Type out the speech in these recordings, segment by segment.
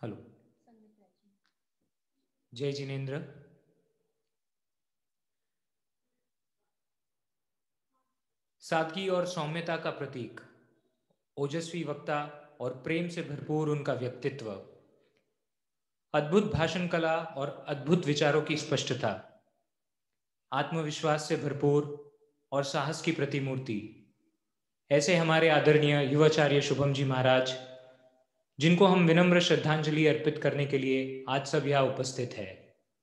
Hello. जय जिनेन्द्र। सादगी और सौम्यता का प्रतीक, ओजस्वी वक्ता और प्रेम से भरपूर उनका व्यक्तित्व, अद्भुत भाषण कला और अद्भुत विचारों की स्पष्टता, आत्मविश्वास से भरपूर और साहस की प्रतिमूर्ति, ऐसे हमारे आदरणीय युवाचार्य शुभम जी महाराज, जिनको हम विनम्र श्रद्धांजलि अर्पित करने के लिए आज सब यहाँ उपस्थित है।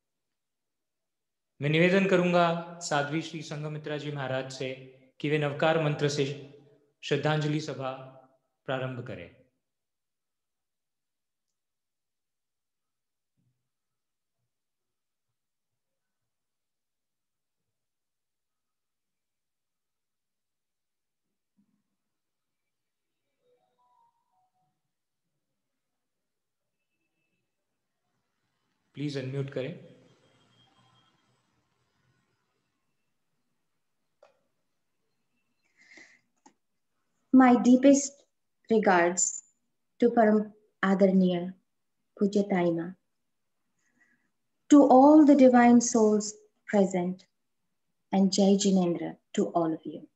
मैं निवेदन करूंगा साध्वी श्री संघमित्रा जी महाराज से कि वे नवकार मंत्र से श्रद्धांजलि सभा प्रारंभ करें। प्लीज अनम्यूट करें। My deepest regards to Param Adarniya Pujyataima, to all the divine souls present, and Jai Jinendra to all of you.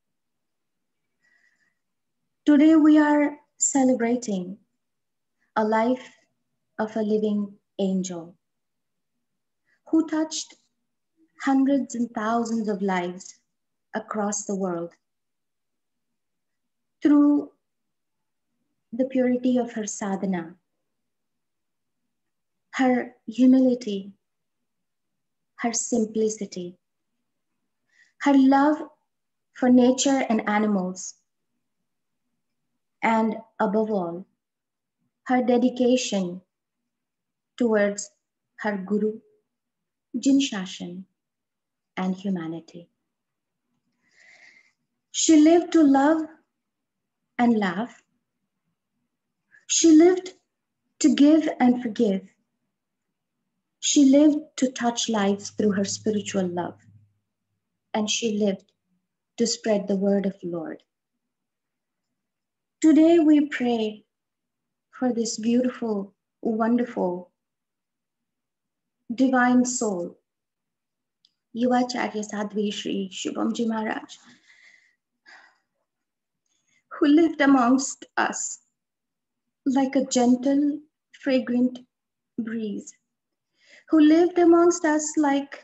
Today we are celebrating a life of a living angel who touched hundreds and thousands of lives across the world through the purity of her sadhana, her humility, her simplicity, her love for nature and animals, and above all, her dedication towards her Guru, Jin Shashan, and humanity. She lived to love and laugh. She lived to give and forgive. She lived to touch lives through her spiritual love. And she lived to spread the word of the Lord. Today we pray for this beautiful, wonderful, divine soul, Yuvacharya Sadhvi Shri Shubhamji Maharaj, who lived amongst us like a gentle, fragrant breeze, who lived amongst us like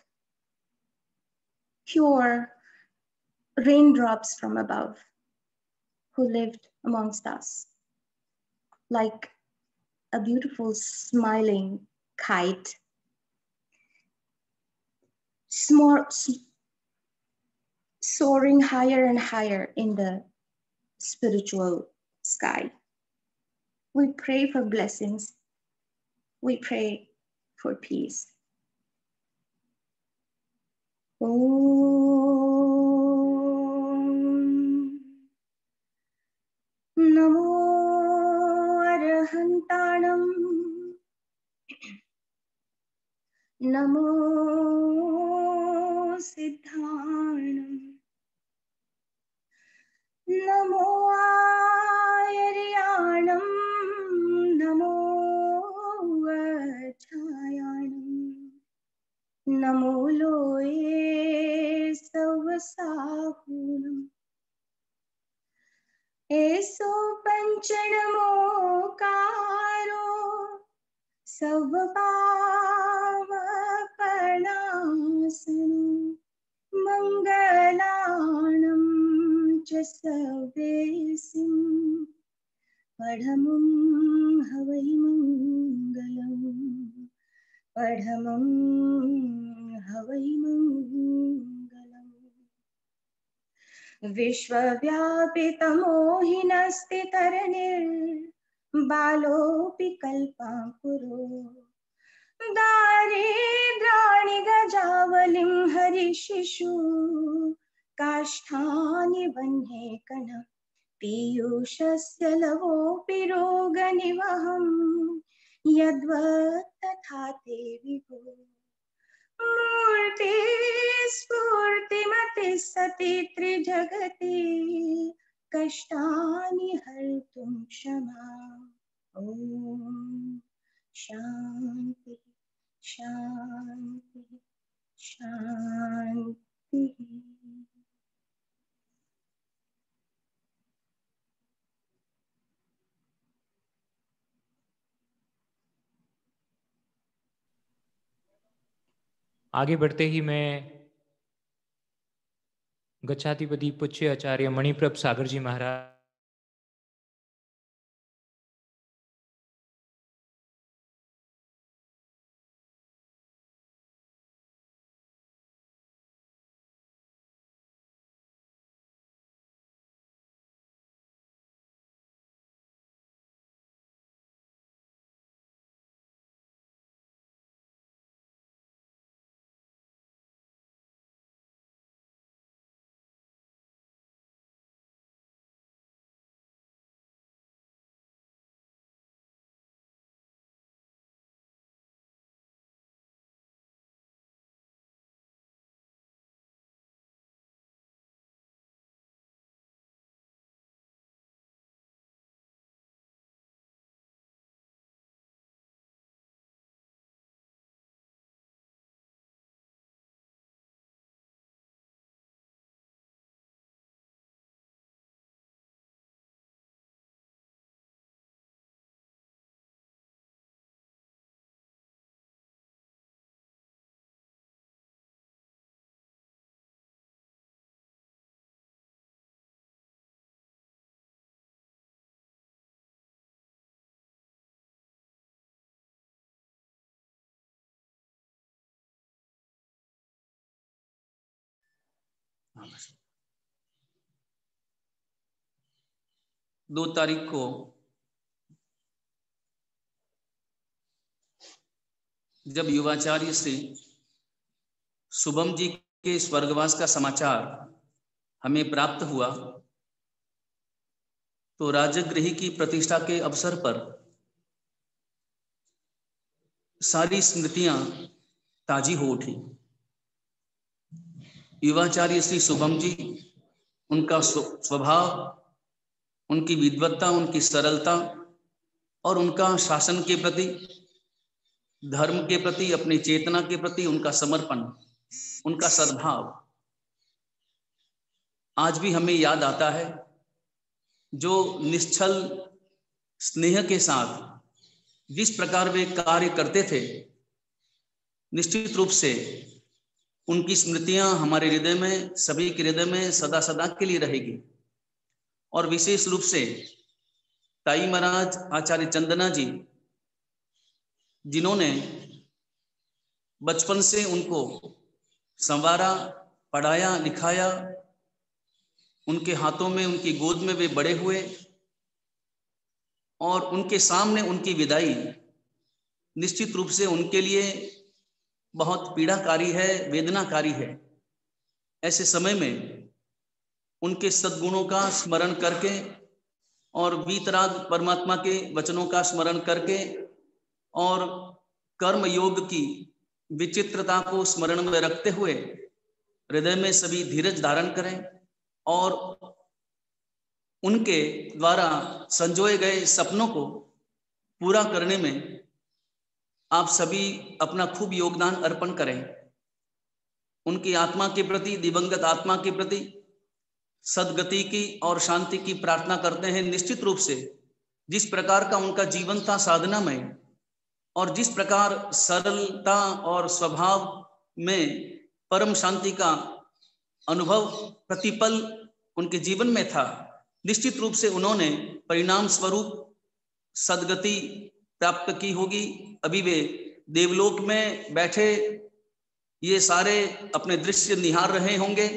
pure raindrops from above, who lived amongst us like a beautiful smiling kite, soaring higher and higher in the spiritual sky. We pray for blessings. We pray for peace. Om Namo Arhantanam Namo Siddhanam Namo Aryanam Namo Achayanam Namo Loe Savasahunam Eso Panchanamo Karo Savabhava Parnasanam Mangalanam Chasavesim Padhamam Havai Mangalam Padhamam Havai Mangalam Vishwavyapitamohinasti taranir Balopi kalpankuro Daridrani gajavalim harishishu Kasthani vanhe kana Piyushasya lavopi roganivaham Yadvat tathate vibhu Murti spurti mati sati trijagati Kashtani hartum kshama Om शांति शांति शांति। आगे बढ़ते ही मैं गच्छाधिपति पूज्य आचार्य मणिप्रभ सागर जी महाराज दो तारीख को जब युवाचार्य श्री शुभम जी के स्वर्गवास का समाचार हमें प्राप्त हुआ तो राजगृह की प्रतिष्ठा के अवसर पर सारी स्मृतियां ताजी हो उठी। युवाचार्य श्री शुभम जी, उनका स्वभाव, उनकी विद्वत्ता, उनकी सरलता और उनका शासन के प्रति, धर्म के प्रति, अपनी चेतना के प्रति उनका समर्पण, उनका सद्भाव आज भी हमें याद आता है। जो निश्चल स्नेह के साथ जिस प्रकार वे कार्य करते थे, निश्चित रूप से उनकी स्मृतियां हमारे हृदय में, सभी के हृदय में सदा सदा के लिए रहेगी। और विशेष रूप से ताई महाराज आचार्य चंदना जी, जिन्होंने बचपन से उनको संवारा, पढ़ाया, लिखाया, उनके हाथों में, उनकी गोद में वे बड़े हुए और उनके सामने उनकी विदाई निश्चित रूप से उनके लिए बहुत पीड़ाकारी है, वेदनाकारी है। ऐसे समय में उनके सद्गुणों का स्मरण करके और वीतराग परमात्मा के वचनों का स्मरण करके और कर्म योग की विचित्रता को स्मरण में रखते हुए हृदय में सभी धीरज धारण करें और उनके द्वारा संजोए गए सपनों को पूरा करने में आप सभी अपना खूब योगदान अर्पण करें। उनकी आत्मा के प्रति, दिवंगत आत्मा के प्रति सद्गति की और शांति की प्रार्थना करते हैं। निश्चित रूप से जिस प्रकार का उनका जीवन था साधना में और जिस प्रकार सरलता और स्वभाव में परम शांति का अनुभव प्रतिपल उनके जीवन में था, निश्चित रूप से उन्होंने परिणाम स्वरूप सद्गति प्राप्त की होगी। अभी वे देवलोक में बैठे ये सारे अपने दृश्य निहार रहे होंगे।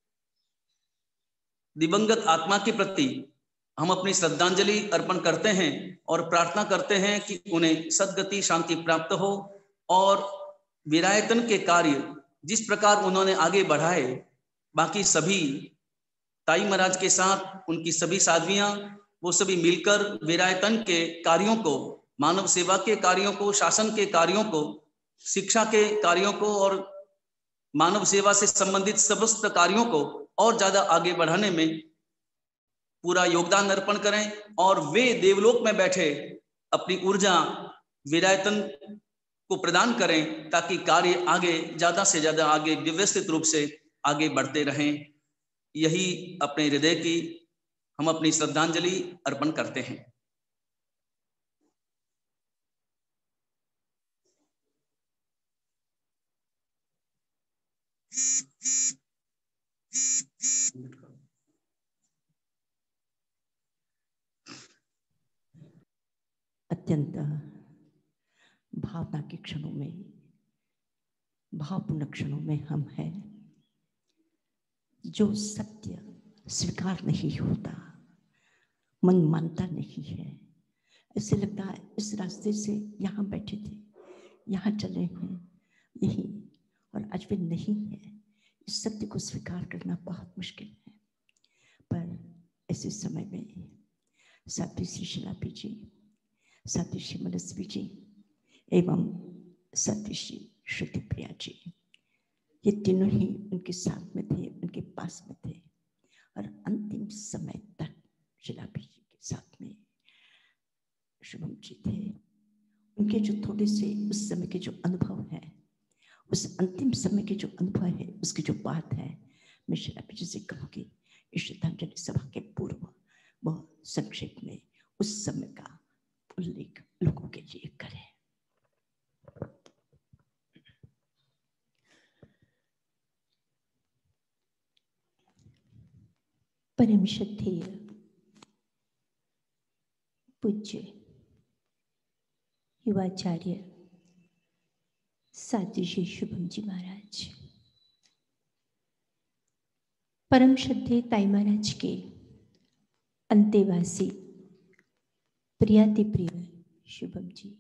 दिवंगत आत्मा के प्रति हम अपनी श्रद्धांजलि अर्पण करते हैं और प्रार्थना करते हैं कि उन्हें सद्गति, शांति प्राप्त हो और विरायतन के कार्य जिस प्रकार उन्होंने आगे बढ़ाए, बाकी सभी ताई महाराज के साथ उनकी सभी साध्वियां, वो सभी मिलकर विरायतन के कार्यों को, मानव सेवा के कार्यों को, शासन के कार्यों को, शिक्षा के कार्यों को और मानव सेवा से संबंधित समस्त कार्यों को और ज्यादा आगे बढ़ाने में पूरा योगदान अर्पण करें और वे देवलोक में बैठे अपनी ऊर्जा विरायतन को प्रदान करें ताकि कार्य आगे ज्यादा से ज्यादा आगे व्यवस्थित रूप से आगे बढ़ते रहें। यही अपने हृदय की हम अपनी श्रद्धांजलि अर्पण करते हैं। अत्यंत भावना के क्षणों में, भावपूर्ण क्षणों में हम हैं। जो सत्य स्वीकार नहीं होता, मन मानता नहीं है। ऐसे लगता है इस रास्ते से यहाँ बैठे थे, यहाँ चले हैं, यही, और आज भी नहीं है। इस सत्य को स्वीकार करना बहुत मुश्किल है। पर ऐसे समय में साध्वी श्री शिलापी जी, साध्वी श्री मनस्वी जी एवं साध्वी श्री श्रुति प्रिया जी, ये तीनों ही उनके साथ में थे, उनके पास में थे, और अंतिम समय तक शिलापी जी के साथ में शुभम जी थे। उनके जो थोड़े से उस समय के जो अनुभव हैं, उस अंतिम समय के जो अनुभव है, उसकी जो बात है, मैं शिलापी जी से कहूँगी इस श्रद्धांजलि सभा के पूर्व बहुत संक्षेप में उस समय का उल्लेख लोगों के लिए करें। परम श्रद्धेय पूज्य युवाचार्य साध्वी श्री शुभम जी महाराज, परम श्रद्धेय ताई महाराज के अंतेवासी प्रियाति प्रिय शुभम जी,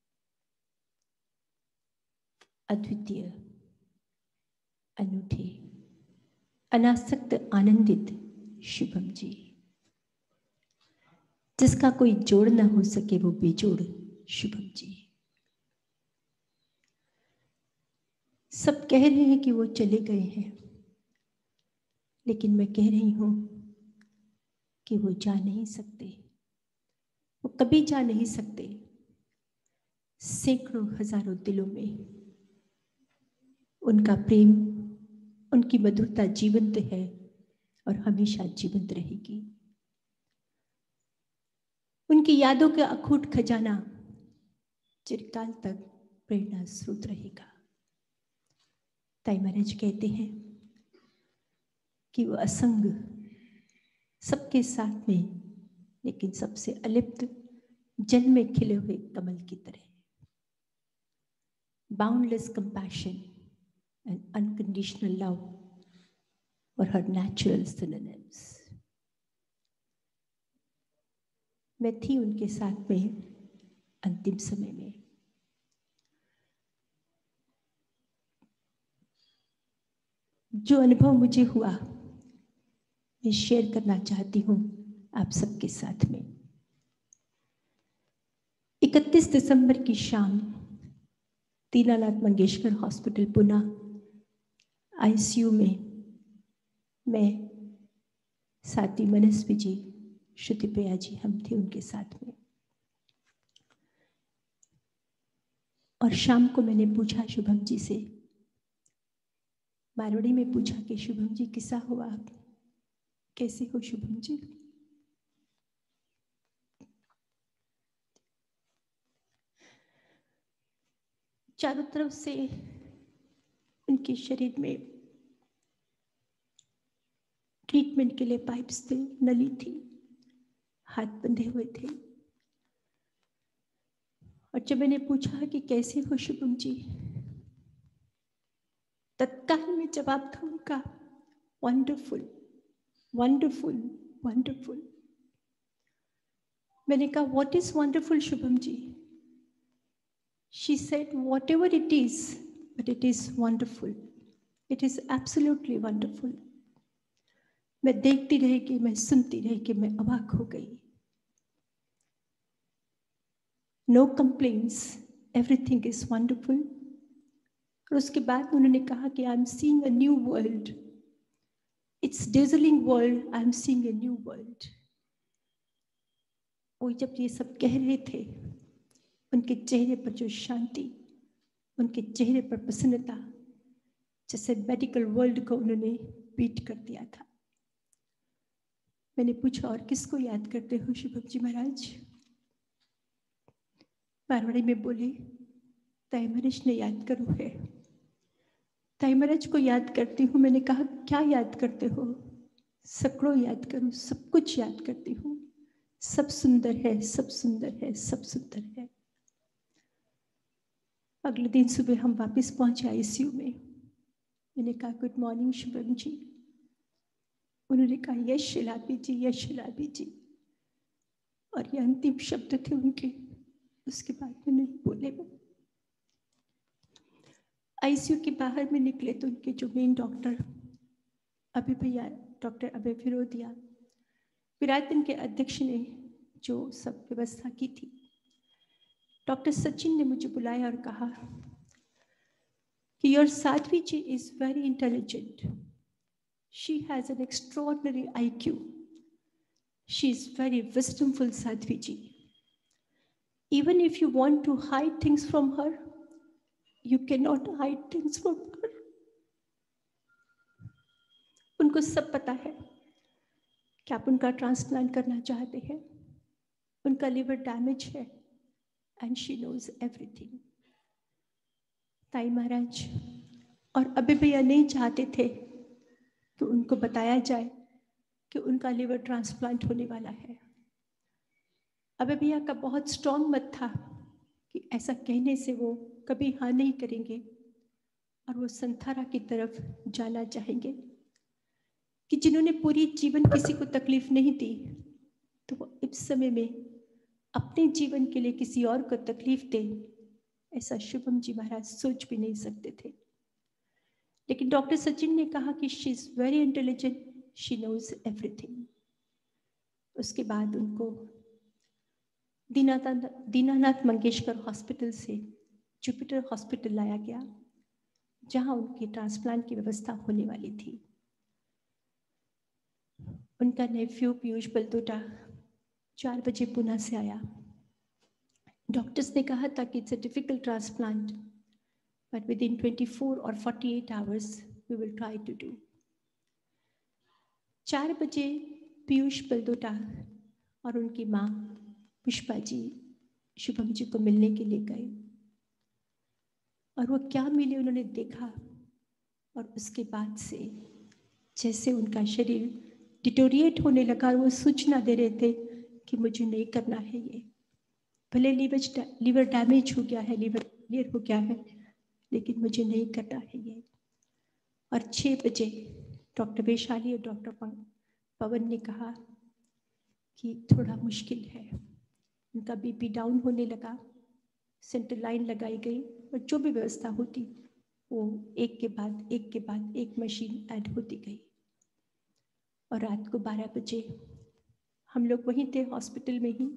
अद्वितीय, अनूठे, अनासक्त, आनंदित शुभम जी, जिसका कोई जोड़ ना हो सके वो बेजोड़ शुभम जी। सब कह रहे हैं कि वो चले गए हैं, लेकिन मैं कह रही हूं कि वो जा नहीं सकते, वो कभी जा नहीं सकते। सैकड़ों हजारों दिलों में उनका प्रेम, उनकी मधुरता जीवंत है और हमेशा जीवंत रहेगी। उनकी यादों का अखूट खजाना चिरकाल तक प्रेरणा स्रोत रहेगा। ताई महाराज कहते हैं कि वो असंग, सबके साथ में, लेकिन सबसे अलिप्त, जल में खिले हुए कमल की तरह। Boundless compassion and unconditional love और हर नेचुरल सिनोनिम्स। मैं थी उनके साथ में अंतिम समय में। जो अनुभव मुझे हुआ मैं शेयर करना चाहती हूँ आप सबके साथ में। 31 दिसंबर की शाम दीनानाथ मंगेशकर हॉस्पिटल पुणे आईसीयू में मैं, साध्वी मनस्वी जी, श्रुति प्रिया जी, हम थे उनके साथ में। और शाम को मैंने पूछा शुभम जी से, मारवाड़ी में पूछा कि शुभम जी किसा हुआ, कैसे हो शुभम जी? चारों तरफ से उनके शरीर में ट्रीटमेंट के लिए पाइप्स थे, नली थी, हाथ बंधे हुए थे। और जब मैंने पूछा कि कैसे हो शुभम जी, तत्काल में जवाब था उनका, वंडरफुल, वंडरफुल, वंडरफुल। मैंने कहा what is wonderful Shubham ji? She said whatever it is, but it is wonderful, it is absolutely wonderful. मैं देखती रह गई, मैं सुनती रह गई, मैं अवाक हो गई। No complaints, everything is wonderful. और उसके बाद उन्होंने कहा कि I am seeing a new world, it's dazzling world, I am seeing a new world. वो जब ये सब कह रहे थे उनके चेहरे पर जो शांति, उनके चेहरे पर प्रसन्नता, जैसे मेडिकल वर्ल्ड को उन्होंने बीट कर दिया था। मैंने पूछा, और किसको याद करते हो शुभम जी महाराज? मारवाड़ी में बोले, ताई महाराज ने याद करो है। ताई महाराज को याद करती हूँ। मैंने कहा, क्या याद करते हो? सैकड़ों याद करूँ, सब कुछ याद करती हूँ। सब सुंदर है, सब सुंदर है, सब सुंदर है। अगले दिन सुबह हम वापस पहुंचे आईसीयू में। मैंने कहा, गुड मॉर्निंग शुभम जी। उन्होंने कहा, यश शिलापी जी, यश शिलापी जी। और ये अंतिम शब्द थे उनके। उसके बाद में नहीं बोले वो। आईसीयू के बाहर में निकले तो उनके जो मेन डॉक्टर अभी भैया, डॉक्टर अभय फिरोदिया, विराटन के अध्यक्ष ने जो सब व्यवस्था की थी, डॉक्टर सचिन ने मुझे बुलाया और कहा कि your Sadhvi ji is very intelligent, she has an extraordinary IQ, she is very wisdomful Sadhvi ji. Even if you want to hide things from her, you cannot hide things from her. उनको सब पता है कि आप उनका ट्रांसप्लांट करना चाहते हैं। उनका लिवर डैमेज है एंड शी नोज एवरीथिंग। ताई महाराज और अभी भैया नहीं चाहते थे कि उनको बताया जाए कि उनका लिवर ट्रांसप्लांट होने वाला है। अभी भैया का बहुत स्ट्रॉन्ग मत था कि ऐसा कहने से वो कभी हाँ नहीं करेंगे और वो संथारा की तरफ जाना चाहेंगे, कि जिन्होंने पूरी जीवन किसी को तकलीफ नहीं दी, तो वो इस समय में अपने जीवन के लिए किसी और को तकलीफ दे, ऐसा शुभम जी महाराज सोच भी नहीं सकते थे। लेकिन डॉक्टर सचिन ने कहा कि she is very intelligent, she knows everything. उसके बाद उनको दीनानाथ मंगेशकर हॉस्पिटल से जुपिटर हॉस्पिटल लाया गया, जहां उनकी ट्रांसप्लांट की व्यवस्था होने वाली थी। उनका नेफ्यू पीयूष बलदोटा 4 बजे पुणे से आया। डॉक्टर्स ने कहा था कि it's a difficult transplant, but within 24 और 48 hours we will try to do. 4 बजे पीयूष बलदोटा और उनकी माँ पुष्पा जी शुभम जी को मिलने के लिए गए, और वो क्या मिले उन्होंने देखा। और उसके बाद से जैसे उनका शरीर डिटोरिएट होने लगा, और वो सूचना दे रहे थे कि मुझे नहीं करना है ये, भले लीवर डैमेज हो गया है, लीवर क्लियर हो गया है, लेकिन मुझे नहीं करना है ये। और 6 बजे डॉक्टर वैशाली और डॉक्टर पवन ने कहा कि थोड़ा मुश्किल है, उनका बीपी डाउन होने लगा, सेंट्रल लाइन लगाई गई, और जो भी व्यवस्था होती वो एक के बाद एक मशीन ऐड होती गई। और रात को 12 बजे हम लोग वहीं थे हॉस्पिटल में ही।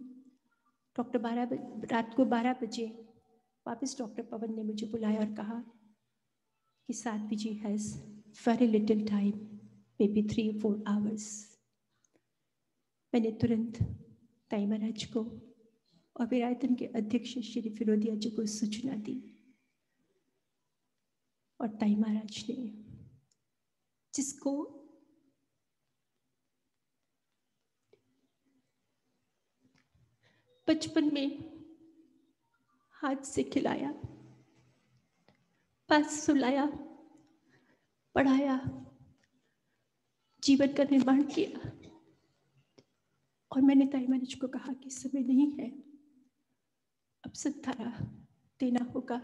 रात को 12 बजे वापस डॉक्टर पवन ने मुझे बुलाया और कहा कि Sadhvi ji has very little time, maybe 3-4 hours. मैंने तुरंत ताई महाराज को और विरायतन के अध्यक्ष श्री फिरोदिया जी को सूचना दी, और ताई महाराज ने, जिसको बचपन में हाथ से खिलाया, पास सुलाया, पढ़ाया, जीवन का निर्माण किया। और मैंने ताई महाराज को कहा कि समय नहीं है, अब संथारा देना होगा।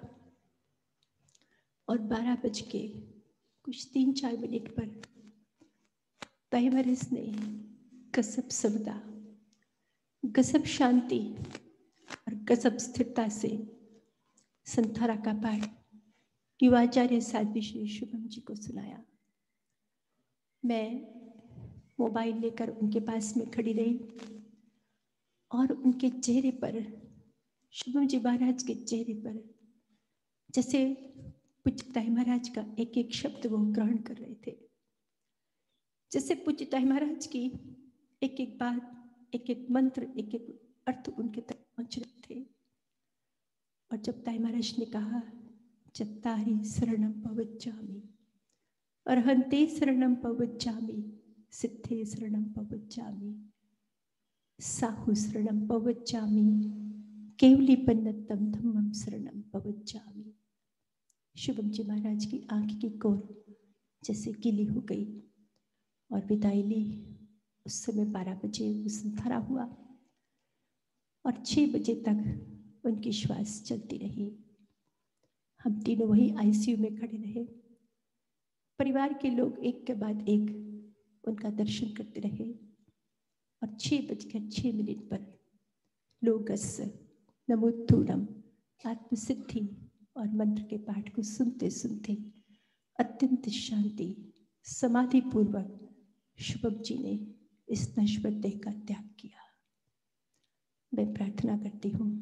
और 12 बज के कुछ 3-4 मिनट पर ताई महाराज ने गजब समता, गजब शांति और गजब स्थिरता से संथारा का पाठ युवाचार्य साध्वी श्री शुभम जी को सुनाया। मैं मोबाइल लेकर उनके पास में खड़ी रही, और उनके चेहरे पर, शुभम जी महाराज के चेहरे पर, जैसे पूज्य ताई महाराज का एक एक शब्द वो ग्रहण कर रहे थे, जैसे पूज्य ताई महाराज की एक एक बात, एक एक मंत्र, एक एक अर्थ उनके तक पहुंच रहे थे। और जब ताई महाराज ने कहा चत्तारि शरणं पवज्जामि, अर्हन्ते शरणं पवज्जामि, सिद्धे शरणं पवज्जामि, साहु शरणं पवज्जामि, केवलीपन्नतं धम्मं शरणं पवज्जामि। शुभम जी महाराज की आंख की कोर जैसे गीली हो गई और विदाई ली। उस समय 12 बजे वो संथारा हुआ और 6 बजे तक उनकी श्वास चलती रही। हम तीनों वही आईसीयू में खड़े रहे। परिवार के लोग एक के बाद एक उनका दर्शन करते रहे और 6:06 पर लोगस्य नमोत्थूरम आत्मसिद्धि और मंत्र के पाठ को सुनते सुनते अत्यंत शांति समाधि पूर्वक शुभम जी ने इस नश्वर देह का त्याग किया। मैं प्रार्थना करती हूँ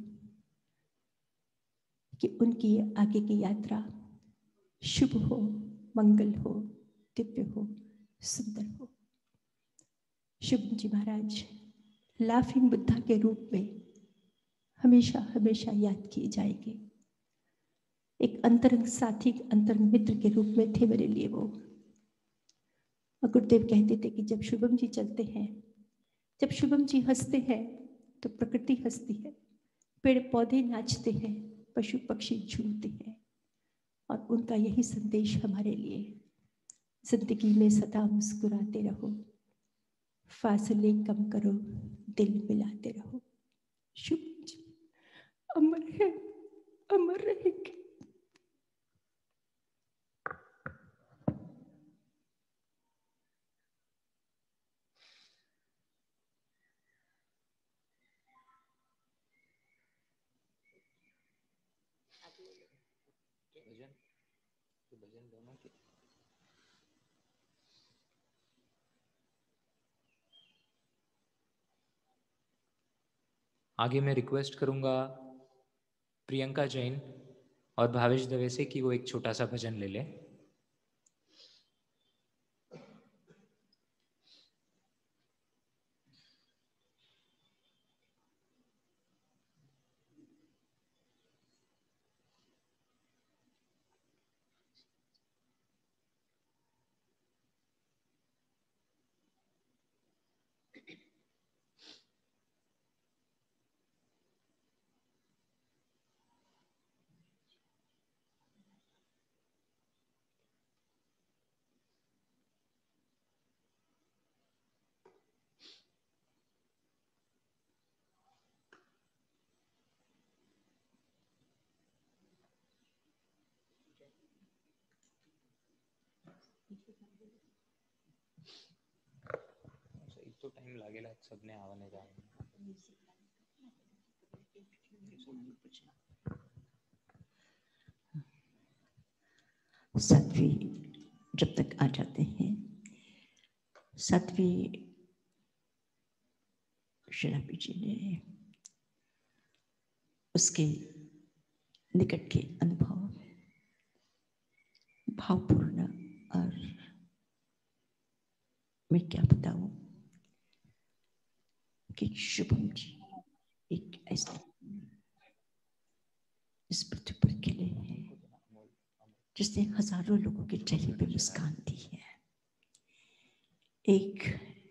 कि उनकी आगे की यात्रा शुभ हो, मंगल हो, दिव्य हो, सुंदर हो। शुभम जी महाराज लाफिंग बुद्धा के रूप में हमेशा हमेशा याद किए जाएंगे। एक अंतरंग साथी, अंतरंग मित्र के रूप में थे मेरे लिए वो। और गुरुदेव कहते थे कि जब शुभम जी चलते हैं, जब शुभम जी हंसते हैं तो प्रकृति हंसती है, पेड़ पौधे नाचते हैं, पशु पक्षी झूमते हैं। और उनका यही संदेश हमारे लिए, जिंदगी में सदा मुस्कुराते रहो, फासले कम करो, दिल मिलाते रहो। शुभम जी अमर है, अमर रहेंगे। भजन दोनों के आगे मैं रिक्वेस्ट करूंगा प्रियंका जैन और भावेश दवे से कि वो एक छोटा सा भजन ले लें। तो टाइम लागेला सबने आवाने जाने। साध्वी जब तक आ जाते हैं, साध्वी शराबी जी ने उसके निकट के अनुभव भावपूर्ण, और मैं क्या बताऊं कि शुभम जी एक ऐसे इस पृथ्वी पर खिले हैं जिसने हजारों लोगों के चेहरे पे मुस्कान दी है। एक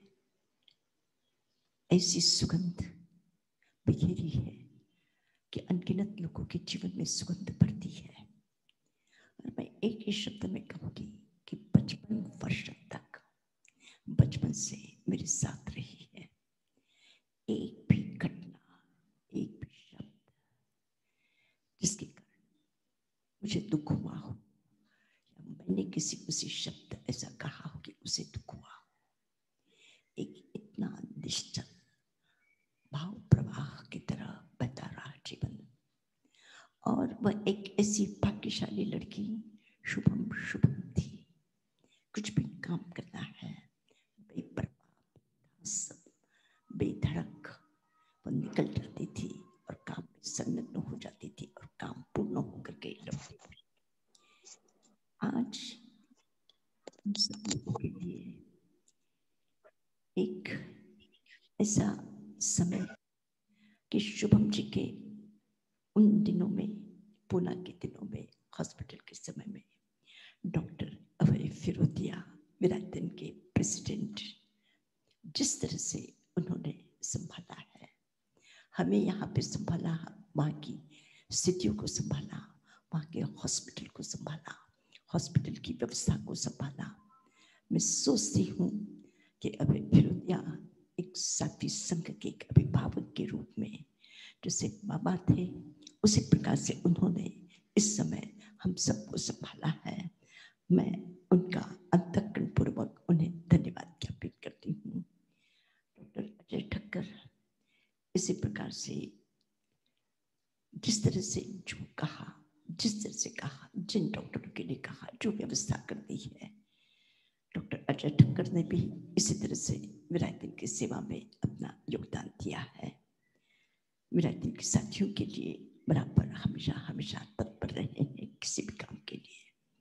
ऐसी सुगंध बिखेरी है कि अनगिनत लोगों के जीवन में सुगंध भरती है। और मैं एक ही शब्द में कहूंगी कि 55 वर्ष तक बचपन से मेरे साथ रही है। एक भी घटना, एक भी शब्द जिसके कारण मुझे दुख हुआ हो, या मैंने किसी उसी शब्द ऐसा कहा हो कि उसे दुख हुआ हो, एक इतना निश्चल भाव प्रवाह की तरह बहता रहा जीवन। और वह एक ऐसी भाग्यशाली लड़की शुभम थी। कुछ भी काम करना है, बेधड़क वो निकल जाती थी और काम में संलग्न हो जाती थी और काम पूर्ण होकर के लौटती थी। आज हम सब लोगों के लिए एक ऐसा समय कि शुभम जी के उन दिनों में पूना के दिनों में, हॉस्पिटल के समय में डॉक्टर अभय फिरोदिया विराटन के प्रेसिडेंट जिस तरह से उन्होंने संभाला है, हमें यहाँ पे संभाला, वहाँ की स्थितियों को संभाला, वहाँ के हॉस्पिटल को संभाला, हॉस्पिटल की व्यवस्था को संभाला। मैं सोचती हूँ कि अभय फिरोदिया एक साथी संघ के एक अभिभावक के रूप में जैसे बाबा थे, उसी प्रकार से उन्होंने इस समय हम सबको संभाला है। मैं उनका अंतःकरणपूर्वक उन्हें धन्यवाद ज्ञापित करती हूँ। डॉक्टर अजय ठक्कर इसी प्रकार से जिस तरह से जो कहा, जिस तरह से कहा, जिन डॉक्टरों के लिए कहा, जो व्यवस्था कर दी है, डॉक्टर अजय ठक्कर ने भी इसी तरह से विरायती की सेवा में अपना योगदान दिया है। विरायती के साथियों के लिए बराबर हमेशा हमेशा तत्पर रहे हैं किसी भी काम के लिए।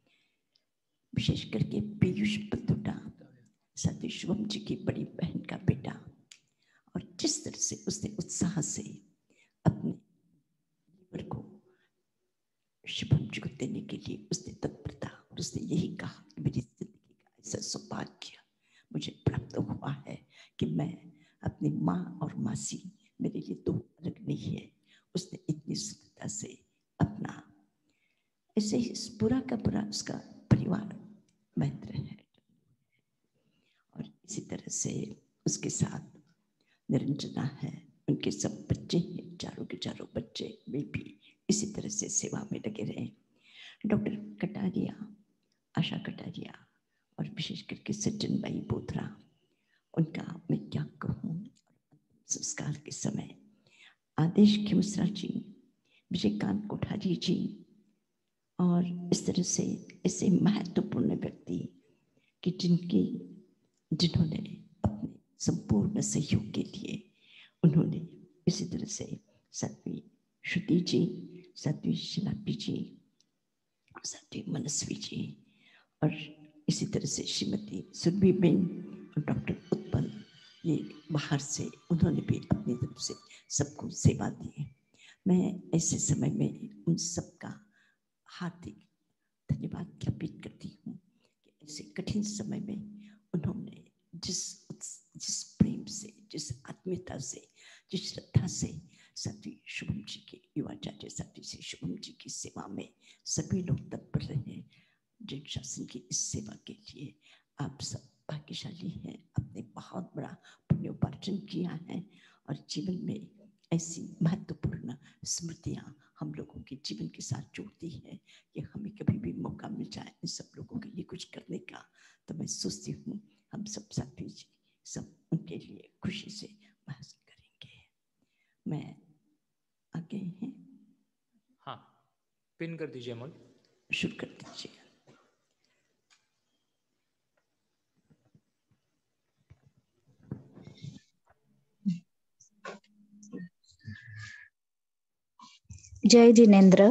विशेष करके पीयूष बंदुटा साथी शुभम जी की बड़ी बहन का बेटा, और जिस तरह से उसने उत्साह से अपने लीवर को शुभम जी को देने के लिए उसने तत्परता, और उसने यही कहा कि मेरी जिंदगी का ऐसा सौभाग्य मुझे प्राप्त हुआ है कि मैं अपनी माँ और मासी मेरे लिए दो अलग नहीं है। उसने इतनी सुंदरता से अपना, ऐसे ही पूरा का पूरा उसका परिवार मित्र है। और इसी तरह से उसके साथ निरंजना है, उनके सब बच्चे हैं, चारों के चारों बच्चे वे भी इसी तरह से सेवा में लगे रहे। डॉक्टर कटारिया, आशा कटारिया और विशेष करके सज्जन बाई बोथरा, उनका मैं क्या कहूँ। संस्कार के समय आदेश खिमसरा जी, विजयकांत कोठारी जी और इस तरह से ऐसे महत्वपूर्ण व्यक्ति कि जिन्होंने अपने संपूर्ण सहयोग के लिए उन्होंने इसी तरह से साध्वी श्रुति जी, साध्वी शिलापी जी, साध्वी मनस्वी जी और इसी तरह से श्रीमती सुरभि बेन और डॉक्टर उत्पल, ये बाहर से उन्होंने भी अपनी तरफ से सबको सेवा दी। मैं ऐसे समय में उन सबका हार्दिक धन्यवाद ज्ञापित करती हूँ कि ऐसे कठिन समय में उन्होंने जिस प्रेम से, जिस आत्मीयता से, जिस श्रद्धा से साध्वी शुभम जी के युवाचार्य साध्वी से शुभम जी की सेवा में सभी लोग तत्पर रहे। जैन शासन की इस सेवा के लिए आप सब भाग्यशाली हैं, आपने बहुत बड़ा पुण्योपार्जन किया है और जीवन में ऐसी महत्वपूर्ण स्मृतियाँ हम लोगों के जीवन के साथ जुड़ती है कि हमें कभी भी मौका मिल जाए इन सब लोगों के लिए कुछ करने का, तो मैं सोचती हूँ हम सब साथी जी सब उनके लिए खुशी से महसूस करेंगे। मैं आगे हैं, हाँ, पिन कर दीजिए अमोल, शुरू कर दीजिए। जय जिनेन्द्र।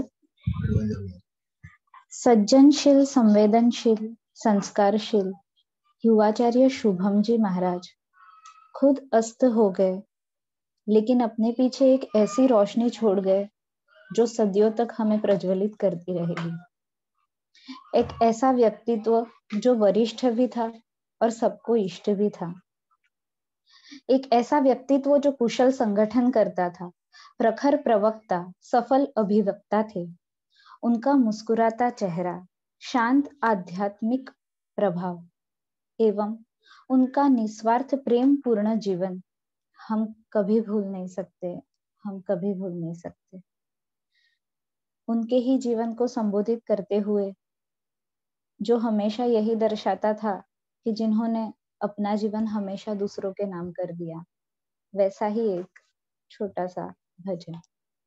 सज्जनशील, संवेदनशील, संस्कारशील युवाचार्य शुभम जी महाराज खुद अस्त हो गए, लेकिन अपने पीछे एक ऐसी रोशनी छोड़ गए जो सदियों तक हमें प्रज्वलित करती रहेगी। एक ऐसा व्यक्तित्व जो वरिष्ठ भी था और सबको इष्ट भी था। एक ऐसा व्यक्तित्व जो कुशल संगठन करता था, प्रखर प्रवक्ता, सफल अभिवक्ता थे। उनका मुस्कुराता चेहरा, शांत आध्यात्मिक प्रभाव एवं उनका निस्वार्थ प्रेम पूर्ण जीवन हम कभी भूल नहीं सकते, हम कभी भूल नहीं सकते। उनके ही जीवन को संबोधित करते हुए जो हमेशा यही दर्शाता था कि जिन्होंने अपना जीवन हमेशा दूसरों के नाम कर दिया, वैसा ही एक छोटा सा भजन।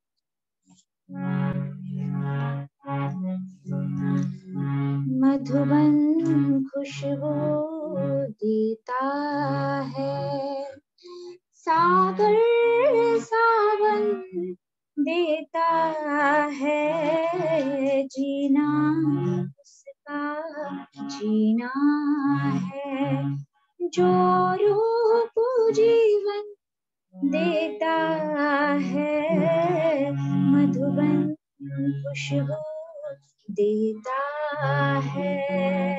मधुबन खुशबू देता है, सागर सावन देता है, जीना उसका जीना है, जो रूप जीवन देता है। मधुबन खुशबू देता है।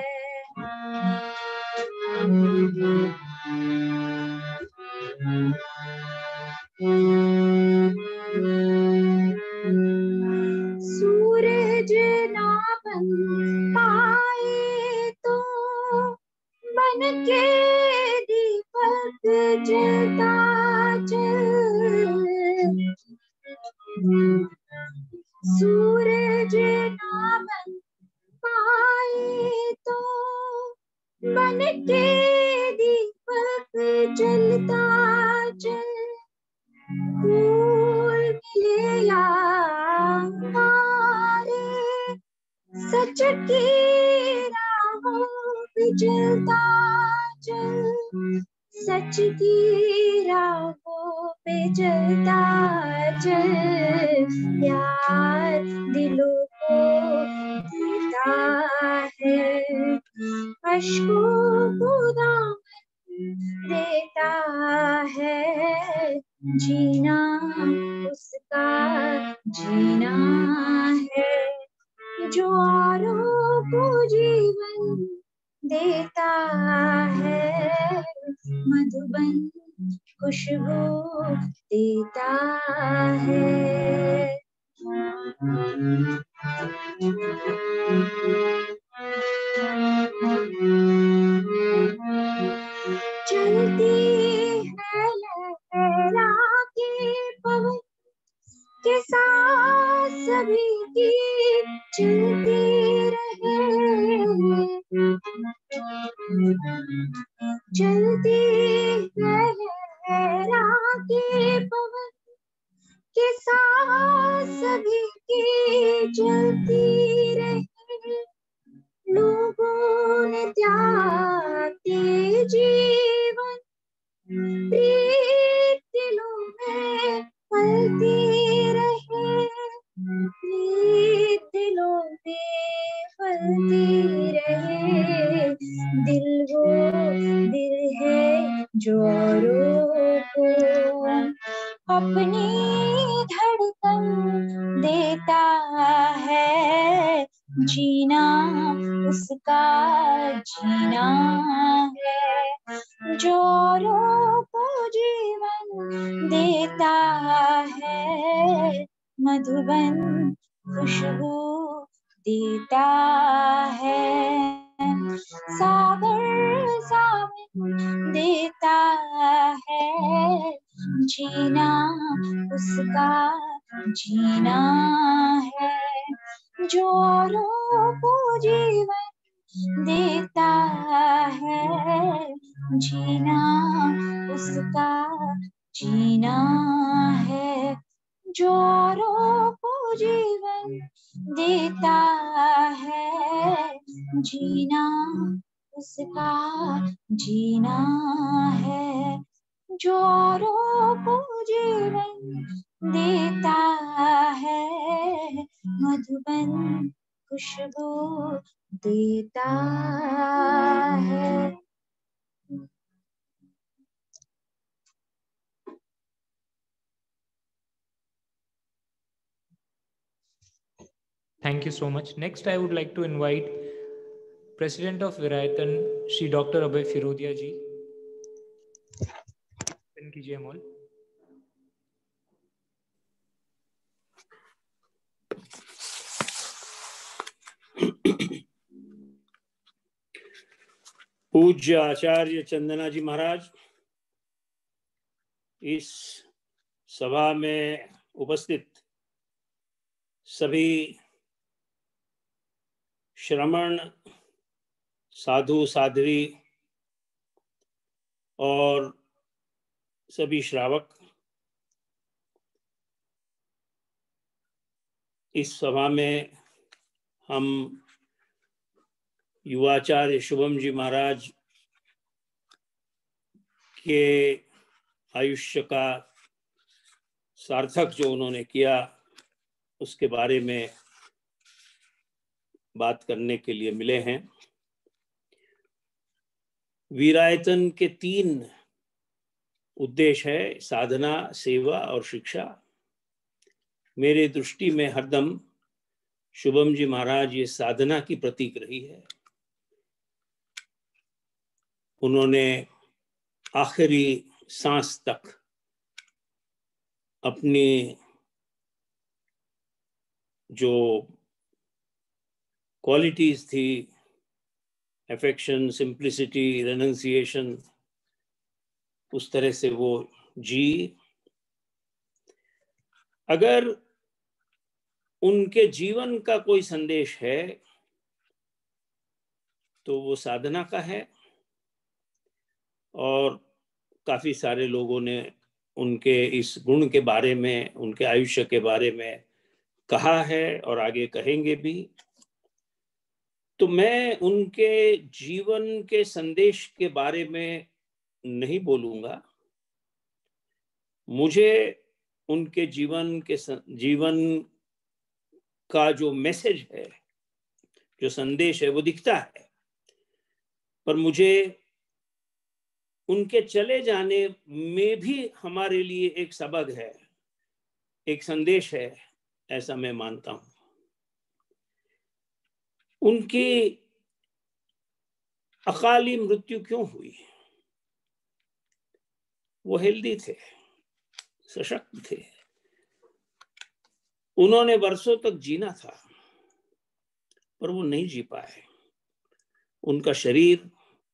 सूरज ना बन पाए तो मन के दीपक जलता चल। सूरज ना बन पाए तो मन के दीपक जलता चल। फूल मिले या हारे सच की राहों पे चलता चल। सच की राहों पे चलता चल। प्यार दिलों को देता है, अश्कों को दामन देता है। जीना उसका जीना है, जो औरों को जीवन देता है। मधुबन खुशबू देता है। चलती है लहरा के पवन के साथ सभी की चलती रहे। चलती है लहरा के पवन के साथ सभी की चलती रहे। लोगों ने त्याग के जीवन प्रीत दिलों में फलती रहे। प्रीत दिलों में फलती रहे। दिल वो दिल है जो औरों को अपनी धड़कन देता है। जीना उसका जीना है, जो औरों को जीवन देता है। मधुबन खुशबू देता है। सागर सावन देता है। जीना उसका जीना है, जो औरों को जीवन देता है। जीना उसका जीना है, जो औरों को जीवन देता है। जीना उसका जीना है, जो औरों को जीवन देता है। मधुबन खुशबू देता है। Thank you so much. Next, I would like to invite President of Virayatan, Shri Dr. Abhay Firodia ji. कीजिए अमोल। पूज्य आचार्य चंदना जी महाराज, इस सभा में उपस्थित सभी श्रमण साधु साध्वी और सभी श्रावक, इस सभा में हम युवाचार्य शुभम जी महाराज के आयुष्य का सार्थक जो उन्होंने किया उसके बारे में बात करने के लिए मिले हैं। वीरायतन के 3 उद्देश्य है, साधना, सेवा और शिक्षा। मेरे दृष्टि में हरदम शुभम जी महाराज ये साधना की प्रतीक रही है। उन्होंने आखिरी सांस तक अपनी जो क्वालिटीज थी, अफेक्शन, सिंप्लिसिटी, रेनंसिएशन, उस तरह से वो जी। अगर उनके जीवन का कोई संदेश है तो वो साधना का है, और काफी सारे लोगों ने उनके इस गुण के बारे में, उनके आयुष्य के बारे में कहा है और आगे कहेंगे भी। तो मैं उनके जीवन के संदेश के बारे में नहीं बोलूंगा। मुझे उनके जीवन का जो मैसेज है, जो संदेश है, वो दिखता है, पर मुझे उनके चले जाने में भी हमारे लिए एक सबक है, एक संदेश है, ऐसा मैं मानता हूं। उनकी अकाली मृत्यु क्यों हुई? वो हेल्दी थे, सशक्त थे, उन्होंने वर्षों तक जीना था, पर वो नहीं जी पाए। उनका शरीर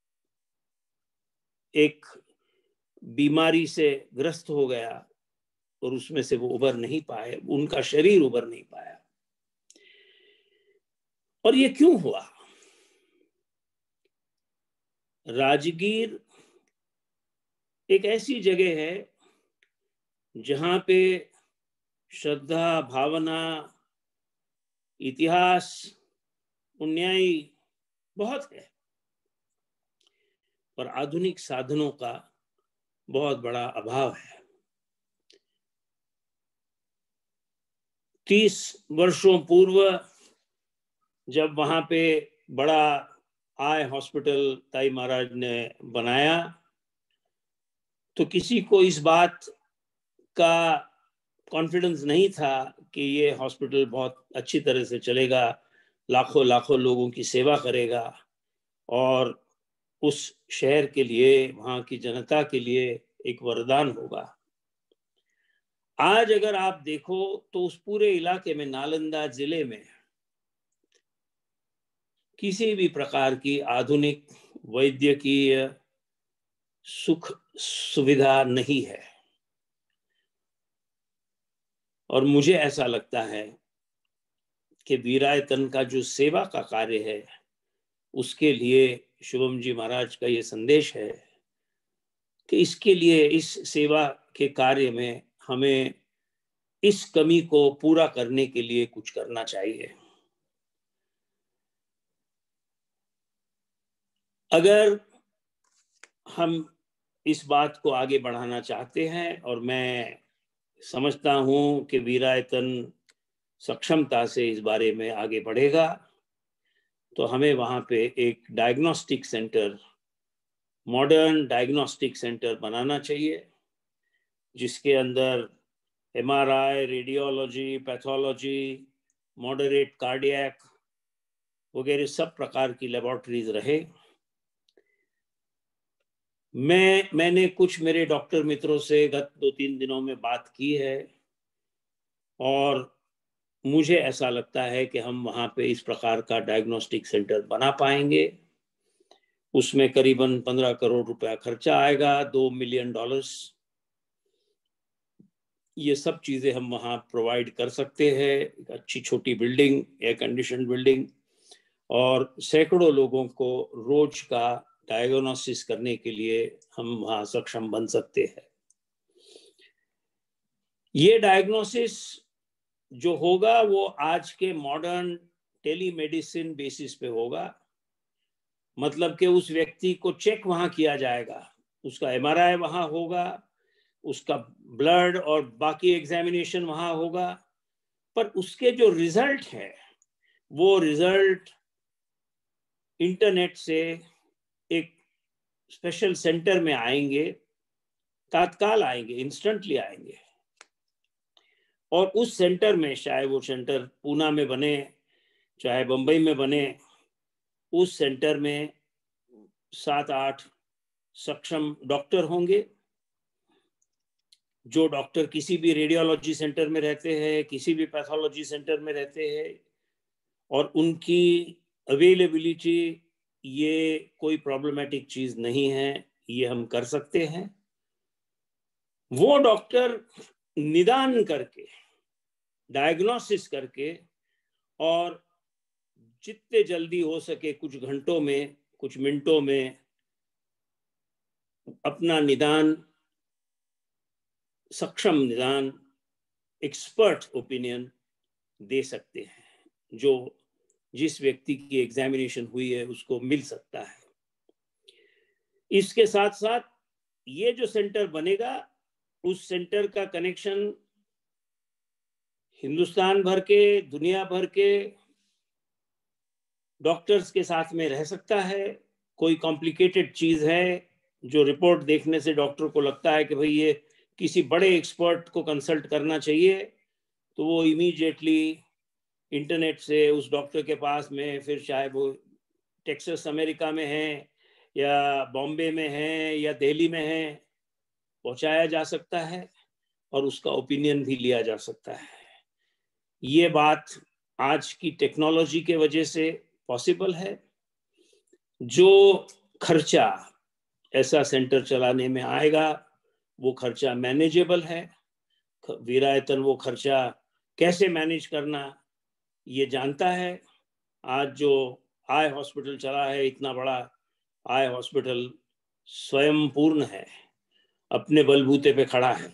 एक बीमारी से ग्रस्त हो गया और उसमें से वो उबर नहीं पाए, उनका शरीर उबर नहीं पाया। और ये क्यों हुआ? राजगीर एक ऐसी जगह है जहां पे श्रद्धा, भावना, इतिहास, पुण्याई बहुत है, पर आधुनिक साधनों का बहुत बड़ा अभाव है। 30 वर्षों पूर्व जब वहां पे बड़ा आय हॉस्पिटल ताई महाराज ने बनाया, तो किसी को इस बात का कॉन्फिडेंस नहीं था कि ये हॉस्पिटल बहुत अच्छी तरह से चलेगा, लाखों लाखों लोगों की सेवा करेगा और उस शहर के लिए, वहां की जनता के लिए एक वरदान होगा। आज अगर आप देखो तो उस पूरे इलाके में, नालंदा जिले में, किसी भी प्रकार की आधुनिक वैद्यकीय सुख सुविधा नहीं है। और मुझे ऐसा लगता है कि वीरायतन का जो सेवा का कार्य है, उसके लिए शुभम जी महाराज का ये संदेश है कि इसके लिए, इस सेवा के कार्य में हमें इस कमी को पूरा करने के लिए कुछ करना चाहिए। अगर हम इस बात को आगे बढ़ाना चाहते हैं, और मैं समझता हूं कि वीरायतन सक्षमता से इस बारे में आगे बढ़ेगा, तो हमें वहां पे एक diagnostic centre, modern diagnostic centre बनाना चाहिए, जिसके अंदर MRI, radiology, pathology, moderate cardiac वगैरह सब प्रकार की लेबोरेटरीज रहे। मैंने कुछ मेरे डॉक्टर मित्रों से गत 2-3 दिनों में बात की है, और मुझे ऐसा लगता है कि हम वहां पे इस प्रकार का डायग्नोस्टिक सेंटर बना पाएंगे। उसमें करीबन 15 करोड़ रुपया खर्चा आएगा, $2 मिलियन। ये सब चीजें हम वहां प्रोवाइड कर सकते हैं। एक अच्छी छोटी बिल्डिंग, एयर कंडीशन बिल्डिंग, और सैकड़ों लोगों को रोज का डायग्नोसिस करने के लिए हम वहां सक्षम बन सकते हैं। ये डायग्नोसिस जो होगा वो आज के मॉडर्न टेलीमेडिसिन बेसिस पे होगा। मतलब कि उस व्यक्ति को चेक वहां किया जाएगा, उसका MRI वहां होगा, उसका ब्लड और बाकी एग्जामिनेशन वहां होगा, पर उसके जो रिजल्ट है वो रिजल्ट इंटरनेट से एक स्पेशल सेंटर में आएंगे, तात्काल आएंगे, इंस्टेंटली आएंगे। और उस सेंटर में, शायद वो सेंटर पूना में बने चाहे बंबई में बने, उस सेंटर में 7-8 सक्षम डॉक्टर होंगे। जो डॉक्टर किसी भी रेडियोलॉजी सेंटर में रहते हैं, किसी भी पैथोलॉजी सेंटर में रहते हैं, और उनकी अवेलेबिलिटी ये कोई प्रॉब्लमेटिक चीज नहीं है, ये हम कर सकते हैं। वो डॉक्टर निदान करके, डायग्नोसिस करके, और जितने जल्दी हो सके कुछ घंटों में, कुछ मिनटों में अपना निदान, सक्षम निदान, एक्सपर्ट ओपिनियन दे सकते हैं, जो जिस व्यक्ति की एग्जामिनेशन हुई है उसको मिल सकता है। इसके साथ साथ ये जो सेंटर बनेगा, उस सेंटर का कनेक्शन हिंदुस्तान भर के, दुनिया भर के डॉक्टर्स के साथ में रह सकता है। कोई कॉम्प्लिकेटेड चीज है जो रिपोर्ट देखने से डॉक्टर को लगता है कि भाई ये किसी बड़े एक्सपर्ट को कंसल्ट करना चाहिए, तो वो इमीडिएटली इंटरनेट से उस डॉक्टर के पास में, फिर चाहे वो टेक्सास अमेरिका में है या बॉम्बे में है या दिल्ली में है, पहुंचाया जा सकता है और उसका ओपिनियन भी लिया जा सकता है। ये बात आज की टेक्नोलॉजी के वजह से पॉसिबल है। जो खर्चा ऐसा सेंटर चलाने में आएगा वो खर्चा मैनेजेबल है। वीरायतन वो खर्चा कैसे मैनेज करना ये जानता है। आज जो आई हॉस्पिटल चला है, इतना बड़ा आई हॉस्पिटल स्वयं पूर्ण है, अपने बलबूते पे खड़ा है।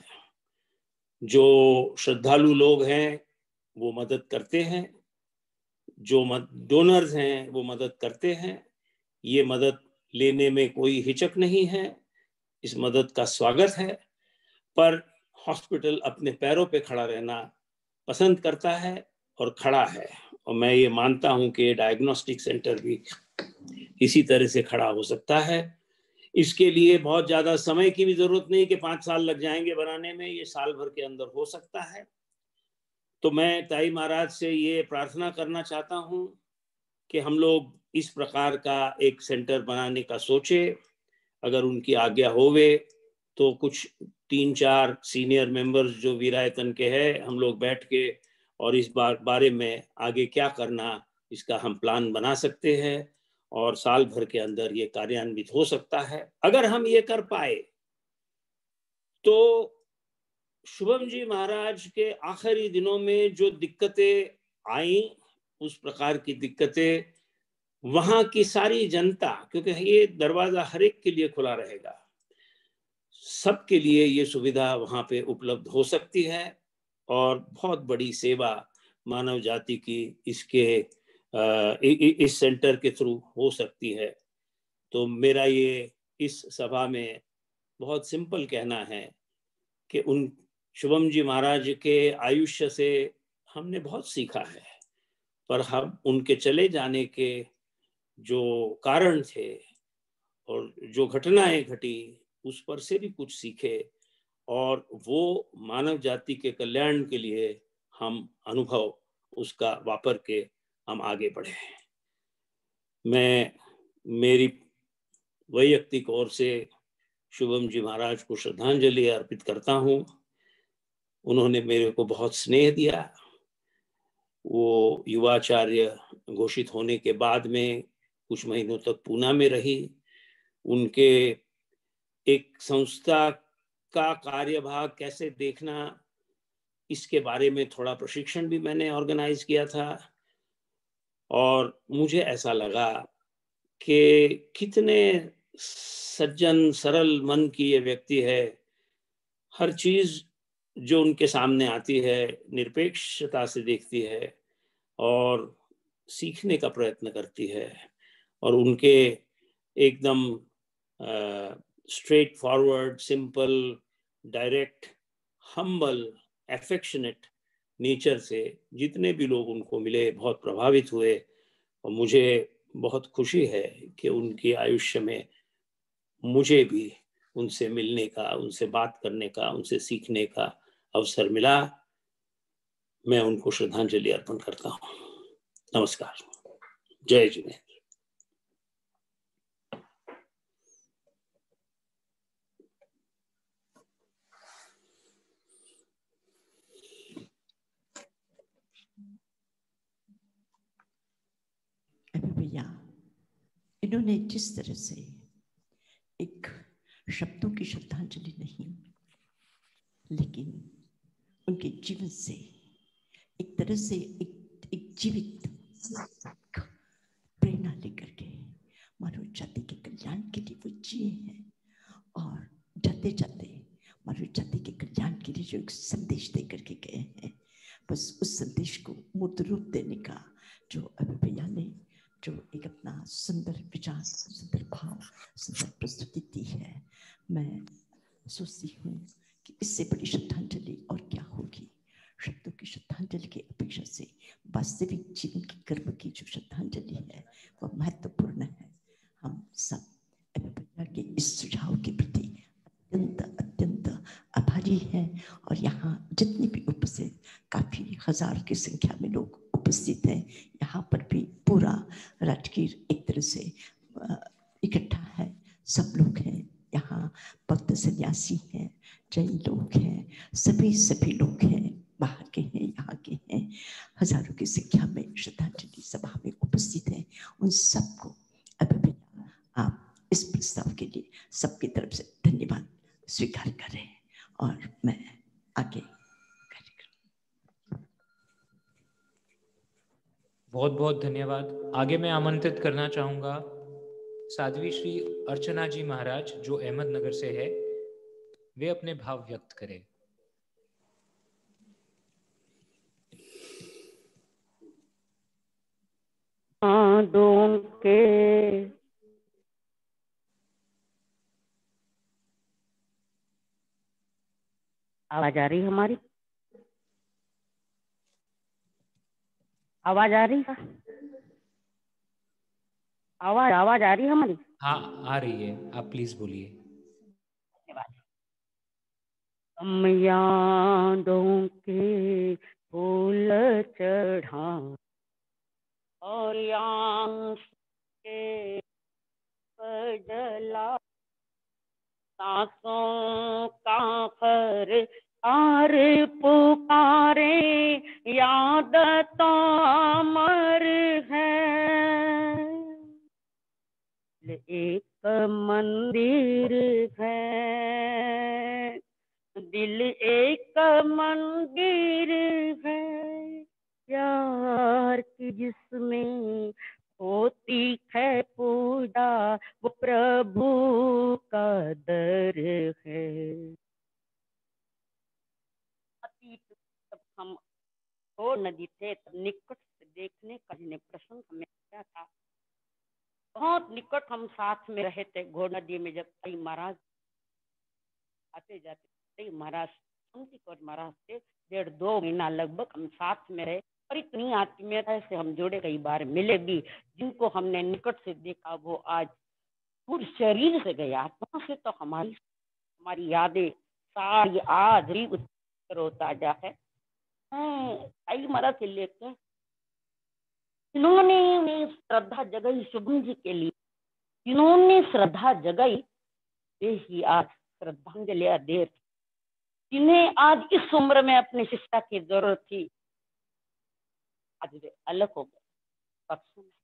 जो श्रद्धालु लोग हैं वो मदद करते हैं, जो डोनर्स हैं वो मदद करते हैं। ये मदद लेने में कोई हिचक नहीं है, इस मदद का स्वागत है। पर हॉस्पिटल अपने पैरों पे खड़ा रहना पसंद करता है और खड़ा है, और मैं ये मानता हूं कि डायग्नोस्टिक सेंटर भी इसी तरह से खड़ा हो सकता है। इसके लिए बहुत ज्यादा समय की भी जरूरत नहीं कि 5 साल लग जाएंगे बनाने में, ये साल भर के अंदर हो सकता है। तो मैं ताई महाराज से ये प्रार्थना करना चाहता हूं कि हम लोग इस प्रकार का एक सेंटर बनाने का सोचे। अगर उनकी आज्ञा होवे तो कुछ 3-4 सीनियर मेंबर्स जो वीरायतन के हैं, हम लोग बैठ के और इस बारे में आगे क्या करना, इसका हम प्लान बना सकते हैं और साल भर के अंदर ये कार्यान्वित हो सकता है। अगर हम ये कर पाए तो शुभम जी महाराज के आखिरी दिनों में जो दिक्कतें आई, उस प्रकार की दिक्कतें वहां की सारी जनता, क्योंकि ये दरवाजा हर एक के लिए खुला रहेगा, सबके लिए ये सुविधा वहां पे उपलब्ध हो सकती है और बहुत बड़ी सेवा मानव जाति की इस सेंटर के थ्रू हो सकती है। तो मेरा ये इस सभा में बहुत सिंपल कहना है कि उन शुभम जी महाराज के आयुष्य से हमने बहुत सीखा है, पर हम उनके चले जाने के जो कारण थे और जो घटनाएं घटी उस पर से भी कुछ सीखे, और वो मानव जाति के कल्याण के लिए हम अनुभव उसका वापर के हम आगे बढ़े। मैं मेरी वैयक्तिक ओर से शुभम जी महाराज को श्रद्धांजलि अर्पित करता हूँ। उन्होंने मेरे को बहुत स्नेह दिया। वो युवाचार्य घोषित होने के बाद में कुछ महीनों तक पूना में रही। उनके एक संस्था का कार्यभाग कैसे देखना, इसके बारे में थोड़ा प्रशिक्षण भी मैंने ऑर्गेनाइज किया था, और मुझे ऐसा लगा कि कितने सज्जन सरल मन की ये व्यक्ति है। हर चीज जो उनके सामने आती है निरपेक्षता से देखती है और सीखने का प्रयत्न करती है, और उनके एकदम straightforward, simple, direct, humble, affectionate nature से जितने भी लोग उनको मिले बहुत प्रभावित हुए। और मुझे बहुत खुशी है कि उनके आयुष्य में मुझे भी उनसे मिलने का, उनसे बात करने का, उनसे सीखने का अवसर मिला। मैं उनको श्रद्धांजलि अर्पण करता हूँ। नमस्कार। जय जिनेन्द्र। भैया, इन्होंने जिस तरह से एक शब्दों की श्रद्धांजलि नहीं, लेकिन उनके जीवन से एक तरह से एक जीवित प्रेरणा लेकर के मानव जाति के कल्याण के लिए वो जिए हैं, और जाते जाते मानव जाति के कल्याण के लिए जो एक संदेश दे करके गए हैं, बस उस संदेश को मूर्त रूप देने का जो अभी भैया ने जो एक अपना सुंदर विचार, सुंदर भाव, सुंदर प्रस्तुति दी है, मैं सोचती हूँ कि इससे बड़ी श्रद्धांजलि और क्या होगी। शब्दों की श्रद्धांजलि की अपेक्षा से वास्तविक जीवन की कर्म की जो श्रद्धांजलि है वह महत्वपूर्ण है। हम सब भैया के इस सुझाव के प्रति अत्यंत अत्यंत आभारी हैं, और यहाँ जितने भी उपस्थित, काफी हजार की संख्या में लोग उपस्थित हैं, यहाँ पर भी पूरा राजगीर एक तरह से इकट्ठा है, सब लोग हैं यहाँ, भक्त सन्यासी हैं, जैन लोग हैं, सभी लोग हैं, बाहर के हैं, यहाँ के हैं, हजारों की संख्या में श्रद्धांजलि सभा में उपस्थित हैं। उन सबको अभी आप इस प्रस्ताव के लिए सबकी तरफ से धन्यवाद स्वीकार करें, और मैं आगे बहुत बहुत धन्यवाद। आगे मैं आमंत्रित करना चाहूँगा साध्वी श्री अर्चना जी महाराज, जो अहमदनगर से है, वे अपने भाव व्यक्त करें। आवाज आ रही हमारी? आवाज आ रही है? आवाज आ रही है हमारी? हाँ, आ रही है, आप प्लीज बोलिए। हम यादों के फूल चढ़ा और आंसू के जला, सांसों का खर आर पुकारे, याद तो अमर है। एक मंदिर है, दिल एक मंदिर है यार की, जिसमें होती है पूजा, वो प्रभु का दर है। अतीत जब हम घोड़ नदी थे तब निकट से देखने का जिन्हें प्रसंग हमें क्या था, बहुत निकट हम साथ में रहे थे घोड़ नदी में। जब कई महाराज आते जाते, कई महाराज और महाराज से 1.5-2 महीना लगभग हम साथ में रहे, और इतनी आत्मीयता से हम जुड़े, कई बार मिले भी। जिनको हमने निकट से देखा वो आज पूरे शरीर से गए, आत्मा से तो हमारी यादें सारी आज भी ताजा है। कई महाराज से लेकर जिन्होंने श्रद्धा जगाई शुभम जी के लिए, जिन्होंने श्रद्धा जगाई वे ही आज श्रद्धांजलि दे, जिन्हें आज इस उम्र में अपनी शिक्षा की जरूरत थी, आज वे अलग हो गए।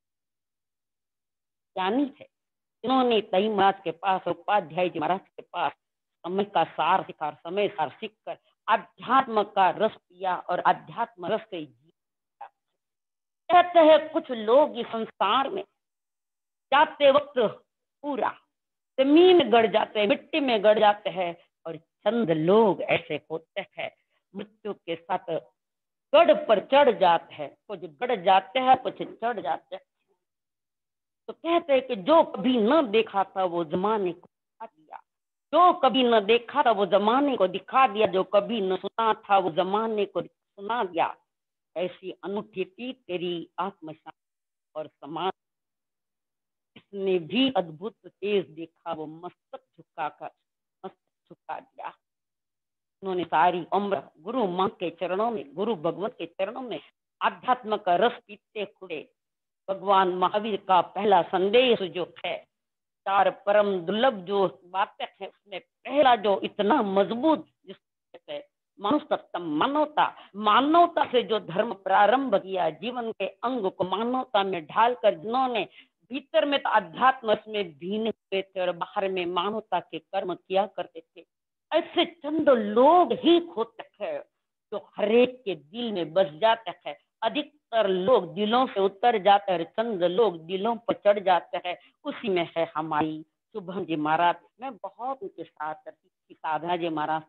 ज्ञानी थे जिन्होंने तई महाराज के पास, उपाध्याय जी महाराज के पास समय का सार सिखा, समय सार सीख कर अध्यात्म का रस पिया और अध्यात्म रस से जिया। कहते हैं कुछ लोग इस संसार में जाते वक्त पूरा जमीन गड़ जाते हैं, मिट्टी में गड़ जाते हैं, और चंद लोग ऐसे होते हैं मृत्यु के साथ गढ़ पर चढ़ जाते हैं, कुछ गड़ जाते हैं, कुछ चढ़ जाते हैं। तो कहते हैं कि जो कभी न देखा था वो जमाने को दिखा दिया, जो कभी न देखा था वो जमाने को दिखा दिया, जो कभी न सुना था वो जमाने को सुना दिया। ऐसी अनूठी थी तेरी आत्मशांति और समाज, इसने भी अद्भुत तेज देखा, वो मस्तक झुका दिया। उन्होंने सारी उम्र गुरु मां के चरणों में, गुरु भगवत के चरणों में आध्यात्म का रस पीते हुए भगवान महावीर का पहला संदेश जो है, चार परम दुर्लभ जो बातें हैं उसमें पहला जो इतना मजबूत जिससे मनुष्यत्व, मानवता, मानवता से जो धर्म प्रारंभ किया, जीवन के अंग को मानवता में ढालकर जिन्होंने भीतर में तो अध्यात्म में भीन हुए थे और बाहर में मानवता के कर्म किया करते थे, ऐसे चंद लोग ही होते हैं जो हरेक के दिल में बस जाते हैं। अधिकतर लोग दिलों से उतर जाते हैं, चंद लोग दिलों पर चढ़ जाते हैं। उसी में है हमारी शुभम जी महाराज। मैं बहुत उनके साथ साधना जी महाराज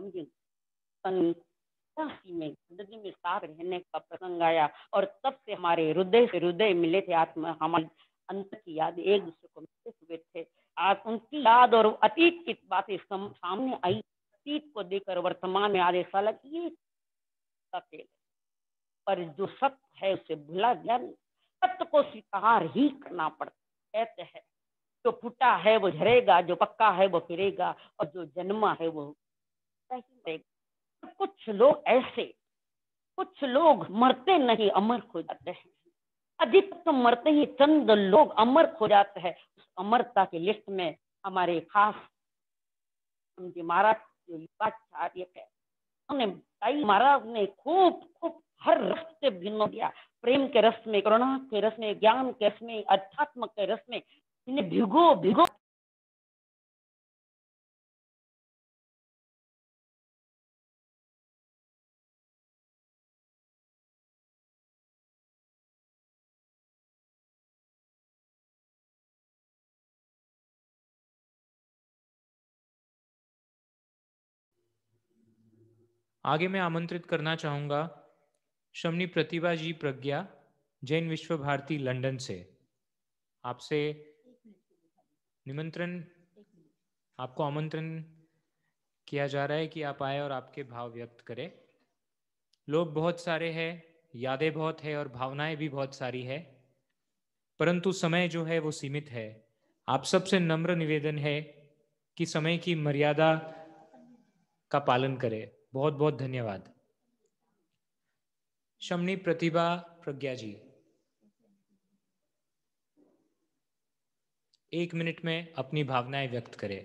में जिंदगी में साथ रहने का प्रसंग आया और तब से हमारे हृदय से हृदय मिले थे। आत्मा हमारी अंत की याद एक दूसरे को मिलते हुए थे। आज उनकी याद और अतीत की बातें सामने आई। अतीत को देखकर वर्तमान में आधे साल ये खेल, पर जो सत्य है उसे भुला गया नहीं। सत्य को स्वीकार ही करना पड़ता। कहते हैं जो फूटा है वो झरेगा, जो पक्का है वो फिरेगा और जो जन्मा है वो सही रहेगा। कुछ लोग ऐसे, कुछ लोग मरते नहीं अमर हो जाते हैं। अधिक तो मरते ही चंद लोग अमर हो जाते हैं। उस अमरता की लिस्ट में हमारे खास महाराज युवाचार्य है, महाराज ने खूब खूब हर रस से भिन्न दिया। प्रेम के रस में, करुणा के रस में, ज्ञान के रस में, अध्यात्म के रस में इन्हें भिगो भिगो आगे मैं आमंत्रित करना चाहूँगा शमनी प्रतिभा जी प्रज्ञा, जैन विश्व भारती लंदन से। आपसे निमंत्रण, आपको आमंत्रण किया जा रहा है कि आप आए और आपके भाव व्यक्त करें। लोग बहुत सारे हैं, यादें बहुत है और भावनाएं भी बहुत सारी है, परंतु समय जो है वो सीमित है। आप सबसे नम्र निवेदन है कि समय की मर्यादा का पालन करें। बहुत बहुत धन्यवाद। शमनी प्रतिभा प्रज्ञा जी, 1 मिनट में अपनी भावनाएं व्यक्त करें।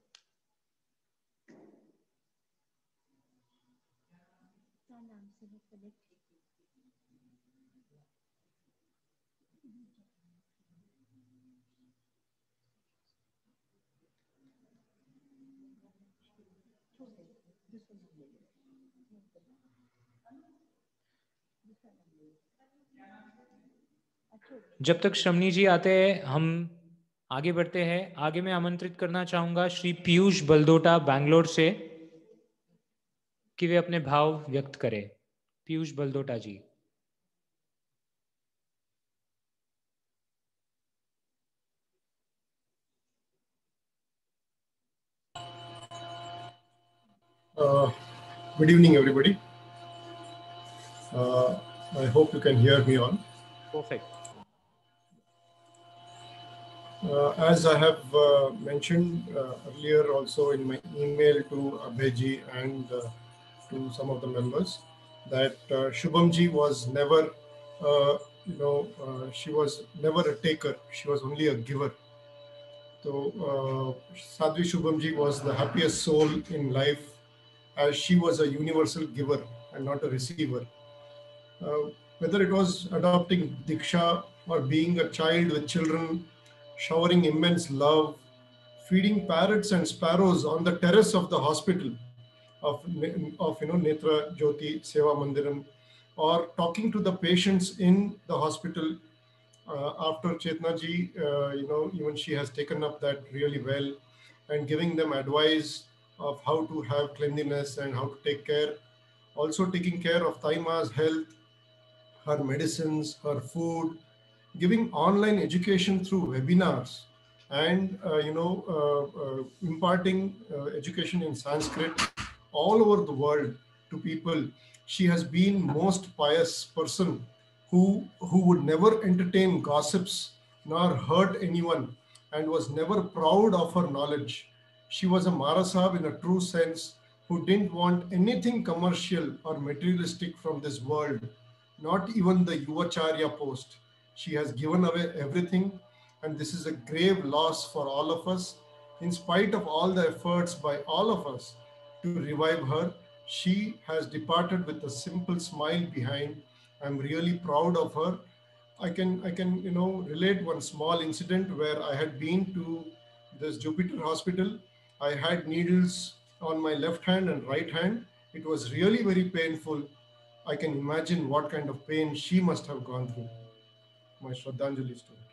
जब तक शमनी जी आते हैं हम आगे बढ़ते हैं। आगे मैं आमंत्रित करना चाहूंगा श्री पीयूष बलदोटा बैंगलोर से कि वे अपने भाव व्यक्त करें। पीयूष बलदोटा जी। Good evening, everybody. I hope you can hear me on. Perfect. As I have mentioned earlier also in my email to Abhayji and to some of the members, that Shubhamji was never, she was never a taker. She was only a giver. So Sadhvi Shubhamji was the happiest soul in life, as she was a universal giver and not a receiver. Whether it was adopting Diksha or being a child with children, showering immense love, feeding parrots and sparrows on the terrace of the hospital of Netra Jyoti Seva Mandiram, or talking to the patients in the hospital after Chetna ji, even she has taken up that really well, and giving them advice of how to have cleanliness and how to take care. Also taking care of Taima's health, her medicines, her food, giving online education through webinars, and imparting education in Sanskrit all over the world to people. She has been most pious person who would never entertain gossips nor hurt anyone, and was never proud of her knowledge. She was a Marasab in a true sense, who didn't want anything commercial or materialistic from this world. not even the Yuvacharya post. She has given away everything, and this is a grave loss for all of us. In spite of all the efforts by all of us to revive her, she has departed with a simple smile behind. I'm really proud of her. I can relate one small incident where I had been to this Jupiter hospital. I had needles on my left hand and right hand. It was really very painful. I can imagine what kind of pain she must have gone through. My Shraddhanjali to her.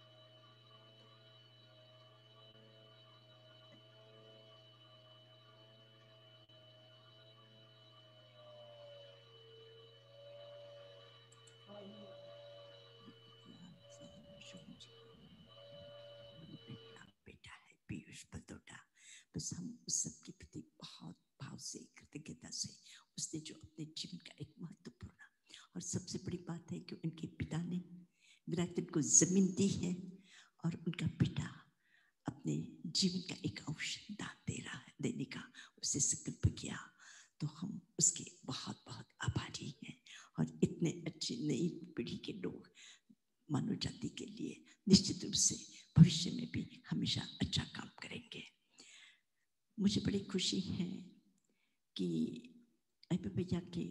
बेटा है पीयूष बदोटा, बस हम उस सबके प्रति बहुत भाव से, कृतज्ञता से, उसने जो अपने जीवन का एक महत्वपूर्ण और सबसे बड़ी बात है कि उनके पिता ने विराटन को जमीन दी है और उनका बेटा अपने जीवन का एक अंश दान दे रहा है, देने का उसे संकल्प किया, तो हम उसके बहुत बहुत आभारी हैं। और इतने अच्छे नई पीढ़ी के लोग मानव जाति के लिए निश्चित रूप से भविष्य में भी हमेशा अच्छा काम करेंगे। मुझे बड़ी खुशी है कि अभी भैया के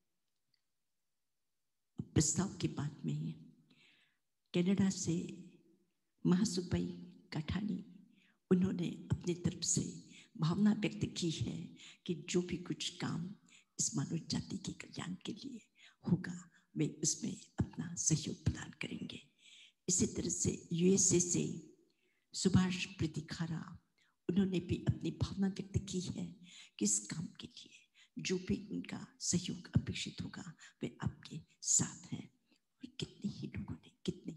प्रस्ताव के बाद में कनाडा से महासुबाई काठानी, उन्होंने अपनी तरफ से भावना व्यक्त की है कि जो भी कुछ काम इस मानव जाति के कल्याण के लिए होगा वे उसमें अपना सहयोग प्रदान करेंगे। इसी तरह से यूएसए से सुभाष प्रतिखारा, उन्होंने भी अपनी भावना व्यक्त की है कि इस काम के लिए जो भी उनका सहयोग अपेक्षित होगा वे आपके साथ हैं। और कितने ही लोगों ने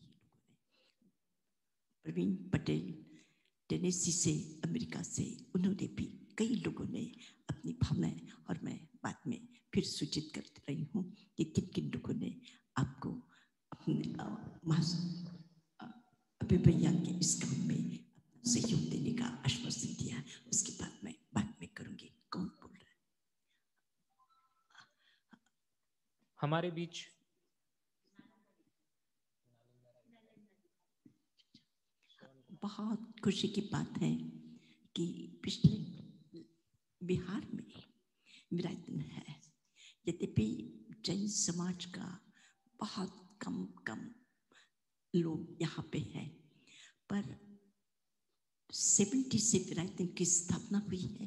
प्रवीण पटेल टेनेसी से, अमेरिका से, उन्होंने भी कई लोगों ने अपनी भावनाएं, और मैं बाद में फिर सूचित कर रही हूँ कि किन किन लोगों ने आपको अपने अभी भैया के इस काम में अपना सहयोग देने का आश्वासन दिया। उसके बाद में करूंगी। कौन बोल रहा है? हमारे बीच बहुत खुशी की बात है कि पिछले बिहार में विराटन है। यद्यपि जैन समाज का बहुत कम लोग यहाँ पे हैं, पर 70 से विराटन की स्थापना हुई है।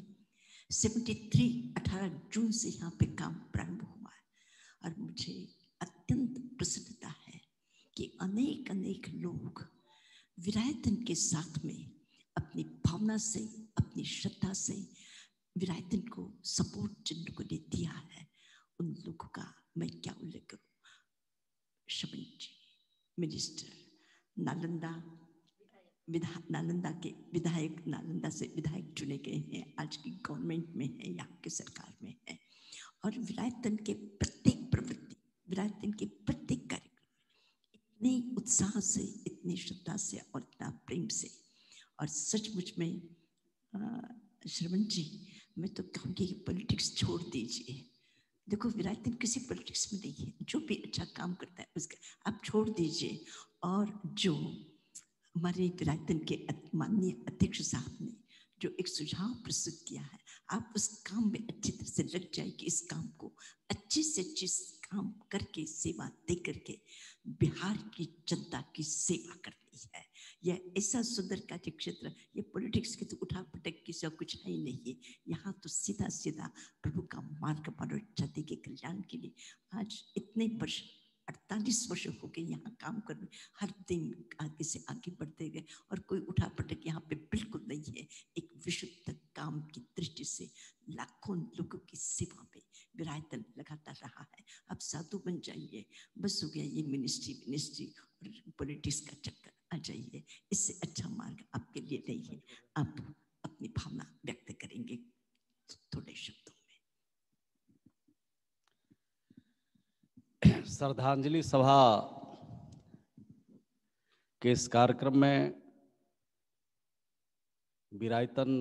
18 जून से यहाँ पे काम प्रारंभ हुआ है और मुझे अत्यंत प्रसन्नता है कि अनेक लोग विराटन के साथ में अपनी भावना से, अपनी श्रद्धा से विराटन को सपोर्ट जिन लोगों ने दिया है, उन लोगों का मैं क्या उल्लेख करूं। शबन जी मिनिस्टर, नालंदा के विधायक, नालंदा से विधायक चुने गए हैं, आज की गवर्नमेंट में है, यहाँ की सरकार में है, और विराटन के प्रत्येक प्रवृत्ति, विराटन के प्रत्येक कार्यक्रम इतने उत्साह से, इतनी श्रद्धा से और इतना प्रेम से, और सचमुच में श्रवण जी, मैं तो कहूँगी कि पॉलिटिक्स छोड़ दीजिए। देखो विराटन किसी पॉलिटिक्स में नहीं है, जो भी अच्छा काम करता है उसका आप छोड़ दीजिए। और जो हमारे विराटन के माननीय अध्यक्ष साहब ने जो एक सुझाव प्रस्तुत किया है, आप उस काम में अच्छी तरह से लग जाए कि इस काम को अच्छे से अच्छे काम करके, सेवा दे करके बिहार की जनता की सेवा करनी है। यह ऐसा सुंदर कार्य क्षेत्र, ये पॉलिटिक्स की तो उठा पटक की सब कुछ है ही नहीं। यहाँ तो सीधा सीधा प्रभु का मार्ग मानव जाति के कल्याण के लिए आज इतने वर्ष, 48 वर्ष हो गए यहाँ काम करने, हर दिन आगे से आगे बढ़ते गए और कोई उठा पटक यहाँ पे बिल्कुल नहीं है। एक विशुद्ध काम की दृष्टि से लाखों लोगों की सेवा में विराटन लगातार रहा है। अब साधु बन जाइए, बस हो गया ये मिनिस्ट्री और पॉलिटिक्स का चक्कर, आ जाइए। इससे अच्छा मार्ग आपके लिए नहीं है। आप अपनी भावना व्यक्त करेंगे थोड़े शब्दों में। श्रद्धांजलि सभा के इस कार्यक्रम में विराटन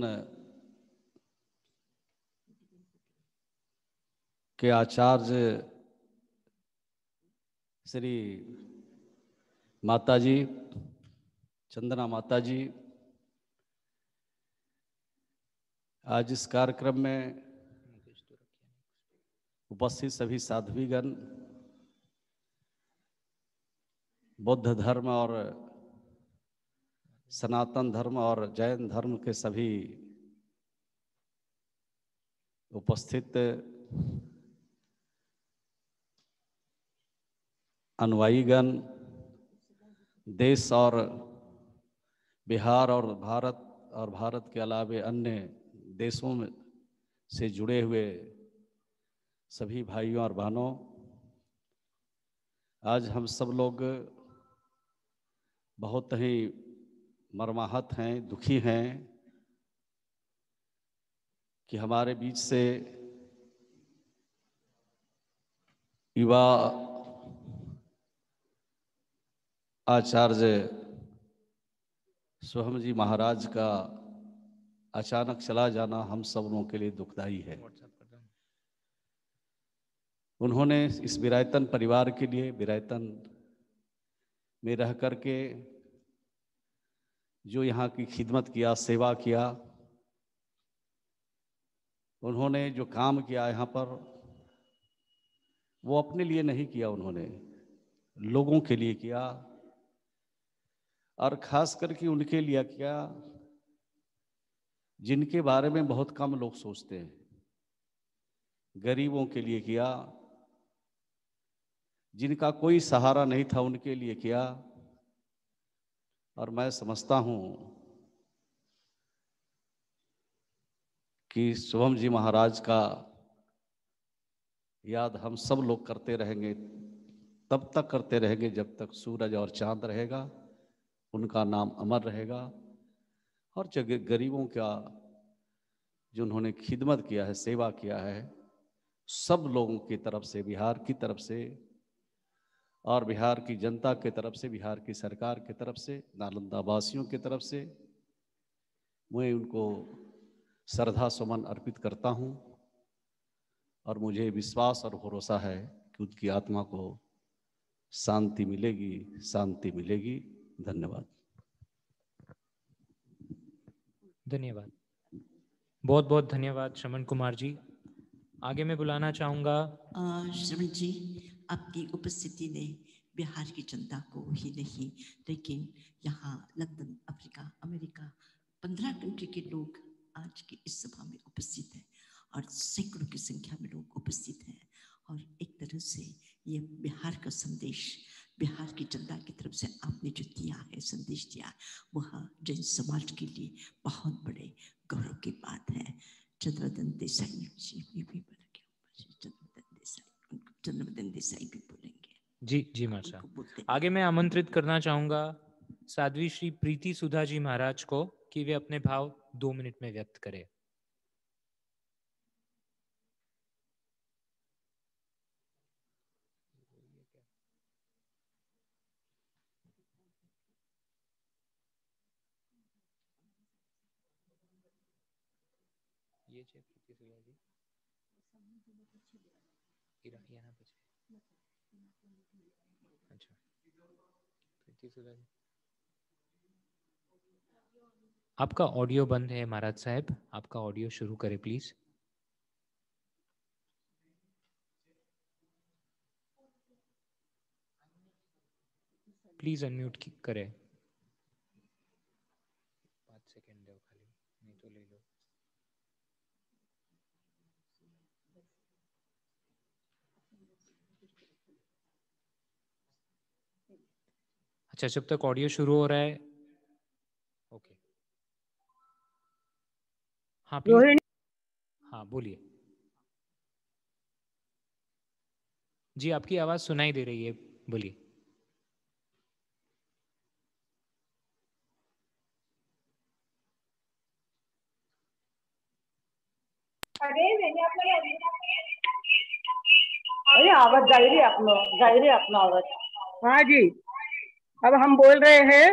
के आचार्य श्री माताजी, चंदना माताजी, आज इस कार्यक्रम में उपस्थित सभी साध्वीगण, बौद्ध धर्म और सनातन धर्म और जैन धर्म के सभी उपस्थित अनुयायीगण, देश और बिहार और भारत के अलावे अन्य देशों में से जुड़े हुए सभी भाइयों और बहनों, आज हम सब लोग बहुत ही मर्माहत हैं, दुखी हैं कि हमारे बीच से युवा आचार्य शुभम जी महाराज का अचानक चला जाना हम सब लोगों के लिए दुखदाई है। उन्होंने इस विरायतन परिवार के लिए विरायतन में रह करके जो यहाँ की खिदमत किया, सेवा किया, उन्होंने जो काम किया यहाँ पर, वो अपने लिए नहीं किया, उन्होंने लोगों के लिए किया और खास करके उनके लिए किया जिनके बारे में बहुत कम लोग सोचते हैं। गरीबों के लिए किया, जिनका कोई सहारा नहीं था उनके लिए किया। और मैं समझता हूँ कि शुभम जी महाराज का याद हम सब लोग करते रहेंगे, तब तक करते रहेंगे जब तक सूरज और चांद रहेगा, उनका नाम अमर रहेगा। और जगह गरीबों का जो उन्होंने खिदमत किया है, सेवा किया है, सब लोगों की तरफ से, बिहार की तरफ से और बिहार की जनता की तरफ से, बिहार की सरकार की तरफ से, नालंदा वासियों की तरफ से मैं उनको श्रद्धा सुमन अर्पित करता हूँ। और मुझे विश्वास और भरोसा है कि उनकी आत्मा को शांति मिलेगी, शांति मिलेगी। धन्यवाद। धन्यवाद, बहुत बहुत धन्यवाद श्रवण कुमार जी। आगे मैं बुलाना चाहूँगा श्रवण जी, आपकी उपस्थिति ने बिहार की जनता को ही नहीं, लेकिन यहाँ लंदन, अफ्रीका, अमेरिका, 15 कंट्री के लोग आज की इस सभा में उपस्थित हैं और सैकड़ों की संख्या में लोग उपस्थित हैं। और एक तरह से ये बिहार का संदेश, बिहार की जनता की तरफ से आपने जो दिया है, संदेश दिया, वह जैन समाज के लिए बहुत बड़े गौरव की बात है। चंद्रवदन देसाई जी भी चंद्रवदन देसाई भी बोलेंगे। जी माता। आगे मैं आमंत्रित करना चाहूँगा साध्वी श्री प्रीति सुधा जी महाराज को कि वे अपने भाव 2 मिनट में व्यक्त करें। आपका ऑडियो बंद है महाराज साहब, आपका ऑडियो शुरू करें प्लीज। प्लीज अनम्यूट करें। 5 सेकंड दो खाली, नहीं तो ले लो। अच्छा, जब तक ऑडियो शुरू हो रहा है, ओके। हाँ प्लीज, हाँ बोलिए जी, आपकी आवाज सुनाई दे रही है, बोलिए। अरे आवाज जा रही है अपना आवाज। हाँ जी, अब हम बोल रहे हैं।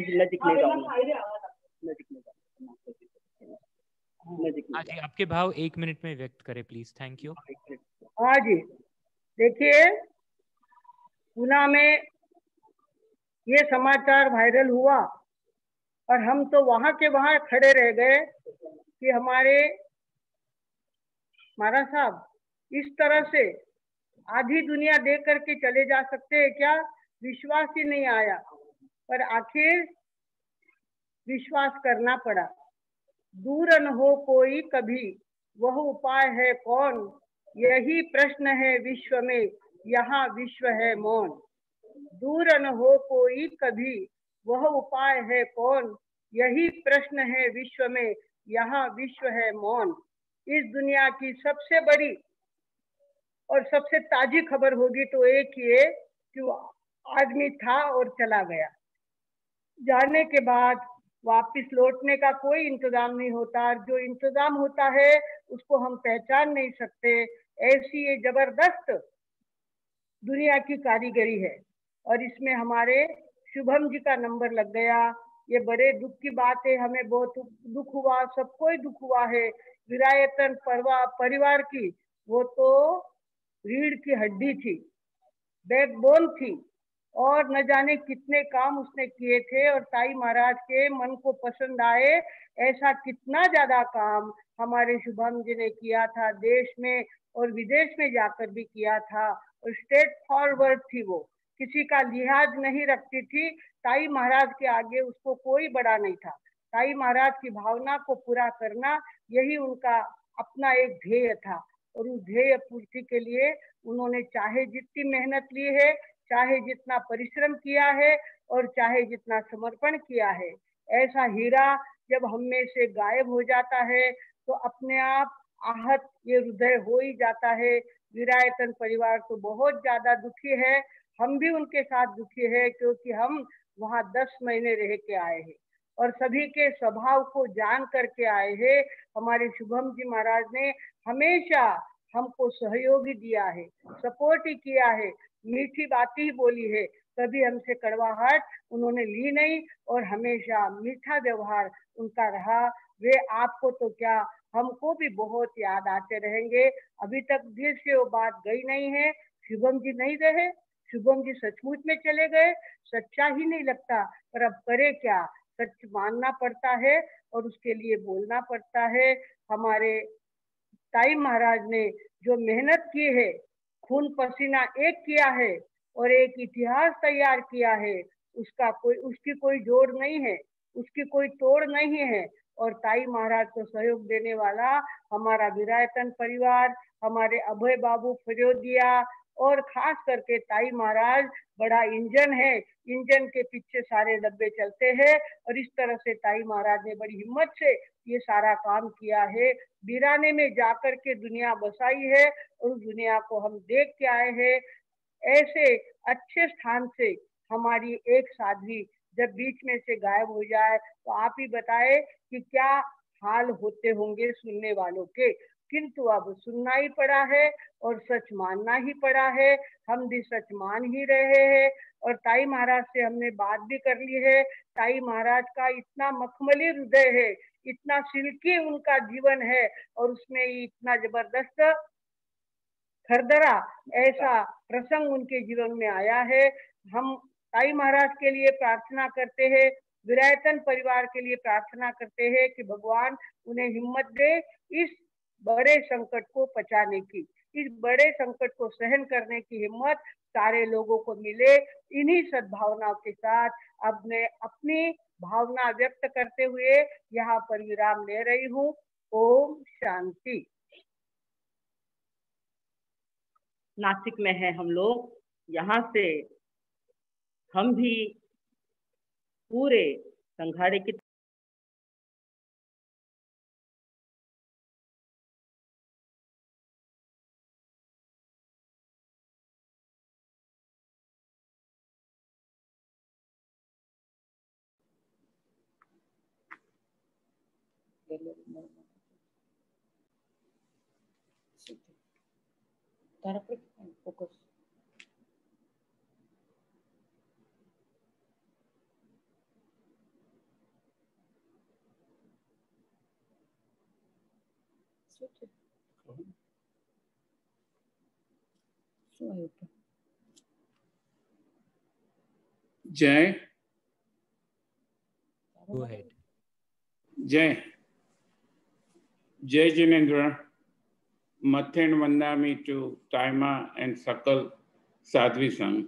हाँ जी, आपके भाव 1 मिनट में व्यक्त करें प्लीज। Thank you. हाँ जी, देखिए, पूना में ये समाचार वायरल हुआ और हम तो वहां के वहां खड़े रह गए कि हमारे महाराज साहब इस तरह से आधी दुनिया देख करके चले जा सकते हैं क्या? विश्वास ही नहीं आया, पर आखिर विश्वास करना पड़ा। दूर न हो कोई कभी वह उपाय है कौन, यही प्रश्न है विश्व में यहाँ विश्व है मौन। दूर न हो कोई कभी वह उपाय है कौन, यही प्रश्न है विश्व में यहाँ विश्व है मौन। इस दुनिया की सबसे बड़ी और सबसे ताजी खबर होगी तो एक ये कि वो आदमी था और चला गया। जाने के बाद वापस लौटने का कोई इंतजाम नहीं होता, जो इंतजाम होता है उसको हम पहचान नहीं सकते। ऐसी ये जबरदस्त दुनिया की कारीगरी है और इसमें हमारे शुभम जी का नंबर लग गया। ये बड़े दुख की बात है, हमें बहुत दुख हुआ, सबको ही दुख हुआ है। विरायतन परिवार की वो तो रीढ़ की हड्डी थी, बैकबोन थी और न जाने कितने काम उसने किए थे और ताई महाराज के मन को पसंद आए ऐसा कितना ज्यादा काम हमारे शुभम जी ने किया था। देश में और विदेश में जाकर भी किया था और स्ट्रेट फॉरवर्ड थी, वो किसी का लिहाज नहीं रखती थी। ताई महाराज के आगे उसको कोई बड़ा नहीं था। ताई महाराज की भावना को पूरा करना यही उनका अपना एक ध्येय था और उस ध्येय पूर्ति के लिए उन्होंने चाहे जितनी मेहनत ली है, चाहे जितना परिश्रम किया है और चाहे जितना समर्पण किया है। ऐसा हीरा जब हम में से गायब हो जाता है तो अपने आप आहत ये हृदय हो ही जाता है। विरायतन परिवार तो बहुत ज्यादा दुखी है, हम भी उनके साथ दुखी है क्योंकि हम वहाँ 10 महीने रह के आए हैं और सभी के स्वभाव को जान करके आए हैं। हमारे शुभम जी महाराज ने हमेशा हमको सहयोग ही दिया है, सपोर्ट ही किया है, मीठी बातें ही बोली है, कभी हमसे कड़वाहट उन्होंने ली नहीं और हमेशा मीठा व्यवहार उनका रहा। वे आपको तो क्या हमको भी बहुत याद आते रहेंगे। अभी तक दिल से वो बात गई नहीं है। शुभम जी नहीं रहे, शुभम जी सचमुच में चले गए, सच्चा ही नहीं लगता, पर अब करे क्या, सच मानना पड़ता है और उसके लिए बोलना पड़ता है। हमारे ताई महाराज ने जो मेहनत की है, खून पसीना एक किया है और एक इतिहास तैयार किया है, उसकी कोई जोड़ नहीं है, उसकी कोई तोड़ नहीं है। और ताई महाराज को सहयोग देने वाला हमारा विरायतन परिवार, हमारे अभय बाबू फरियोदिया और खास करके ताई महाराज बड़ा इंजन है। इंजन के पीछे सारे डब्बे चलते हैं और इस तरह से ताई महाराज ने बड़ी हिम्मत से ये सारा काम किया है। बीराने में जाकर के दुनिया बसाई है और उस दुनिया को हम देख के आए हैं। ऐसे अच्छे स्थान से हमारी एक साध्वी जब बीच में से गायब हो जाए तो आप ही बताए कि क्या हाल होते होंगे सुनने वालों के। किंतु अब सुनना ही पड़ा है और सच मानना ही पड़ा है। हम भी सच मान ही रहे हैं और ताई महाराज से हमने बात भी कर ली है। ताई महाराज का इतना मखमली हृदय है, इतना सिल्की उनका जीवन है और उसमें इतना जबरदस्त खरदरा ऐसा प्रसंग उनके जीवन में आया है। हम ताई महाराज के लिए प्रार्थना करते हैं, विरायतन परिवार के लिए प्रार्थना करते हैं कि भगवान उन्हें हिम्मत दे इस बड़े संकट को पचाने की, इस बड़े संकट को सहन करने की हिम्मत सारे लोगों को मिले। इन्हीं सद्भावनाओं के साथ अपनी भावना व्यक्त करते हुए यहाँ पर विराम ले रही हूँ। ओम शांति। नासिक में है हम लोग, यहाँ से हम भी पूरे संघाड़े की फोकस શું આવ્યું Jay. Go ahead. Jay Jinendra, Mathen Vandami to Taima and Sakal Sadhvi Sangh.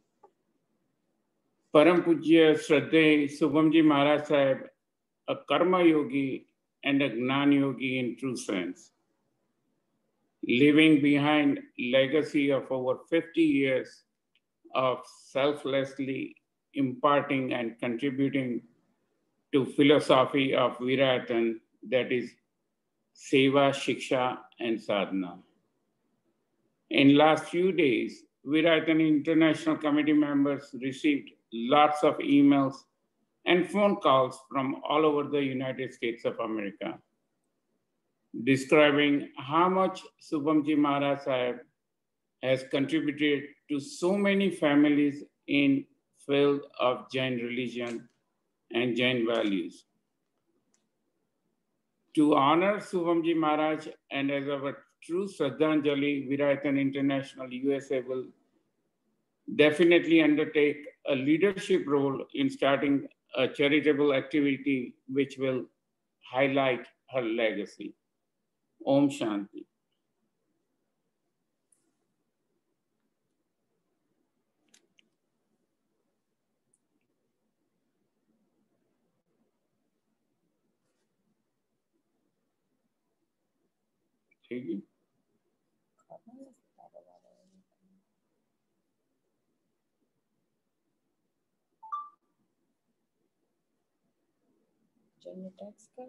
Param Pujya Shraddhe Shubhamji Maharaj Sahib, a Karma Yogi and a Gnan Yogi in true sense, leaving behind legacy of over 50 years of selflessly imparting and contributing to philosophy of Virayatan, that is Seva, Shiksha and Sadhana. In last few days, Virayatan International Committee members received lots of emails and phone calls from all over the United States of America, describing how much Shubhamji Maharaj Sahib has contributed to so many families in field of Jain religion and Jain values. To honor Shubhamji Maharaj and as our true Shraddhanjali, Virayatan International USA will definitely undertake a leadership role in starting a charitable activity which will highlight her legacy. Om Shanti. Text कर,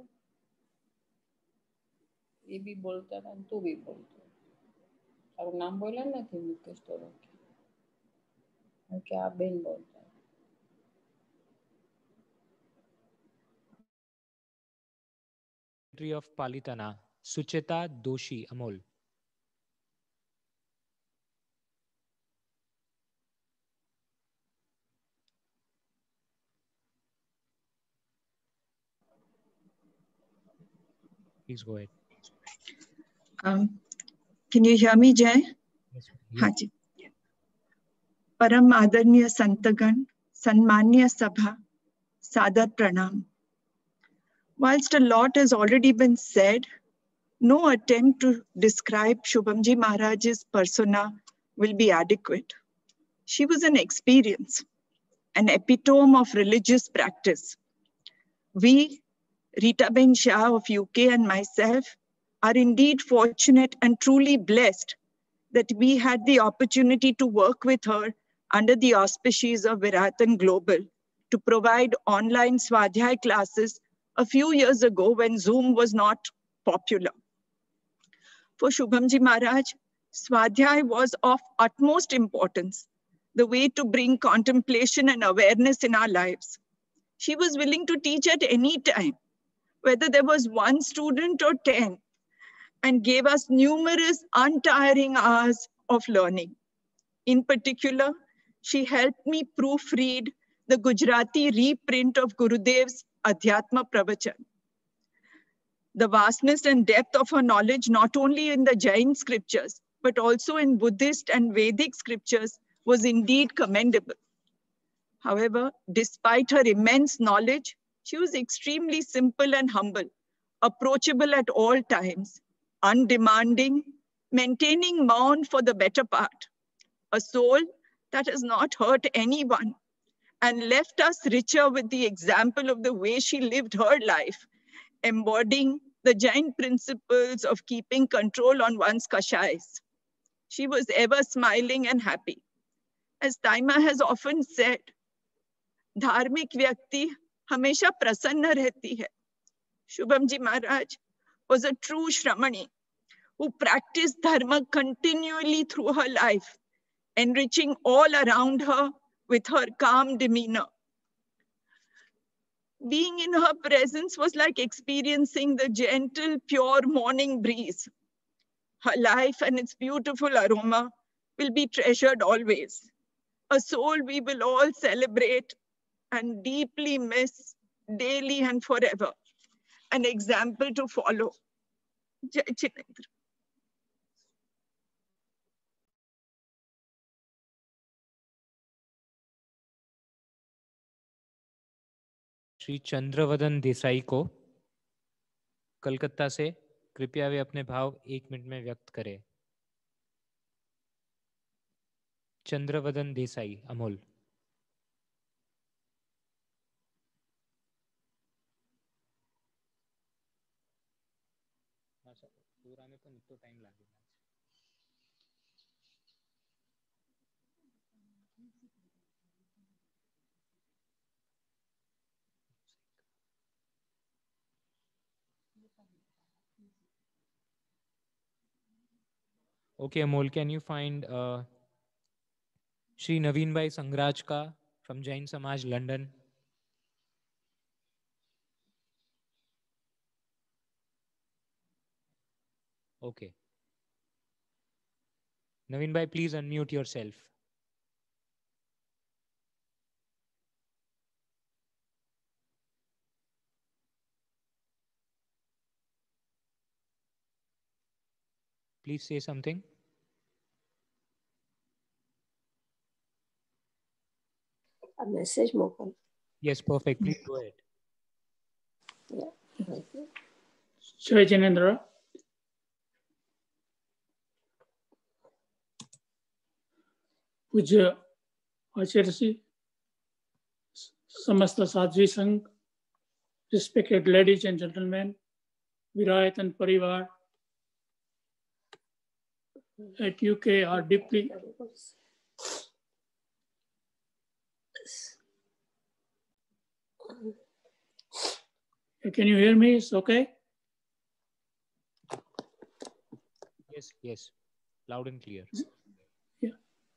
ये भी बोलता था तू भी बोलता, और नाम बोला ना कि मुकेश तो क्या बेन बोलता है. Secretary of Palitana, Sucheta Doshi Amol. Please go ahead. Can you hear me, Jay? Yes. हाँ जी. परम आदरणीय संतगण, सम्मान्य सभा, सादर प्रणाम. Whilst a lot has already been said, no attempt to describe Shubhamji Maharaj's persona will be adequate. She was an experience, an epitome of religious practice. We, Rita Ben Shah of UK and myself, are indeed fortunate and truly blessed that we had the opportunity to work with her under the auspices of Virayatan Global to provide online Swadhyay classes a few years ago when Zoom was not popular. For Shubhamji Maharaj, Swadhyay was of utmost importance, the way to bring contemplation and awareness in our lives. She was willing to teach at any time, whether there was one student or 10, and gave us numerous untiring hours of learning. In particular, she helped me proofread the Gujarati reprint of Gurudev's Adhyatma Pravachan. The vastness and depth of her knowledge, not only in the Jain scriptures, but also in Buddhist and Vedic scriptures, was indeed commendable. However, despite her immense knowledge, she was extremely simple and humble, approachable at all times, undemanding, maintaining maun for the better part, a soul that has not hurt anyone, and left us richer with the example of the way she lived her life, embodying the Jain principles of keeping control on one's kashais. She was ever smiling and happy. As Taima has often said, धार्मिक व्यक्ति हमेशा प्रसन्न रहती है. Shubhamji Maharaj was a true Shramani who practiced dharma continually through her life, enriching all around her with her calm demeanor. Being in her presence was like experiencing the gentle, pure morning breeze. Her life and its beautiful aroma will be treasured always. A soul we will all celebrate and deeply miss daily and forever. An example to follow. Jai Jinendra. Shri Chandravadan Desai को कलकत्ता से कृपया वे अपने भाव 1 minute में व्यक्त करें। Chandravadan Desai, Amol. Okay, Amol, can you find Shri Naveen Bhai Sangraj ka from Jain Samaj, London? Okay. Naveen Bhai, please unmute yourself. Please say something. A message मोकल. Yes, perfect. Please go ahead. Yeah. जय जिनेंद्र. पूज्य आचार्य श्री, समस्त साध्वी संघ, respected ladies and gentlemen, Virayatan Parivar at UK are deeply Can you hear me? It's okay? Yes. Loud and clear. Yeah.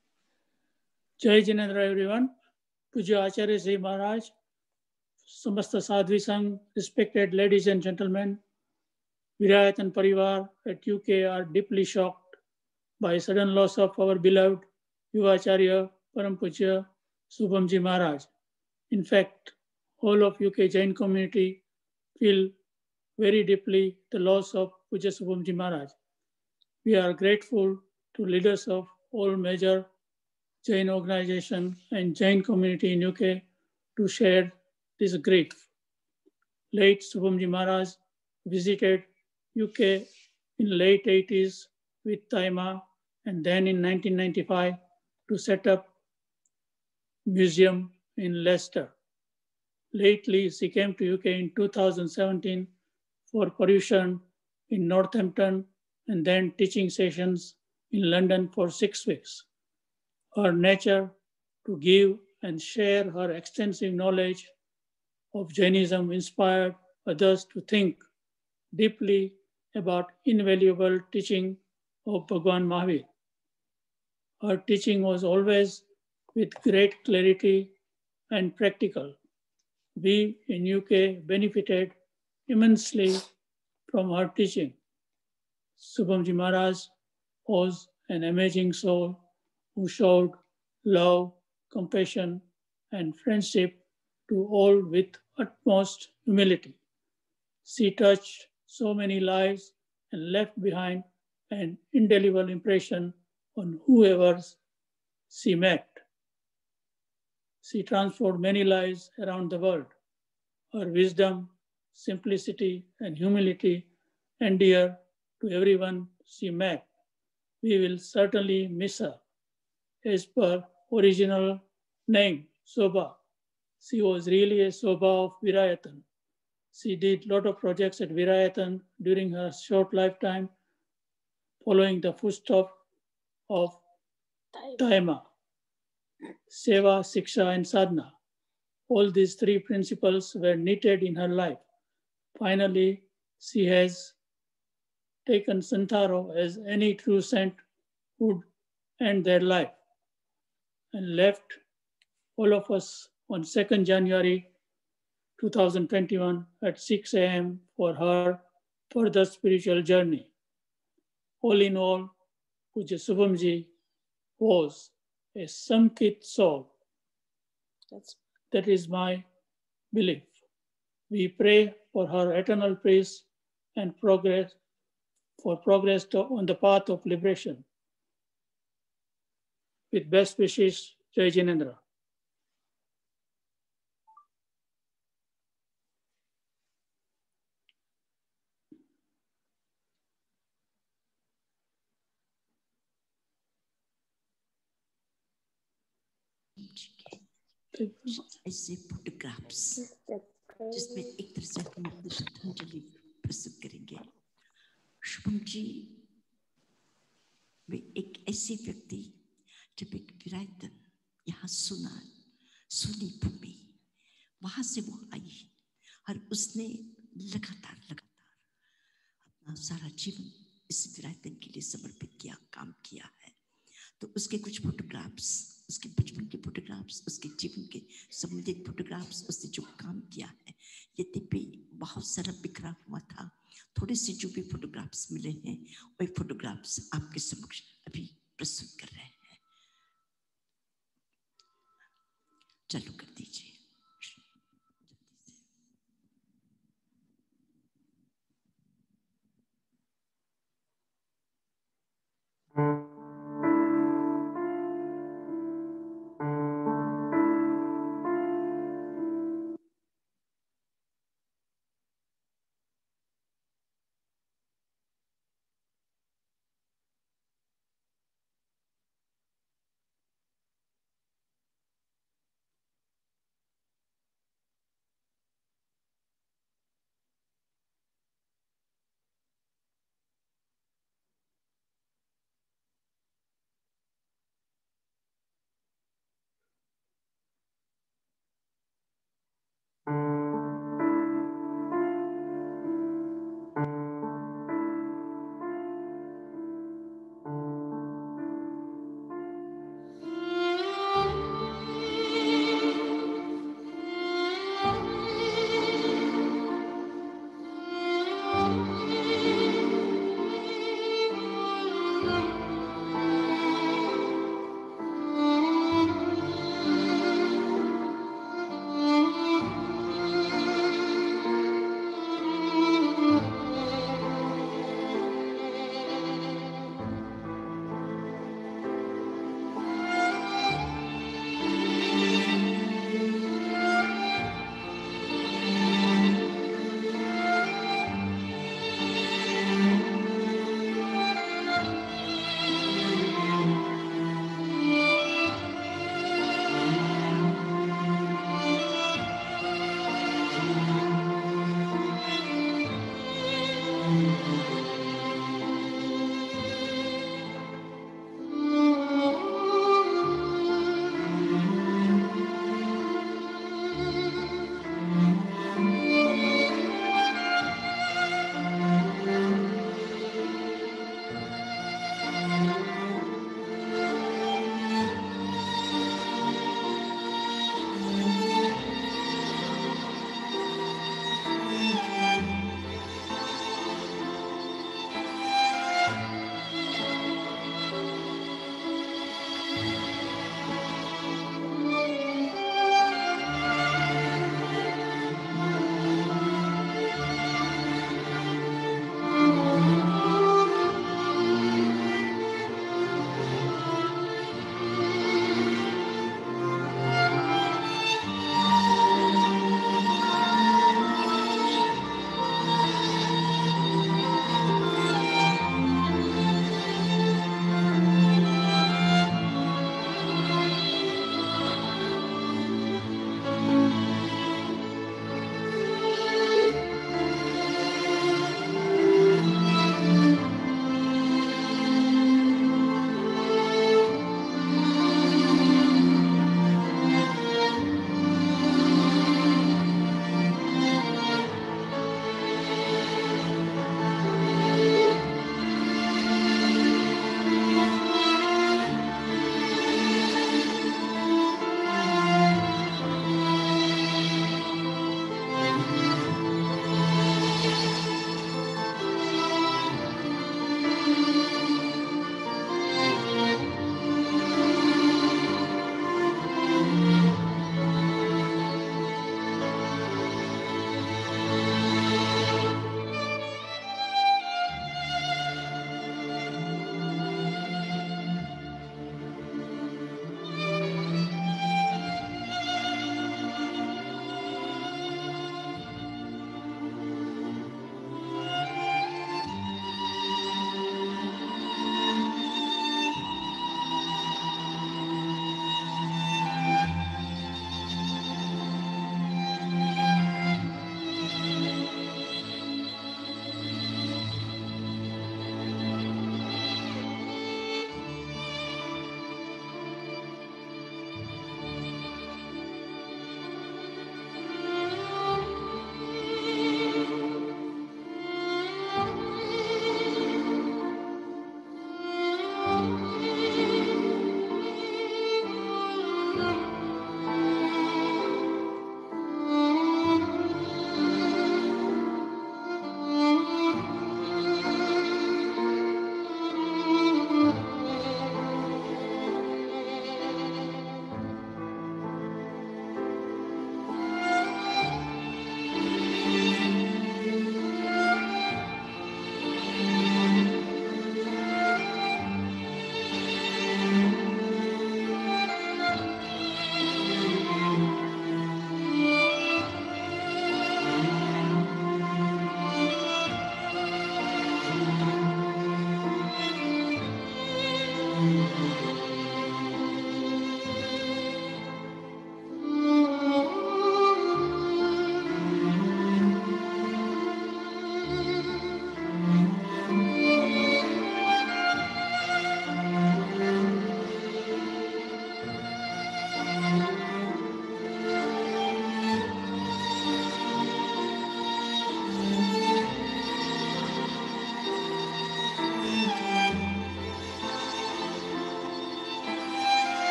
Jai Jinendra, everyone. Puja Acharya Sri Maharaj, Samasta Sadhvi Sangh, respected ladies and gentlemen, Virayatan Parivar at UK are deeply shocked by sudden loss of our beloved Yuvacharya Param Puja Shubhamji Maharaj. In fact, all of UK Jain community feel very deeply the loss of Puja Shubhamji Maharaj. We are grateful to leaders of all major Jain organization and Jain community in UK to share this grief. Late Shubhamji Maharaj visited UK in late 80s with Taima and then in 1995 to set up museum in Leicester. Lately, she came to UK in 2017 for Paryushan in Northampton and then teaching sessions in London for 6 weeks. Her nature to give and share her extensive knowledge of Jainism inspired others to think deeply about invaluable teaching of Bhagwan Mahavir. Her teaching was always with great clarity and practical. We in UK benefited immensely from her teaching. Shubhamji Maharaj was an amazing soul who showed love, compassion, and friendship to all with utmost humility. She touched so many lives and left behind an indelible impression on whoever she met. She transformed many lives around the world. Her wisdom, simplicity, and humility endear to everyone she met. We will certainly miss her. As per original name, Sobha, she was really a Sobha of Virayatan. She did a lot of projects at Virayatan during her short lifetime, following the footsteps of Taima, Seva, Siksha, and Sadhana. All these 3 principles were knitted in her life. Finally, she has taken Santaro as any true saint would end their life and left all of us on 2nd January 2021 at 6 a.m. for her further spiritual journey. All in all, Puja Shubhamji was a Samkit soul. That is my belief. We pray for her eternal peace and progress on the path of liberation. With best wishes, Jai Jinendra. जी के ऐसे photographs जिसमें एक तरह से हम अपनी श्रद्धांजलि प्रस्तुत करेंगे। शुभम जी वे एक ऐसे व्यक्ति जब एक विरायतन यहाँ सुनी भूमि वहां से वो आई और उसने लगातार अपना सारा जीवन इस विरायतन के लिए समर्पित किया, काम किया है। तो उसके कुछ फोटोग्राफ्स, उसके बचपन के फोटोग्राफ्स, उसके जीवन के संबंधित फोटोग्राफ्स, उसने जो काम किया है, यद्यपि बहुत सारा बिखरा हुआ था, थोड़े से जो भी फोटोग्राफ्स मिले हैं वही फोटोग्राफ्स आपके समक्ष अभी प्रस्तुत कर रहे हैं। चालू कर दीजिए।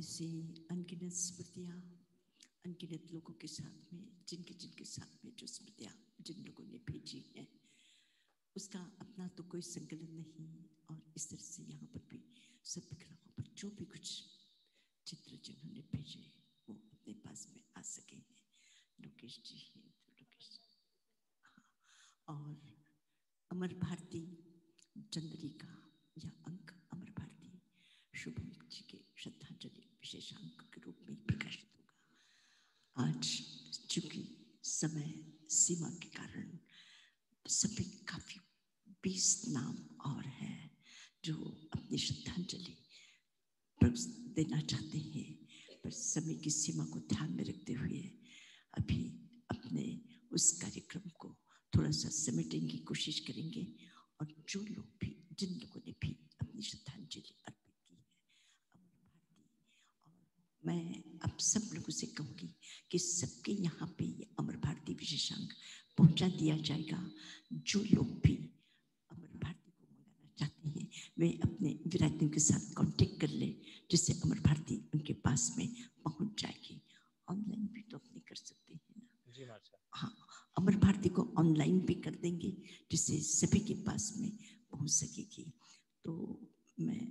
ऐसी अनगिनत स्मृतियाँ अनगिनत लोगों के साथ में, जिनके साथ में जो स्मृतियाँ जिन लोगों ने भेजी हैं, उसका अपना तो कोई संकलन नहीं। और इस तरह से यहाँ पर भी सब विग्रहों पर जो भी कुछ चित्र जिन्होंने भेजे वो अपने पास में आ सके हैं। लोकेश जी हैं तो लोकेश, हाँ। और अमर भारती चंद्रिका या अंक अमर भारती शुभम जी के श्रद्धांजलि विशेषांक के रूप में प्रकाशित होगा। आज चूंकि समय सीमा के कारण सभी काफी 20 नाम और हैं जो अपनी श्रद्धांजलि देना चाहते हैं, पर समय की सीमा को ध्यान में रखते हुए अभी अपने उस कार्यक्रम को थोड़ा सा समेटने की कोशिश करेंगे। और जो लोग भी, जिन लोगों ने भी अपनी श्रद्धांजलि अर्पित की है अमर भारती, और मैं अब सब लोगों से कहूँगी कि सबके यहाँ पे अमर भारती विशेषांक पहुँचा दिया जाएगा। जो लोग भी अमर भारती को मंगाना चाहते हैं वे अपने विराटियों के साथ कांटेक्ट कर ले, जिससे अमर भारती उनके पास में पहुँच जाएगी। ऑनलाइन भी तो अपने कर सकते हैं ना जी मार्शल? हाँ, अमर भारती को ऑनलाइन भी कर देंगे जिससे सभी के पास में पहुँच सकेगी। तो मैं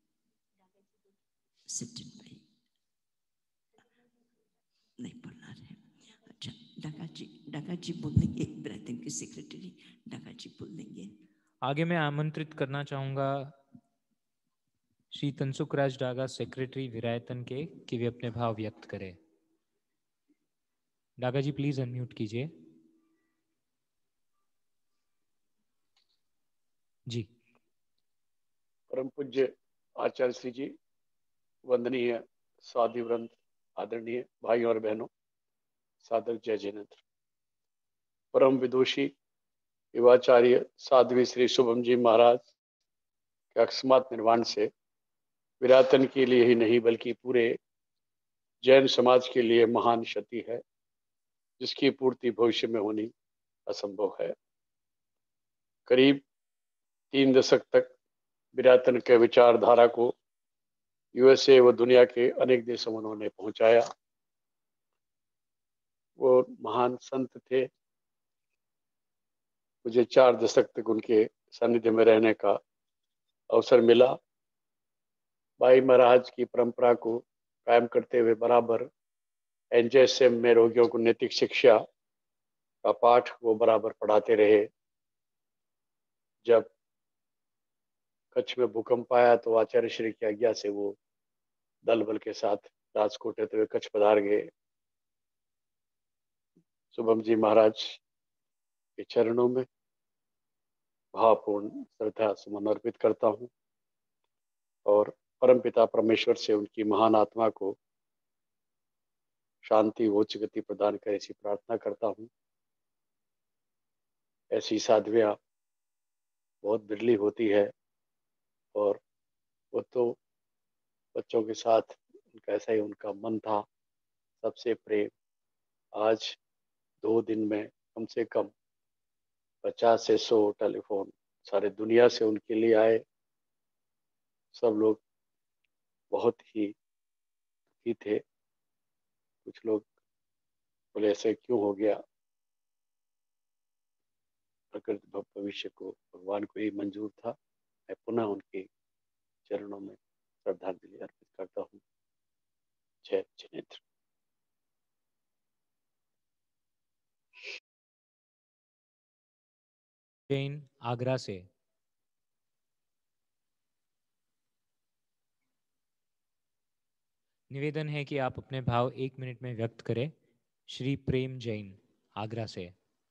सचिन भाई नहीं बोलना रहे। अच्छा, डागा जी बोल देंगे, विराटियों के सेक्रेटरी डागा जी बोल देंगे। आगे मैं आमंत्रित करना चाहूँगा श्री तनसुख राज डागा, सेक्रेटरी विरायतन के, कि वे अपने भाव व्यक्त करें। डागा जी प्लीज अनम्यूट कीजिए। जी। परम पूज्य आचार्य श्री जी, वंदनीय साधु वृंद, आदरणीय भाइयों और बहनों, सादर जय जिनेन्द्र। परम विदुषी युवाचार्य साध्वी श्री शुभम जी महाराज के अकस्मात निर्वाण से विरातन के लिए ही नहीं बल्कि पूरे जैन समाज के लिए महान क्षति है, जिसकी पूर्ति भविष्य में होनी असंभव है। करीब 3 दशक तक विरातन के विचारधारा को यूएसए व दुनिया के अनेक देशों में उन्होंने पहुंचाया। वो महान संत थे। मुझे 4 दशक तक उनके सानिध्य में रहने का अवसर मिला। भाई महाराज की परंपरा को कायम करते हुए बराबर एनजेएसएम में रोगियों को नैतिक शिक्षा का पाठ वो बराबर पढ़ाते रहे। जब कच्छ में भूकंप आया तो आचार्य श्री की आज्ञा से वो दल बल के साथ राजकोट रहते हुए कच्छ पधार गए। शुभम जी महाराज के चरणों में भावपूर्ण श्रद्धा सुमन अर्पित करता हूँ और परमपिता परमेश्वर से उनकी महान आत्मा को शांति उच्च गति प्रदान करे, ऐसी प्रार्थना करता हूँ। ऐसी साधवियाँ बहुत बिरली होती है और वो तो बच्चों के साथ उनका ऐसा ही उनका मन था, सबसे प्रेम। आज 2 दिन में कम से कम 50 से 100 टेलीफोन सारे दुनिया से उनके लिए आए। सब लोग बहुत ही दुखी थे। कुछ लोग बोले ऐसे क्यों हो गया, प्रकृति भविष्य को भगवान को ही मंजूर था। मैं पुनः उनके चरणों में श्रद्धांजलि अर्पित करता हूँ। जय जिनेन्द्र। जैन आगरा से। निवेदन है कि आप अपने भाव 1 मिनट में व्यक्त करें। श्री प्रेम जैन आगरा से।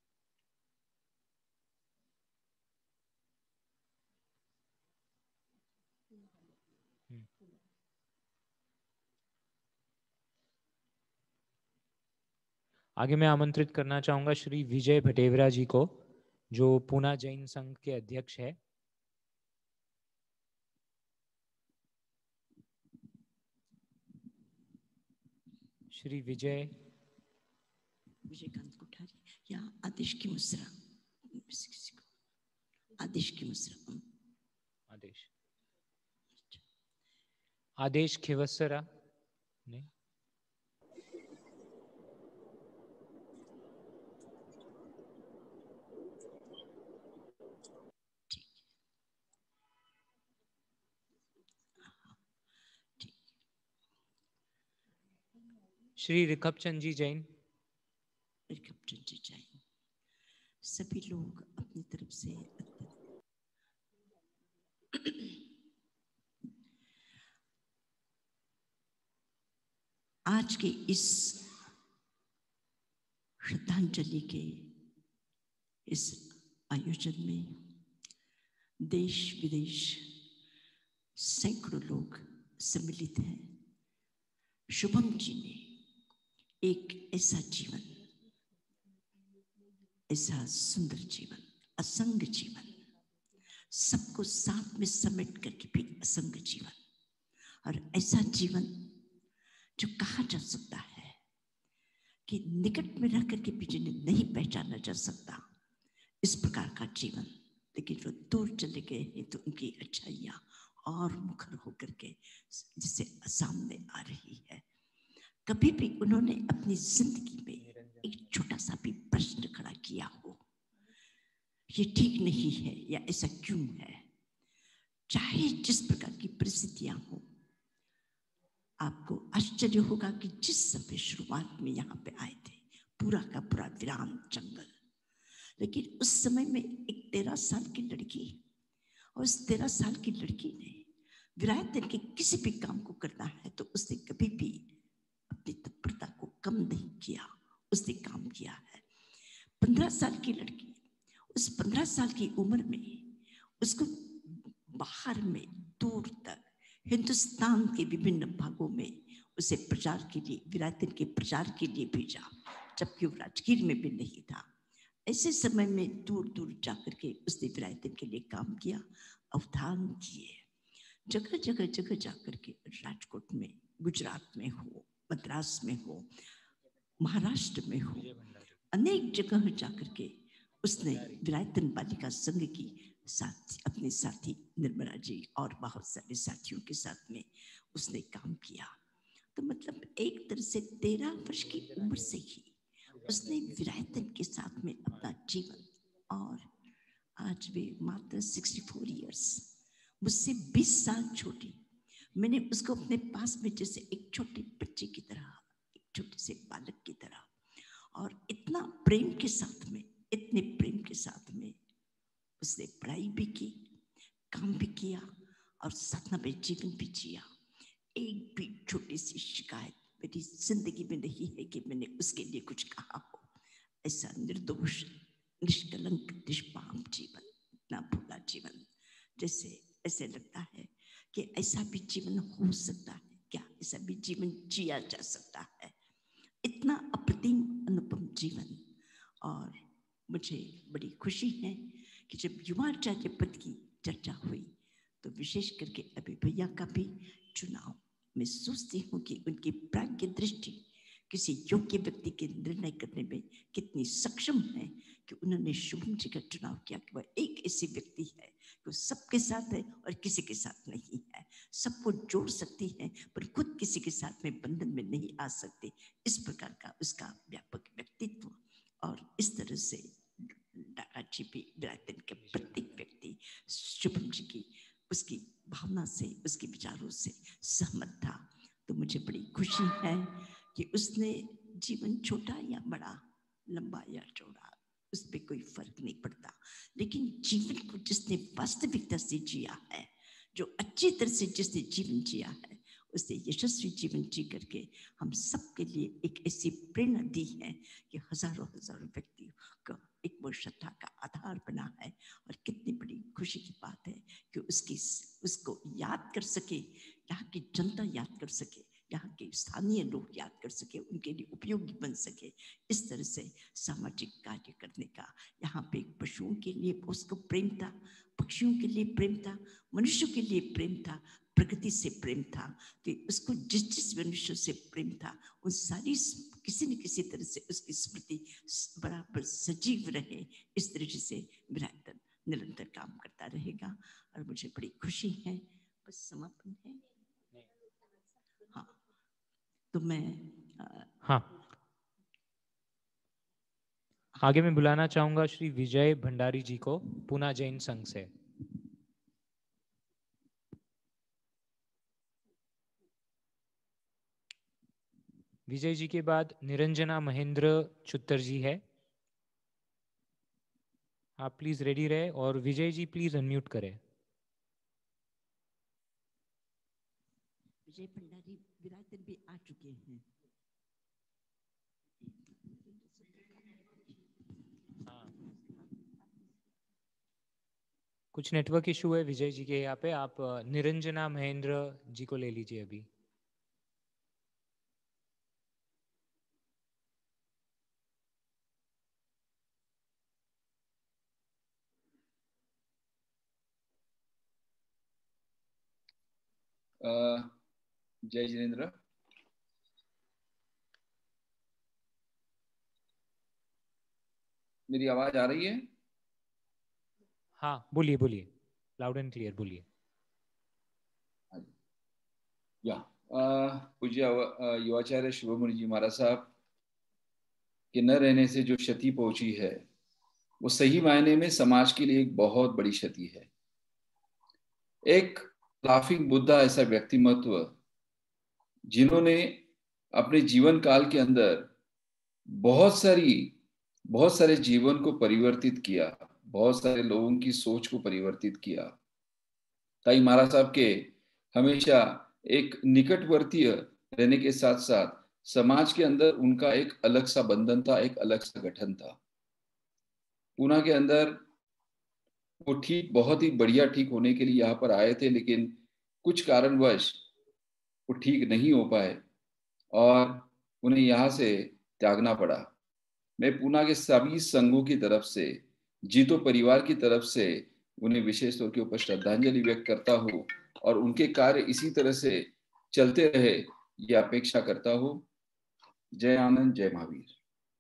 आगे मैं आमंत्रित करना चाहूंगा श्री विजय भटेवरा जी को, जो पूना जैन संघ के अध्यक्ष है। श्री विजयकांत कोठारी या आदेश की मुस्रा, किसी को आदेश की मुस्रा, आदेश खिवसरा नहीं, श्री रिखप चंद जी जैन। रिखप चंद जी जैन। सभी लोग अपनी तरफ से आज के इस श्रद्धांजलि के इस आयोजन में देश विदेश सैकड़ों लोग सम्मिलित हैं। शुभम जी ने एक ऐसा जीवन, ऐसा सुंदर जीवन, असंग जीवन, सबको साथ में समेट करके भी असंग जीवन, और ऐसा जीवन जो कहा जा सकता है कि निकट में रह करके भी जिन्हें नहीं पहचाना जा सकता, इस प्रकार का जीवन। लेकिन वो दूर चले गए हैं तो उनकी अच्छाइयाँ और मुखर होकर के जिसे सामने आ रही है। कभी भी उन्होंने अपनी जिंदगी में एक छोटा सा भी प्रश्न खड़ा किया हो, ये ठीक नहीं है या ऐसा क्यों है, चाहे जिस प्रकार की परिस्थितियां हो, आपको आश्चर्य होगा कि जिस समय शुरुआत में यहाँ पे आए थे पूरा का पूरा वीरान जंगल, लेकिन उस समय में एक 13 साल की लड़की, और उस 13 साल की लड़की ने विरायतन के किसी भी काम को करना है तो उसने कभी भी अपनी तत्परता को कम नहीं किया, उसने काम किया है। 15 साल की लड़की, उस 15 साल की उम्र में उसको बाहर में दूर तक हिंदुस्तान के विभिन्न भागों में उसे प्रचार के लिए, विरायतन के प्रचार के लिए भेजा, जबकि वो राजगीर में भी नहीं था। ऐसे समय में दूर दूर जाकर के उसने विरायतन के लिए काम किया, अवधान किए, जगह जगह जगह जाकर के, राजकोट में, गुजरात में हो, मद्रास में हो, महाराष्ट्र में हो, अनेक जगह जाकर के उसने विरायतन बालिका संघ की साथ अपने साथी निर्मला जी और बहुत सारे साथियों के साथ में उसने काम किया। तो मतलब एक तरह से 13 वर्ष की उम्र से ही उसने विरायतन के साथ में अपना जीवन, और आज वे मात्र 64 इयर्स, मुझसे 20 साल छोटी। मैंने उसको अपने पास में जैसे एक छोटे बच्चे की तरह, एक छोटे से बालक की तरह, और इतना प्रेम के साथ में, इतने प्रेम के साथ में उसने पढ़ाई भी की, काम भी किया और साधना में जीवन भी जिया। एक भी छोटी सी शिकायत मेरी जिंदगी में नहीं है कि मैंने उसके लिए कुछ कहा हो। ऐसा निर्दोष, निष्कलंक, निष्पाप जीवन, इतना भोला जीवन, जैसे ऐसे लगता है कि ऐसा भी जीवन हो सकता है क्या, ऐसा भी जीवन जिया जा सकता है। इतना अप्रतिम अनुपम जीवन। और मुझे बड़ी खुशी है कि जब युवाचार्य पद की चर्चा हुई तो विशेष करके अभी भैया का भी चुनाव, मैं सोचती हूँ कि उनकी प्राज्ञ दृष्टि किसी योग्य व्यक्ति के निर्णय करने में कितनी सक्षम है कि उन्होंने शुभम जी का चुनाव किया कि वह एक ऐसी व्यक्ति है कि सबके साथ है और किसी के साथ नहीं है, सबको जोड़ सकती है पर खुद किसी के साथ में बंधन में नहीं आ सकती। इस प्रकार का उसका व्यापक व्यक्तित्व, और इस तरह से डाका जी भी विरायतन के प्रत्येक व्यक्ति शुभम जी की उसकी भावना से, उसके विचारों से सहमत था। तो मुझे बड़ी खुशी है कि उसने जीवन छोटा या बड़ा, लंबा या चौड़ा, उस पर कोई फर्क नहीं पड़ता, लेकिन जीवन को जिसने वास्तविकता से जिया है, जो अच्छी तरह से जिसने जीवन जिया है, उसने यशस्वी जीवन जी करके हम सबके लिए एक ऐसी प्रेरणा दी है कि हजारों हजारों व्यक्तियों को एक वो श्रद्धा का आधार बना है। और कितनी बड़ी खुशी की बात है कि उसको याद कर सके, यहाँ की जनता याद कर सके, यहाँ के स्थानीय लोग याद कर सके, उनके लिए उपयोगी बन सके। इस तरह से सामाजिक कार्य करने का यहाँ पे पशुओं के लिए उसको प्रेम था, पक्षियों के लिए प्रेम था, मनुष्यों के लिए प्रेम था, प्रकृति से प्रेम था। कि उसको जिस जिस मनुष्य से प्रेम था उन सारी किसी न किसी तरह से उसकी स्मृति बराबर सजीव रहे, इस दृष्टि से विरायतन निरंतर काम करता रहेगा। और मुझे बड़ी खुशी है। बस समापन है। हाँ, तो मैं हाँ, आगे मैं बुलाना चाहूंगा श्री विजय भंडारी जी को, पूना जैन संघ से। विजय जी के बाद निरंजना महेंद्र चुत्तर जी है। आप प्लीज रेडी रहे और विजय जी प्लीज अनम्यूट करें। विजय भंडारी विराटन भी आ चुके हैं। कुछ नेटवर्क इशू है विजय जी के यहाँ पे। आप निरंजना महेंद्र जी को ले लीजिए अभी। जय जिनेंद्र। मेरी आवाज आ रही है? हाँ बोलिए बोलिए, लाउड एंड क्लियर बोलिए। या पूज्य युवाचार्य शुभमुनि जी महाराज साहब के न रहने से जो क्षति पहुंची है वो सही मायने में समाज के लिए एक बहुत बड़ी क्षति है। एक लाफिंग बुद्धा ऐसा व्यक्तिमत्व जिन्होंने अपने जीवन काल के अंदर बहुत सारे जीवन को परिवर्तित किया, बहुत सारे लोगों की सोच को परिवर्तित किया। ताई महाराज साहब के हमेशा एक निकटवर्तीय रहने के साथ साथ समाज के अंदर उनका एक अलग सा बंधन था, एक अलग सा गठन था। पूना के अंदर वो बहुत ही बढ़िया ठीक होने के लिए यहाँ पर आए थे, लेकिन कुछ कारणवश वो ठीक नहीं हो पाए और उन्हें यहाँ से त्यागना पड़ा। मैं पूना के सभी संघों की तरफ से, जीतो परिवार की तरफ से उन्हें विशेष तौर के ऊपर श्रद्धांजलि व्यक्त करता हूँ और उनके कार्य इसी तरह से चलते रहे ये अपेक्षा करता हूँ। जय आनंद, जय महावीर।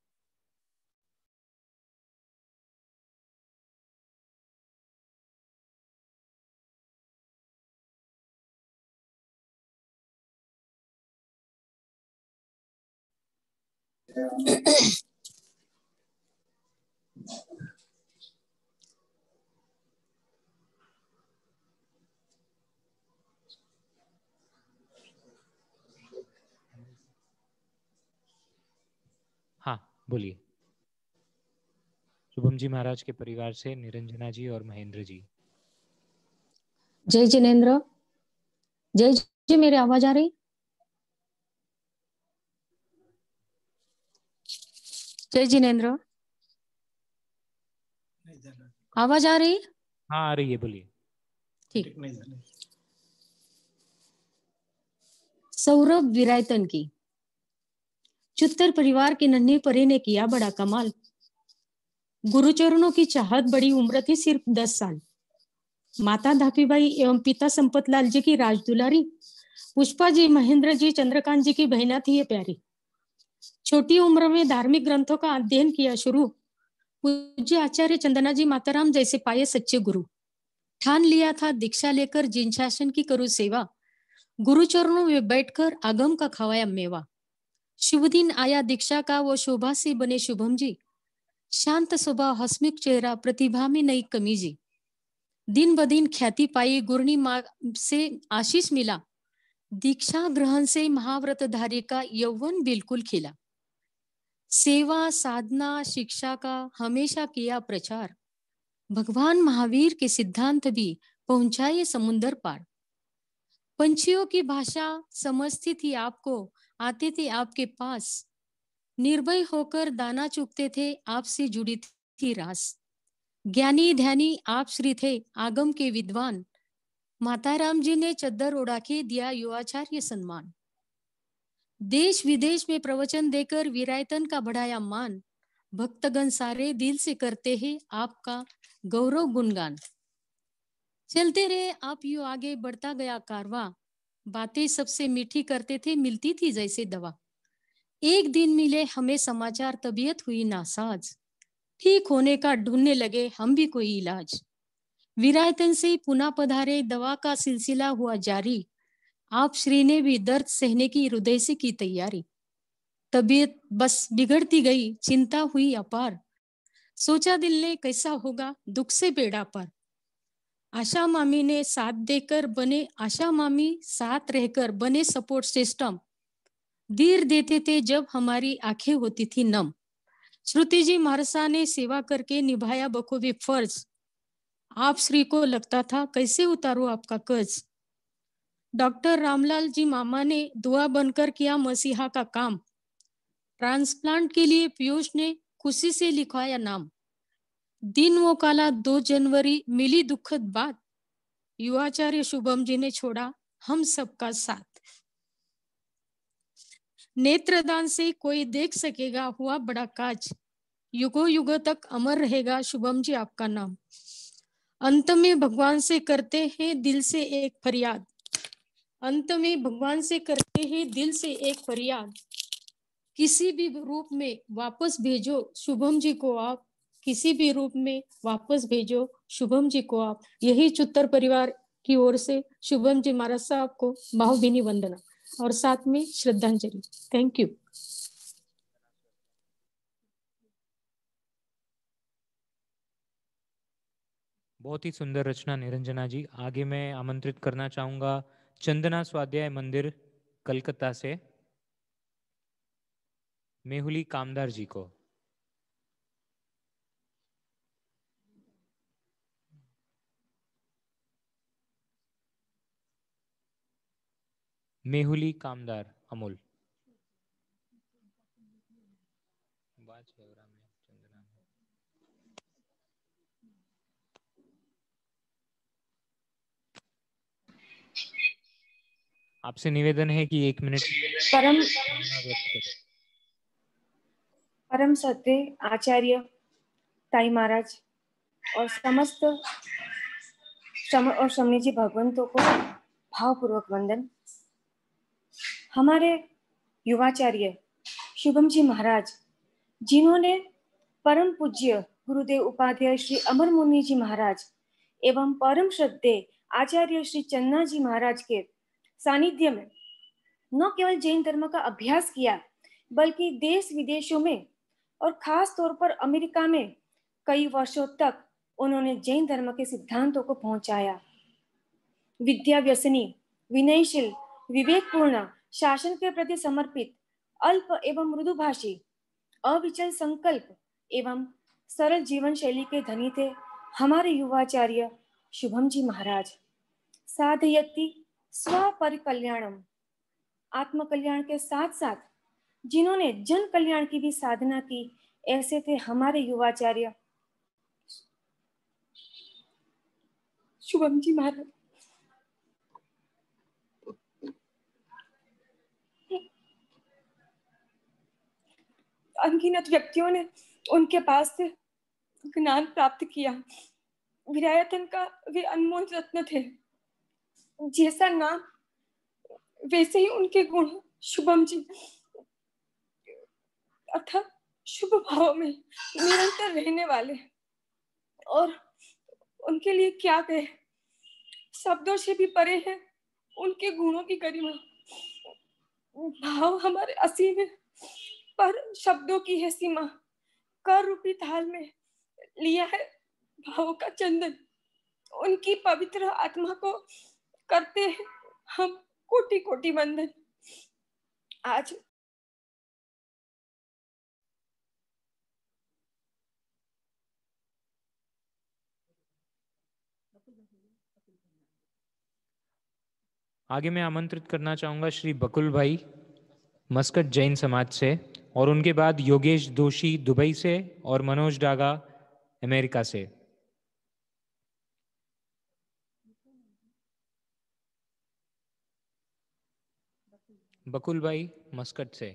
हाँ बोलिए। शुभम जी महाराज के परिवार से निरंजना जी और महेंद्र जी। जय जिनेंद्र। जय जी, मेरी आवाज आ रही? जय जिनेंद्र, आवाज आ रही? हाँ आ रही है, बोलिए। ठीक। सौरभ विरायतन की चुत्तर परिवार के नन्हे परे ने किया बड़ा कमाल। गुरुचरणों की चाहत, बड़ी उम्र थी सिर्फ 10 साल। माता धापीबाई एवं पिता संपतलाल जी की राजदुलारी, पुष्पा जी, महेंद्र जी, चंद्रकांत जी की बहना थी ये प्यारी। छोटी उम्र में धार्मिक ग्रंथों का अध्ययन किया शुरू। पूज्य आचार्य चंदना जी माताराम जैसे पाए सच्चे गुरु। ठान लिया था दीक्षा लेकर जिन शासन की करूँ सेवा। गुरुचरणों में बैठकर आगम का खवाया मेवा। शुभ दिन आया दीक्षा का, वो शोभा से बने शुभम जी। शांत स्वभाव, हस्मुख चेहरा, प्रतिभा में नई कमी जी। दिन ब दिन ख्याति पाई, गुरनी माँ से आशीष मिला। दीक्षा ग्रहण से महाव्रतधारी का यौवन बिल्कुल खिला। सेवा, साधना, शिक्षा का हमेशा किया प्रचार। भगवान महावीर के सिद्धांत भी पहुंचाए समुंदर पार। पंछियों की भाषा समझती थी आपको, आते थे आपके पास। निर्भय होकर दाना चुगते थे, आपसे जुड़ी थी रास। ज्ञानी ध्यानी आप श्री थे, आगम के विद्वान। माता राम जी ने चद्दर ओढ़ा के दिया युवाचार्य सम्मान। देश विदेश में प्रवचन देकर विरायतन का बढ़ाया मान। भक्तगण सारे दिल से करते हैं आपका गौरव गुणगान। चलते रहे आप यूं आगे, बढ़ता गया कारवां। बातें सबसे मीठी करते थे, मिलती थी जैसे दवा। एक दिन मिले हमें समाचार, तबीयत हुई नासाज। ठीक होने का ढूंढने लगे हम भी कोई इलाज। विरायतन से पुनः पधारे, दवा का सिलसिला हुआ जारी। आप श्री ने भी दर्द सहने की हृदय से की तैयारी। तबीयत बस बिगड़ती गई, चिंता हुई अपार। सोचा दिल ने कैसा होगा दुख से बेड़ा पार। आशा मामी ने साथ देकर बने, आशा मामी साथ रहकर बने सपोर्ट सिस्टम। धीर देते थे जब हमारी आंखें होती थी नम। श्रुति जी महारसा ने सेवा करके निभाया बखूबी फर्ज। आप श्री को लगता था कैसे उतारो आपका कर्ज। डॉक्टर रामलाल जी मामा ने दुआ बनकर किया मसीहा का काम। ट्रांसप्लांट के लिए पीयूष ने खुशी से लिखवाया नाम। दिन वो काला 2 जनवरी मिली दुखद बात। युवाचार्य शुभम जी ने छोड़ा हम सबका साथ। नेत्रदान से कोई देख सकेगा हुआ बड़ा काज। युगों युगों तक अमर रहेगा शुभम जी आपका नाम। अंत में भगवान से करते हैं दिल से एक फरियाद। अंत में भगवान से करते हैं दिल से एक फरियाद। किसी भी रूप में वापस भेजो शुभम जी को आप। किसी भी रूप में वापस भेजो शुभम जी को आप। यही चुत्तर परिवार की ओर से शुभम जी महाराज साहब को भावभीनी वंदना और साथ में श्रद्धांजलि। Thank you. बहुत ही सुंदर रचना निरंजना जी। आगे मैं आमंत्रित करना चाहूंगा चंदना स्वाध्याय मंदिर कलकत्ता से मेहुली कामदार जी को। मेहुली कामदार अमोल। आपसे निवेदन है कि 1 मिनट परम सत्य आचार्य ताई महाराज और समस्त शमनी जी भगवंतों को भावपूर्वक वंदन। हमारे युवाचार्य शुभम जी महाराज जिन्होंने परम पूज्य गुरुदेव उपाध्याय श्री अमर मुनि जी महाराज एवं परम श्रद्धेय आचार्य श्री चन्ना जी महाराज के सानिध्य में न केवल जैन धर्म का अभ्यास किया बल्कि देश विदेशों में और खास तौर पर अमेरिका में कई वर्षों तक उन्होंने जैन धर्म के सिद्धांतों को पहुंचाया। विद्या व्यसनी, विनयशील, विवेकपूर्ण, शासन के प्रति समर्पित, अल्प एवं मृदुभाषी, अविचल संकल्प एवं सरल जीवन शैली के धनी थे हमारे युवाचार्य शुभम जी महाराज। साधयति स्वपरिकल्याणम, आत्म कल्याण के साथ साथ जिन्होंने जन कल्याण की भी साधना की, ऐसे थे हमारे युवाचार्य शुभम जी महाराज। अनगिनत व्यक्तियों ने उनके पास से ज्ञान प्राप्त किया। विरायतन का वे अनमोल रत्न थे। जैसा नाम वैसे ही उनके गुण। शुभम जी अर्थात शुभ भाव में निरंतर रहने वाले, और उनके लिए क्या कहे, शब्दों से भी परे है उनके गुणों की गरिमा। भाव हमारे असीम है पर शब्दों की है सीमा। कर रूपी थाल में लिया है भाव का चंदन। उनकी पवित्र आत्मा को करते हैं हम कोटि कोटि वंदन। आज आगे मैं आमंत्रित करना चाहूंगा श्री बकुल भाई मस्कट जैन समाज से, और उनके बाद योगेश दोषी दुबई से और मनोज डागा अमेरिका से। बकुल भाई मस्कट से।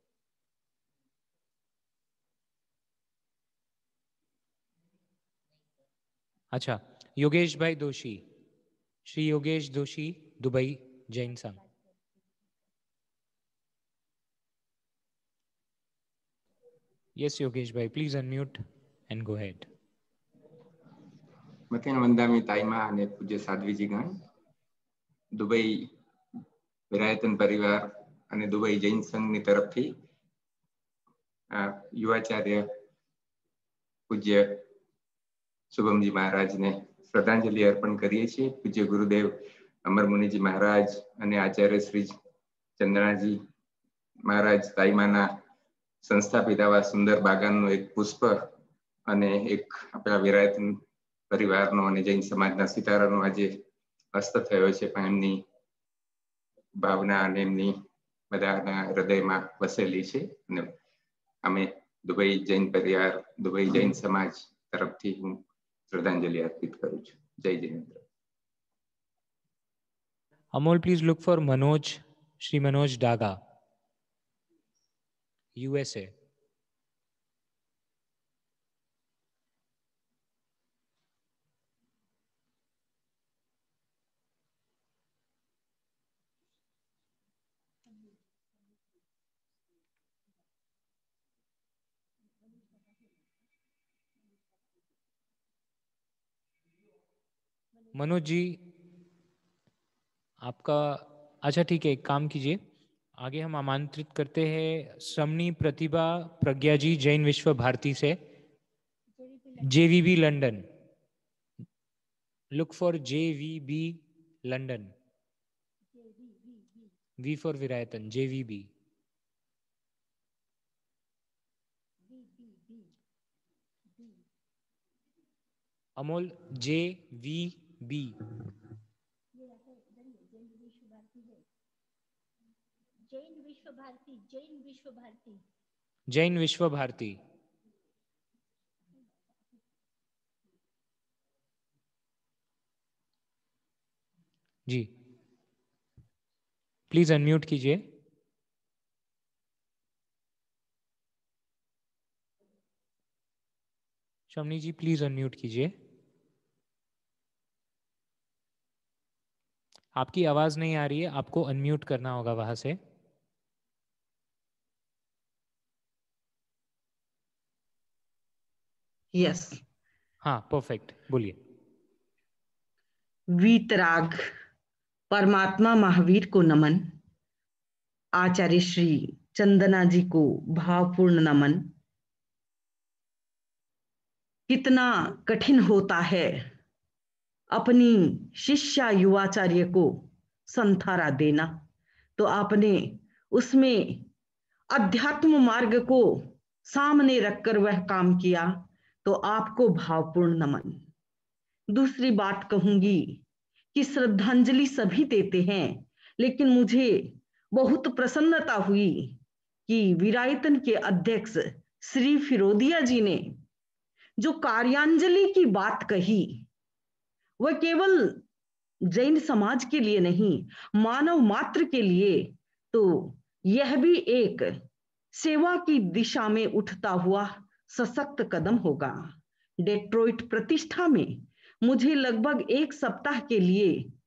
अच्छा, योगेश भाई दोषी, श्री योगेश दोषी दुबई जैन संघ। Yes, Yogesh bhai, please unmute and go ahead. मतेन वंदामी ताइमा અને પૂજ્ય સાધ્વીજીગણ દુબઈ વિરાયતન પરિવાર અને દુબઈ જૈન સંઘની તરફથી યુવાચાર્ય પૂજ્ય શુભમજી મહારાજને શ્રદ્ધાંજલિ અર્પણ કરીએ છીએ. પૂજ્ય ગુરુદેવ અમર મુનિજી મહારાજ અને આચાર્ય શ્રી ચંદનાજી મહારાજ તાઈમાના સંસ્થાપિત આવા સુંદર બાગાનનું એક પુષ્પ અને એક આપણા વિરાયતન પરિવારનો અને જૈન સમાજના સિતારાનો આજે હસ્ત થયો છે, પણ એમની ભાવના અને એમની બધાના હૃદયમાં વસેલી છે. અને અમે દુબઈ જૈન પરિવાર, દુબઈ જૈન સમાજ તરફથી હું શ્રદ્ધાંજલિ અર્પિત કરું છું. જય Jinendra. Amol, please look for Manoj, Shri Manoj Daga, USA. Manoj ji, आपका अच्छा ठीक है, एक काम कीजिए, आगे हम आमंत्रित करते हैं श्रमणी प्रतिभा प्रज्ञा जी जैन विश्व भारती से, JVB London. Look for JVB London. V for Virayatan, JVB. Amol, JVB. Jain Vishva Bharati. Ji please unmute कीजिए. शमनी जी प्लीज अनम्यूट कीजिए. आपकी आवाज नहीं आ रही है, आपको अनम्यूट करना होगा वहां से. यस. हाँ परफेक्ट, बोलिए. वीतराग परमात्मा महावीर को नमन. आचार्य श्री चंदना जी को भावपूर्ण नमन. कितना कठिन होता है अपनी शिष्या युवाचार्य को संथारा देना, तो आपने उसमें अध्यात्म मार्ग को सामने रखकर वह काम किया, तो आपको भावपूर्ण नमन. दूसरी बात कहूंगी कि श्रद्धांजलि सभी देते हैं, लेकिन मुझे बहुत प्रसन्नता हुई कि विरायतन के अध्यक्ष श्री फिरोदिया जी ने जो कार्यांजलि की बात कही, वह केवल जैन समाज के लिए नहीं, मानव मात्र के लिए, तो यह भी एक सेवा की दिशा में उठता हुआ सशक्त कदम होगा. डेट्रॉइट प्रतिष्ठा में मुझे लगभग एक सप्ताह के लिए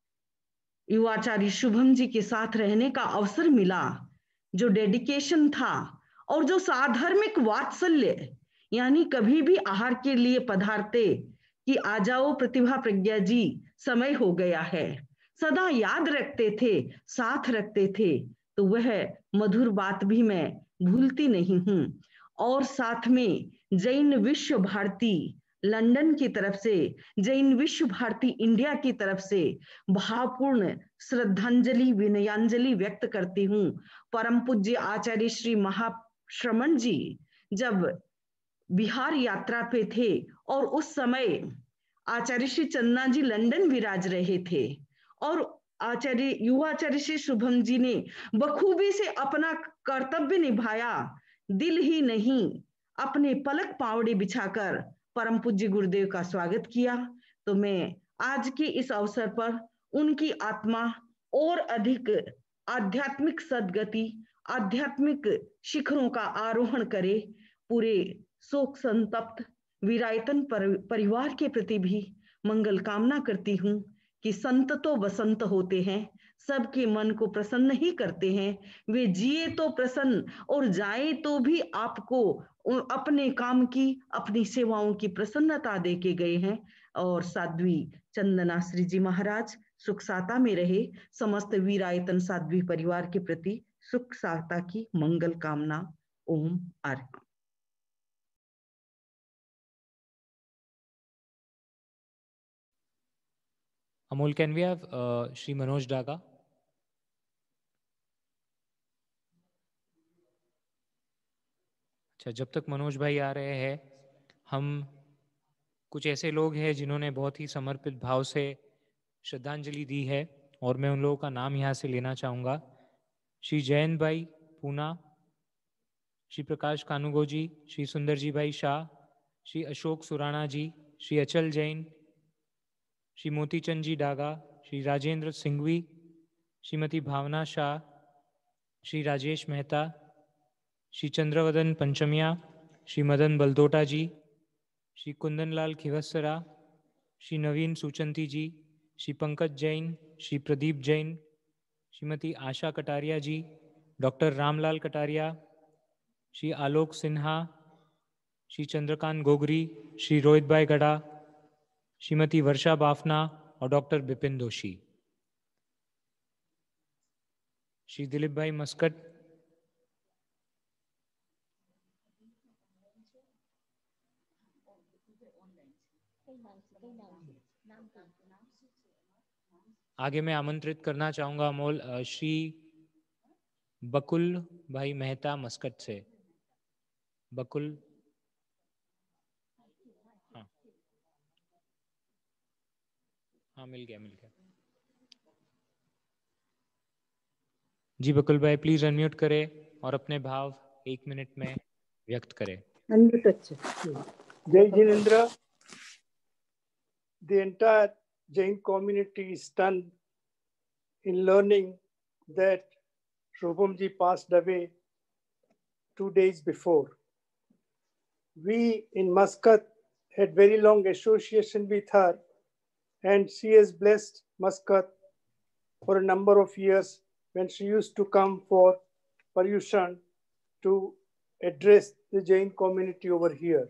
युवाचार्य शुभम जी के साथ रहने का अवसर मिला. जो डेडिकेशन था और जो साधर्मिक वात्सल्य, यानी कभी भी आहार के लिए पधारते कि आ जाओ प्रतिभा प्रज्ञा जी, समय हो गया है, सदा याद रखते थे, साथ रखते थे, तो वह मधुर बात भी मैं भूलती नहीं हूं. और साथ में जैन विश्व भारती लंदन की तरफ से, जैन विश्व भारती इंडिया की तरफ से भावपूर्ण श्रद्धांजलि विनयांजलि व्यक्त करती हूँ. परम पूज्य आचार्य श्री महाश्रमण जी जब बिहार यात्रा पे थे और उस समय आचार्य श्री चंदना जी लंदन विराज रहे थे, और आचार्य युवाचार्य श्री शुभम जी ने बखूबी से अपना कर्तव्य निभाया. दिल ही नहीं, अपने पलक पावड़े बिछाकर परम पूज्य गुरुदेव का स्वागत किया. तो मैं आज के इस अवसर पर उनकी आत्मा और अधिक आध्यात्मिक सद्गति, आध्यात्मिक शिखरों का आरोहण करे, पूरे शोक संतप्त विरायतन परिवार के प्रति भी मंगल कामना करती हूँ कि संत तो बसंत होते हैं, सबके मन को प्रसन्न ही करते हैं. वे जिए तो प्रसन्न और जाए तो भी आपको अपने काम की, अपनी सेवाओं की प्रसन्नता दे के गए हैं. और साध्वी चंदना श्री जी महाराज, सुख साता में रहे। समस्त वीरायतन साध्वी परिवार के प्रति सुख साता की मंगल कामना। ओम अर्घ। Amol, can we have Shri Manoj Daga? अच्छा, जब तक मनोज भाई आ रहे हैं, हम कुछ ऐसे लोग हैं जिन्होंने बहुत ही समर्पित भाव से श्रद्धांजलि दी है और मैं उन लोगों का नाम यहाँ से लेना चाहूँगा। श्री जयंत भाई पूना, श्री प्रकाश कानूगो जी, श्री सुंदर जी भाई शाह, श्री अशोक सुराणा जी, श्री अचल जैन, श्री मोतीचंद जी डागा, श्री राजेंद्र सिंघवी, श्रीमती भावना शाह, श्री राजेश मेहता, श्री चंद्रवदन पंचमिया, श्री मदन बलदोटा जी, श्री कुंदनलाल खिवसरा, श्री नवीन सुचंती जी, श्री पंकज जैन, श्री प्रदीप जैन, श्रीमती आशा कटारिया जी, डॉक्टर रामलाल कटारिया, श्री आलोक सिन्हा, श्री चंद्रकांत गोगरी, श्री रोहित भाई गड़ा, श्रीमती वर्षा बाफना और डॉक्टर बिपिन दोषी। श्री दिलीप भाई मस्कट, आगे मैं आमंत्रित करना चाहूंगा अमोल श्री बकुल भाई मेहता मस्कट से। बकुल, हाँ हाँ, मिल गया। जी बकुल भाई, प्लीज अनम्यूट करें और अपने भाव 1 मिनट में व्यक्त करें। जय Jinendra. The entire Jain community is stunned in learning that Shubhamji passed away 2 days before. We in Muscat had very long association with her, and she has blessed Muscat for a number of years when she used to come for Paryushan to address the Jain community over here.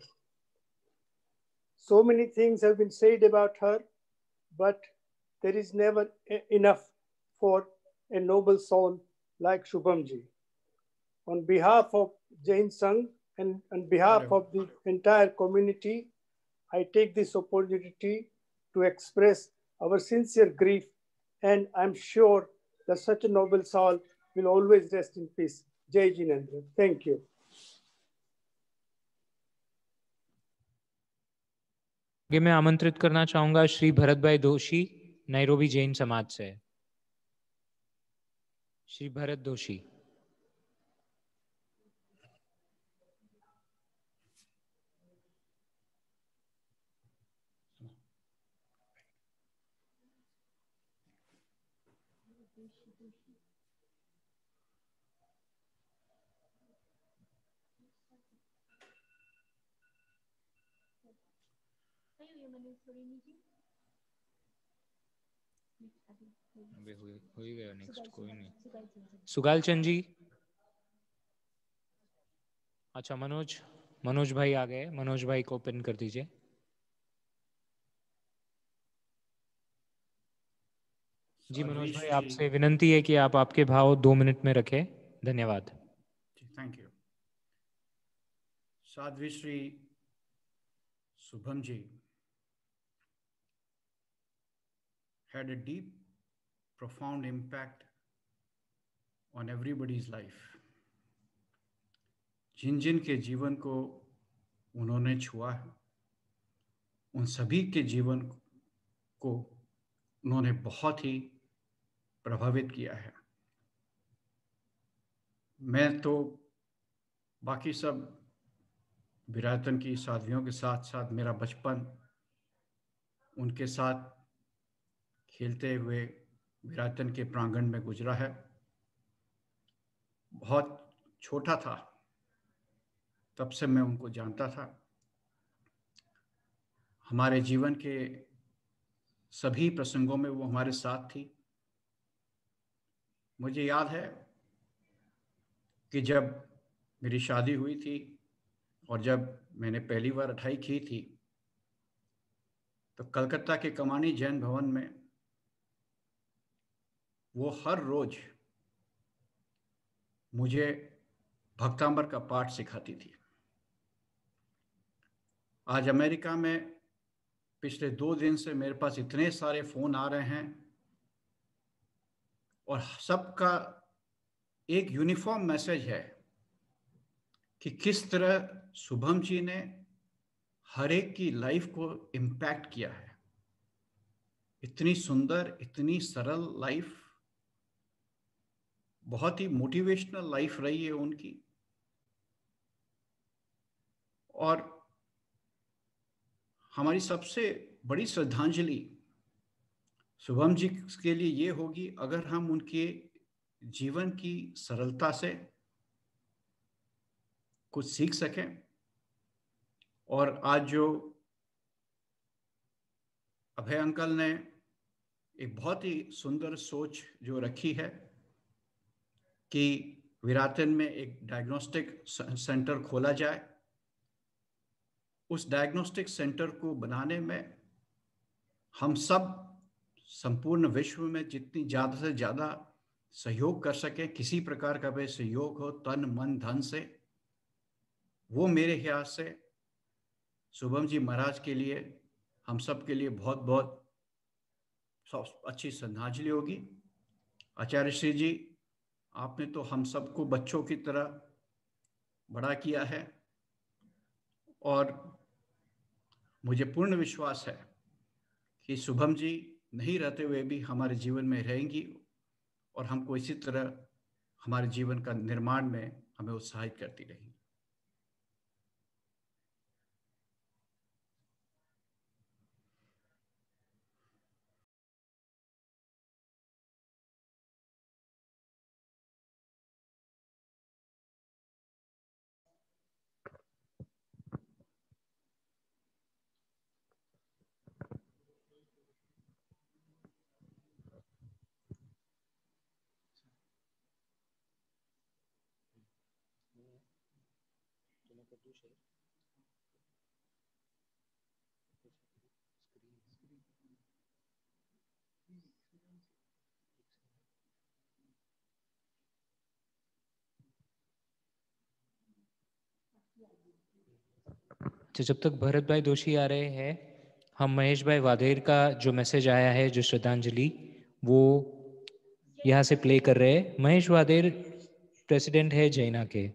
So many things have been said about her, but there is never enough for a noble soul like Shubhamji. On behalf of Jain Sangh and on behalf of the entire community, I take this opportunity to express our sincere grief, and I'm sure that such a noble soul will always rest in peace. Jai Jinendra. Thank you. आगे मैं आमंत्रित करना चाहूंगा श्री भरत भाई दोषी, Nairobi Jain समाज से। श्री भरत दोषी। हो ही गया, नेक्स्ट कोई नहीं। सुगाल चंद जी। अच्छा, मनोज भाई आ गए। मनोज भाई को पिन कर दीजिए। जी मनोज भाई, आपसे विनंती है कि आप आपके भाव 2 मिनट में रखें। धन्यवाद। Thank you. Sadhvi Shri Shubham ji had a deep, profound impact on everybody's life. जिन के जीवन को उन्होंने छुआ है, उन सभी के जीवन को उन्होंने बहुत ही प्रभावित किया है। मैं तो बाकी सब विरायतन की साधवियों के साथ साथ मेरा बचपन उनके साथ खेलते हुए विरायतन के प्रांगण में गुजरा है। बहुत छोटा था तब से मैं उनको जानता था। हमारे जीवन के सभी प्रसंगों में वो हमारे साथ थी। मुझे याद है कि जब मेरी शादी हुई थी और जब मैंने पहली बार अठाई की थी, तो कलकत्ता के कमानी जैन भवन में वो हर रोज मुझे भक्तांबर का पाठ सिखाती थी। आज अमेरिका में पिछले 2 दिन से मेरे पास इतने सारे फोन आ रहे हैं और सबका एक यूनिफॉर्म मैसेज है कि किस तरह शुभम जी ने हर एक की लाइफ को इम्पैक्ट किया है। इतनी सुंदर, इतनी सरल लाइफ, बहुत ही मोटिवेशनल लाइफ रही है उनकी। और हमारी सबसे बड़ी श्रद्धांजलि शुभम जी के लिए ये होगी अगर हम उनके जीवन की सरलता से कुछ सीख सकें। और आज जो अभय अंकल ने एक बहुत ही सुंदर सोच जो रखी है कि विराटन में एक डायग्नोस्टिक सेंटर खोला जाए, उस डायग्नोस्टिक सेंटर को बनाने में हम सब संपूर्ण विश्व में जितनी ज़्यादा से ज़्यादा सहयोग कर सकें, किसी प्रकार का भी सहयोग हो तन मन धन से, वो मेरे ख्याल से शुभम जी महाराज के लिए, हम सब के लिए बहुत बहुत अच्छी श्रद्धांजलि होगी। आचार्य श्री जी, आपने तो हम सबको बच्चों की तरह बड़ा किया है और मुझे पूर्ण विश्वास है कि शुभम जी नहीं रहते हुए भी हमारे जीवन में रहेंगी और हमको इसी तरह हमारे जीवन का निर्माण में हमें उत्साहित करती रहेंगी। तो जब तक भरत भाई दोषी आ रहे हैं, हम महेश भाई वाधेर का जो मैसेज आया है, जो श्रद्धांजलि, वो यहाँ से प्ले कर रहे हैं। महेश वाधेर प्रेसिडेंट है जैना के।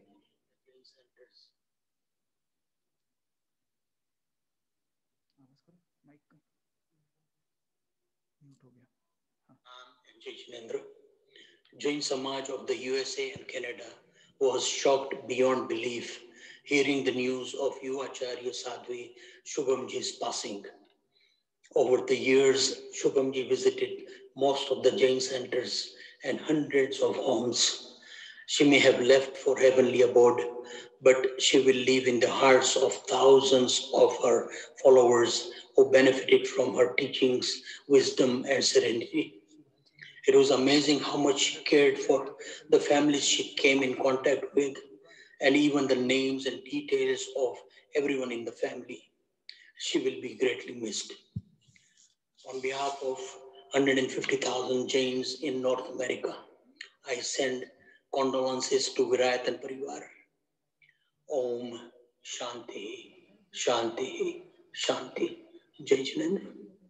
Jain Samaj of the USA and Canada was shocked beyond belief hearing the news of Yuvacharya Sadhvi Shubhamji's passing. Over the years, Shubhamji visited most of the Jain centers and hundreds of homes. She may have left for heavenly abode, but she will live in the hearts of thousands of her followers who benefited from her teachings, wisdom, and serenity. It was amazing how much she cared for the families she came in contact with, and even the names and details of everyone in the family. She will be greatly missed. On behalf of 150,000 Jains in North America, I send condolences to Virayat and Parivar. Om Shanti, Shanti, Shanti. Jai Jinendra.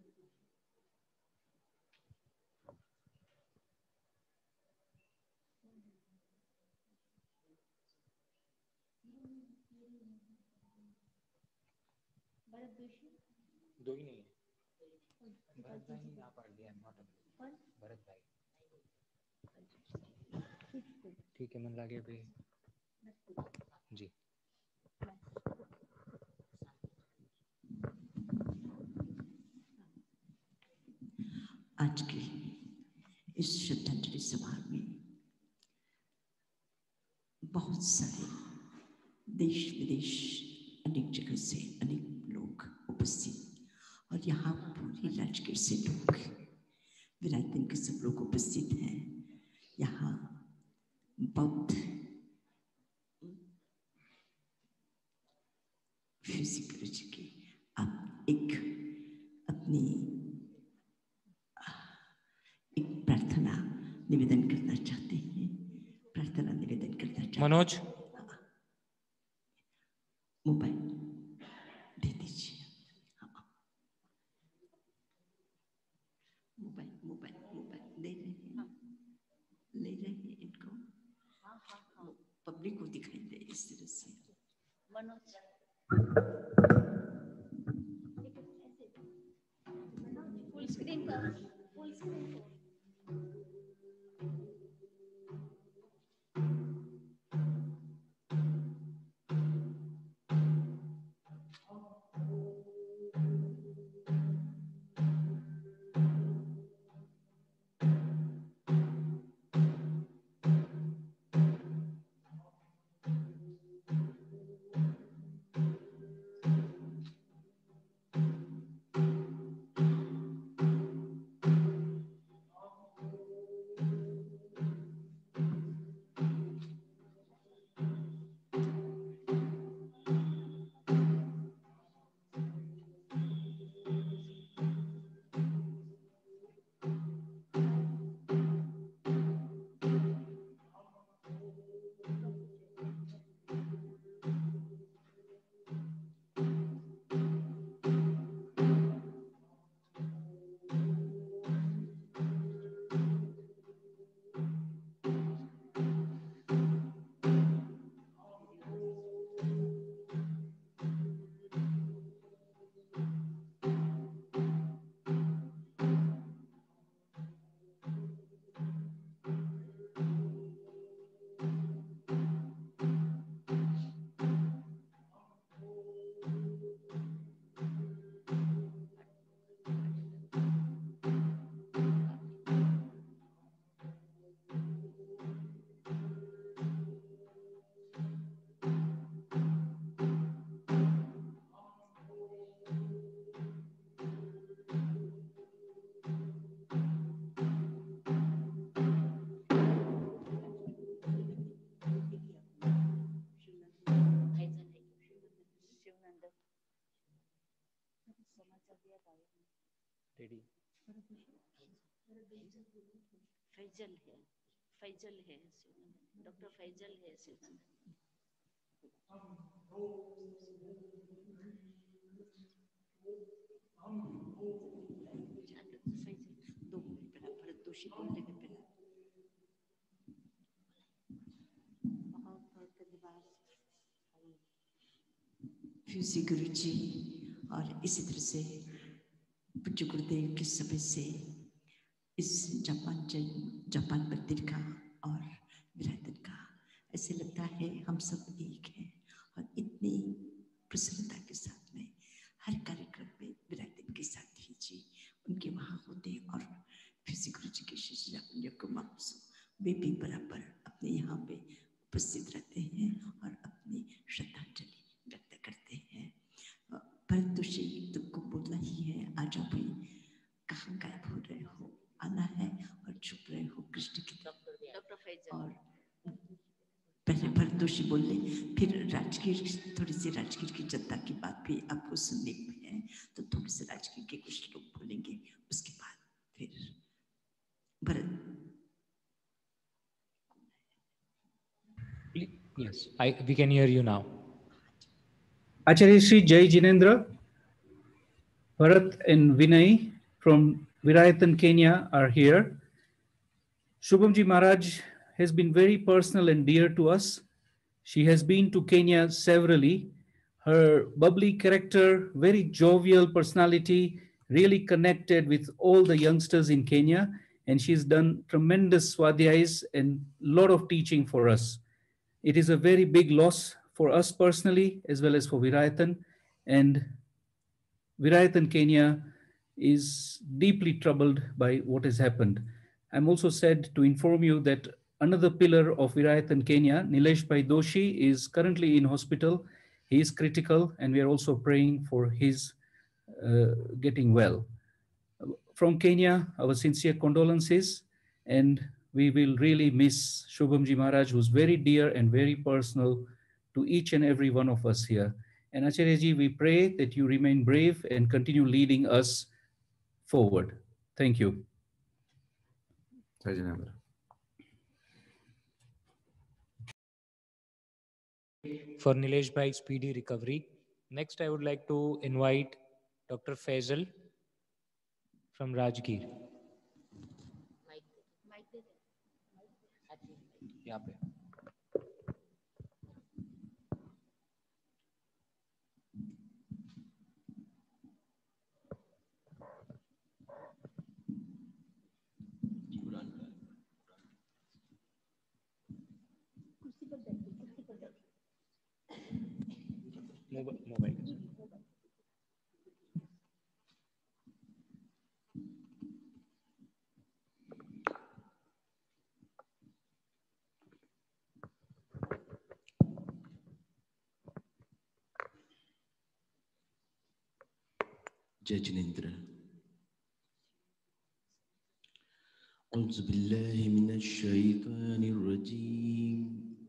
दो ही नहीं है, भरत भाई ने आप दिया है, भरत भाई। ठीक है, मन लागे भाई जी। आज की इस श्रद्धांजलि सभा में बहुत सारे देश विदेश अनेक जगह से अनेक लोग उपस्थित, और यहाँ पूरी राजगीर से लोग, विराटन के सब लोग उपस्थित हैं। यहाँ बौद्ध फिजिकोलॉजी की आप एक अपनी एक प्रार्थना प्रार्थना निवेदन करना चाहते मनोज, मोबाइल दे दीजिए। हाँ, मोबाइल मोबाइल मोबाइल ले रहे हैं इनको। पब्लिक को दिखाई दे इस तरह से। मनोज फुल स्क्रीन कर, फुल स्क्रीन कर। फैजल है, डॉक्टर फैजल है। फ्यूसी गुरु जी और इसी तरह से पूज्य गुरुदेव के समय से इस जापान मंदिर का और विरायतन का ऐसे लगता है हम सब एक हैं और इतनी प्रसन्नता के साथ में हर कार्यक्रम में विरायतन के साथ ही जी उनके वहाँ होते हैं और फ्यूसी गुरु जी के शिष्य वे भी बराबर अपने यहाँ पे उपस्थित रहते हैं और अपनी श्रद्धांजलि व्यक्त करते हैं। परंतु श्री तुमको बोलना ही है, आज आप कहाँ गायब हो रहे हो, आना है और छुप रहे हो कृष्ण की तरफ। और पहले भरतोषी बोल ले, फिर राजगीर थोड़ी सी राजगीर की जनता की बात भी आपको सुनने में है, तो थोड़ी सी राजगीर के कुछ लोग बोलेंगे, उसके बाद फिर Bharat. Yes, we can hear you now. Acharya Sri Jai Jinendra, Bharat and Vinay from Virayathan, Kenya are here. Shubhamji Maharaj has been very personal and dear to us. She has been to Kenya severally. Her bubbly character, very jovial personality, really connected with all the youngsters in Kenya, and she's done tremendous swadhyayas and a lot of teaching for us. It is a very big loss for us personally, as well as for Virayathan. And Virayathan, Kenya is deeply troubled by what has happened. I'm also sad to inform you that another pillar of Virayathan, Kenya, Nilesh Bhai Doshi, is currently in hospital. He is critical, and we are also praying for his getting well. From Kenya, our sincere condolences, and we will really miss Shubhamji Maharaj, who's very dear and very personal to each and every one of us here. And Acharyaji, we pray that you remain brave and continue leading us forward. Thank you. Jai Jinendra. for Nilesh Bhai's speedy recovery. Next, I would like to invite Dr. Faisal from Rajgir. यहाँ पे mobile जय जिनेंद्र। औज़ु बिल्लाहि मिनश शैतानिर रजीम।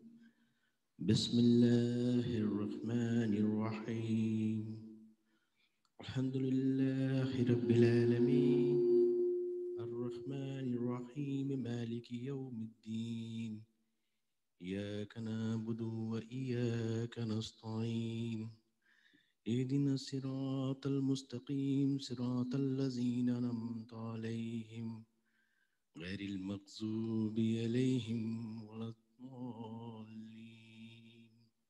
बिस्मिल्लाहिर रहमानिर रहीम। अल्हम्दुलिल्लाहि रब्बिल आलमीन। अर्रहमानिर रहीम मालिकि यौमिद्दीन। इय्याका नअबुदु व इय्याका नस्तईन। इहदिना सिरातल मुस्तकीम सिरातल लज़ीना अनअमता अलैहिम गैरिल मग़ज़ूबि अलैहिम वलद्दाल्लीन।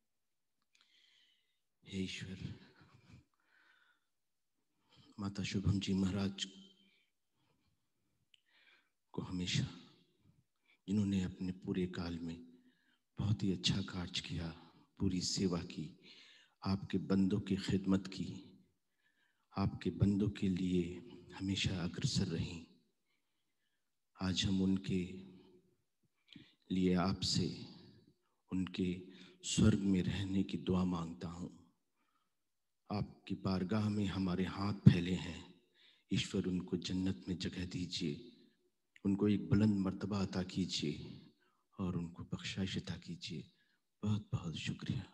हे ईश्वर, माता शुभम जी महाराज को हमेशा, जिन्होंने अपने पूरे काल में बहुत ही अच्छा कार्य किया, पूरी सेवा की, आपके बंदों की खिदमत की, आपके बंदों के लिए हमेशा अग्रसर रहीं। आज हम उनके लिए आपसे उनके स्वर्ग में रहने की दुआ मांगता हूँ। आपकी बारगाह में हमारे हाथ फैले हैं। ईश्वर, उनको जन्नत में जगह दीजिए, उनको एक बुलंद मर्तबा अता कीजिए और उनको बख्शाइश अता कीजिए। बहुत बहुत शुक्रिया।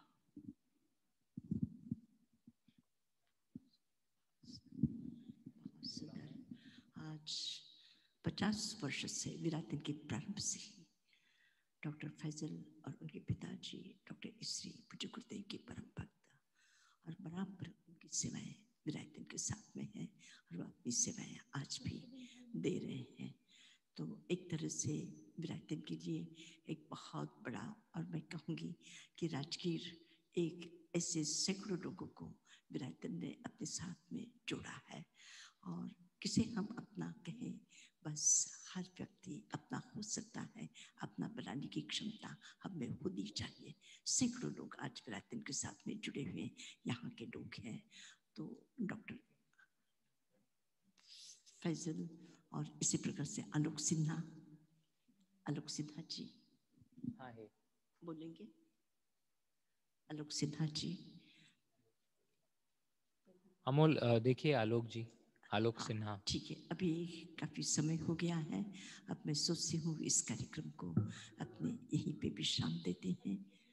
आज 50 वर्ष से विराटन के प्रारंभ से डॉक्टर फैजल और उनके पिताजी डॉक्टर इसरी पूज्य गुरुदेव के परम भक्त और बराबर उनकी सेवाएं विराटन के साथ में हैं और वो अपनी सेवाएं आज भी दे रहे हैं। तो एक तरह से विराटन के लिए एक बहुत बड़ा, और मैं कहूँगी कि राजगीर एक ऐसे सैकड़ों लोगों को विराटन ने अपने साथ में जोड़ा है। और किसे हम अपना कहें, बस हर व्यक्ति अपना हो सकता है, अपना बनाने की क्षमता हमें होनी चाहिए। सैकड़ों लोग आज विराटन के साथ में जुड़े हुए यहाँ के लोग हैं। तो डॉक्टर फैजल और इसी प्रकार से आलोक सिन्हा जी हाँ है बोलेंगे। आलोक सिन्हा जी, अमोल देखिए आलोक जी, आलोक सिन्हा। ठीक है, अभी काफ़ी समय हो गया है। अब मैं सोचती हूँ इस कार्यक्रम को अपने यहीं पे विश्राम देते हैं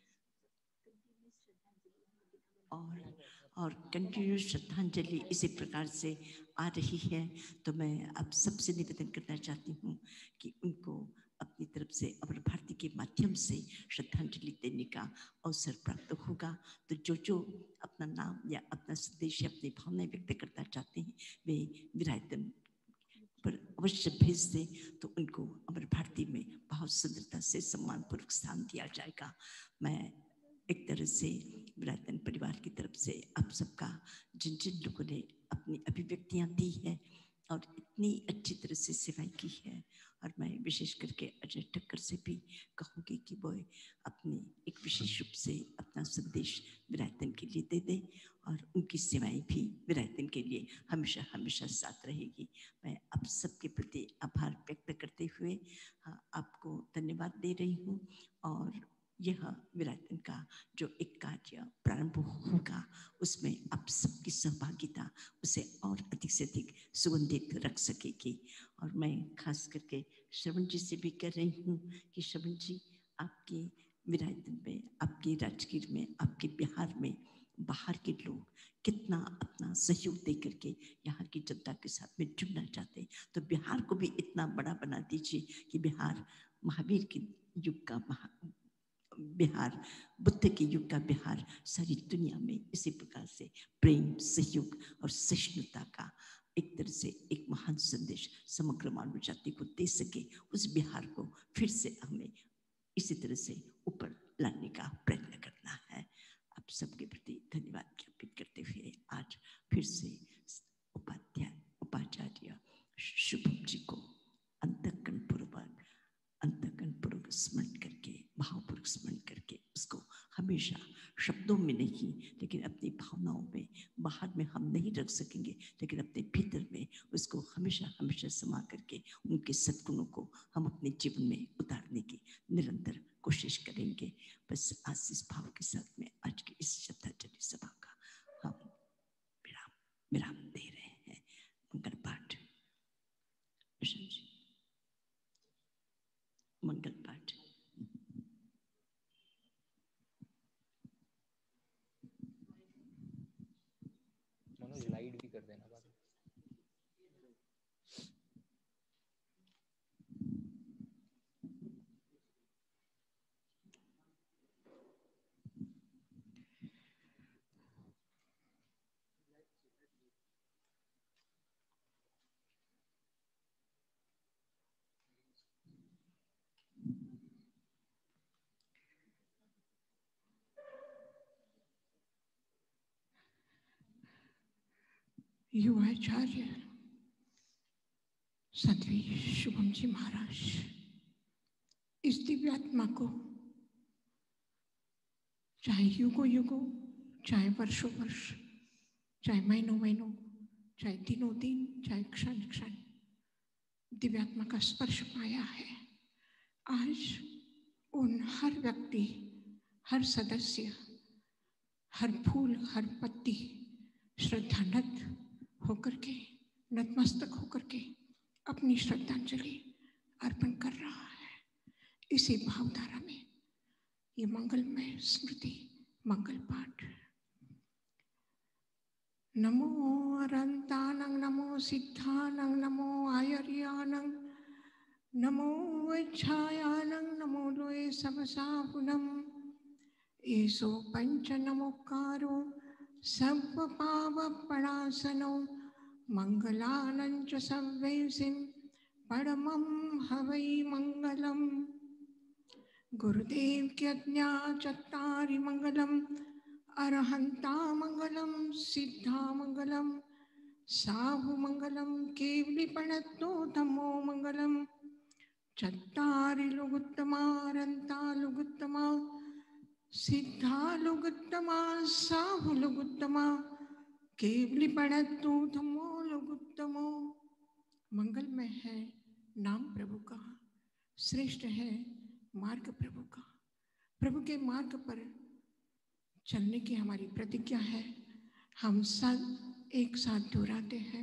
और कंटिन्यू श्रद्धांजलि इसी प्रकार से आ रही है। तो मैं आप सबसे निवेदन करना चाहती हूँ कि उनको अपनी तरफ से अमर भारती के माध्यम से श्रद्धांजलि देने का अवसर प्राप्त होगा। तो जो अपना नाम या अपना संदेश या अपनी भावनाएं व्यक्त करना चाहते हैं वे विराटन पर अवश्य भेज दें, तो उनको अमर भारती में बहुत सुंदरता से सम्मानपूर्वक स्थान दिया जाएगा। मैं एक तरह से विराटन परिवार की तरफ से आप सबका, जिन जिन लोगों ने अपनी अभिव्यक्तियां दी है और इतनी अच्छी तरह से सेवाएं की है, और मैं विशेष करके अजय ठक्कर से भी कहूँगी कि वो अपनी एक विशेष रूप से अपना संदेश विराटन के लिए दे दें और उनकी सेवाएं भी विराटन के लिए हमेशा हमेशा साथ रहेगी। मैं आप सबके प्रति आभार व्यक्त करते हुए आपको धन्यवाद दे रही हूँ। और यह विराटन का जो एक कार्य प्रारंभ होगा उसमें आप सबकी सहभागिता उसे और अधिक से अधिक सुगंधित रख सकेगी। और मैं खास करके श्रवण जी से भी कह रही हूँ कि श्रवण जी, आपके विराटन में, आपके राजगीर में, आपके बिहार में बाहर के लोग कितना अपना सहयोग दे करके यहाँ की जनता के साथ में जुड़ना चाहते हैं, तो बिहार को भी इतना बड़ा बना दीजिए कि बिहार महावीर के युग का बिहार, बुद्ध के युग का बिहार सारी दुनिया में इसी प्रकार से प्रेम, सहयोग और सहिष्णुता का एक तरह से एक महान संदेश समग्र मानव जाति को दे सके, उस बिहार को फिर से हमें इसी तरह से ऊपर लाने का प्रयत्न करना है। आप सबके प्रति धन्यवाद ज्ञापित करते हुए आज फिर से उपाचार्य शुभम जी को अंतःकरण पूर्वक स्मरण करके, भावपूर्वक स्मरण करके, उसको हमेशा शब्दों में नहीं लेकिन अपनी भावनाओं में, बाहर में हम नहीं रख सकेंगे लेकिन अपने भीतर में उसको हमेशा हमेशा समा करके उनके सद्गुणों को हम अपने जीवन में उतारने की निरंतर कोशिश करेंगे। बस आज इस भाव के साथ में आज की इस श्रद्धांजलि सभा का हम विराम दे रहे हैं। मंगल पाठ, मंगल पाठ। मनोज लाइट भी कर देना बाद में। युवाचार्य साध्वी शुभम जी महाराज इस दिव्यात्मा को चाहे युगों युगों, चाहे वर्षों वर्ष, चाहे महीनों महीनों, चाहे दिनों दिन, चाहे क्षण क्षण दिव्यात्मा का स्पर्श पाया है। आज उन हर व्यक्ति, हर सदस्य, हर फूल, हर पत्ती श्रद्धानत होकर के, नतमस्तक होकर के अपनी श्रद्धांजलि अर्पण कर रहा है। इसी भावधारा में ये मंगलमय स्मृति मंगल पाठ। नमो अरंतानं, नमो सिद्धानं, नमो आयर्यानं, नमो वैच्छायानं, नमो लोये सबसाहुनं। एसो पंच नमोकारो सर्वपावपणासनो मंगलानं च सव्येसिं परमं हवै मंगलम्। गुरुदेव की आज्ञा चत्तारि मंगलम्, अरहंता मंगलम, सिद्धा मंगलम, साहु मंगलम, केवली प्रणतो धम्मो मंगलम। चत्तारि लुगुत्तमा, अरहंता लुगुत्तमा, सिद्धा लुगुत्तमा, साहु लुगुत्तमा, केवली प्रणतो धम्मो लुगुत्तमो। मंगलमय है नाम प्रभु का, श्रेष्ठ है मार्ग प्रभु का। प्रभु के मार्ग पर चलने की हमारी प्रतिज्ञा है। हम सब एक साथ दोहराते हैं।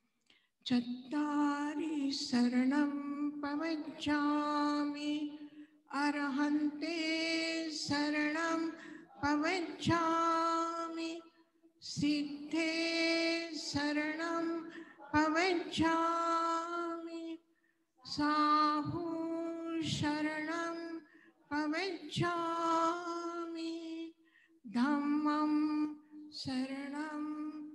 चत्तारि शरणं पवज्जामि, अरहन्ते शरणं पवज्जामि, सिद्धे शरणं पवज्जामि, साहु शरणं पवज्जामि, धम्मं शरणं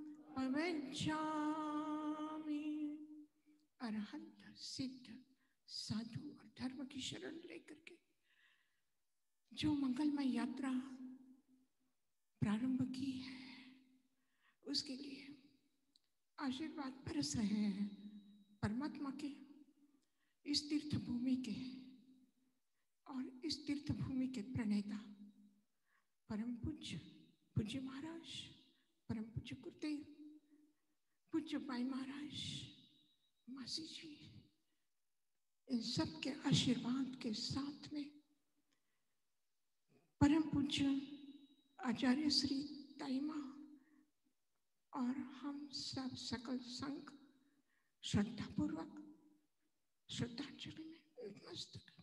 पवज्जामि। अरहंत, सिद्ध, साधु और धर्म की शरण लेकर के जो मंगलमय यात्रा प्रारंभ की है, उसके लिए आशीर्वाद बरस रहे हैं परमात्मा के, इस तीर्थ भूमि के और इस तीर्थ भूमि के प्रणेता परम पूज्य महाराज, परम पूज्य गुरुदेव, पूज्य भाई महाराज, मासी जी, इन सब के आशीर्वाद के साथ में परम पूज्य आचार्य श्री ताईमा और हम सब सकल संघ श्रद्धापूर्वक श्रद्धांजलि में नतमस्तक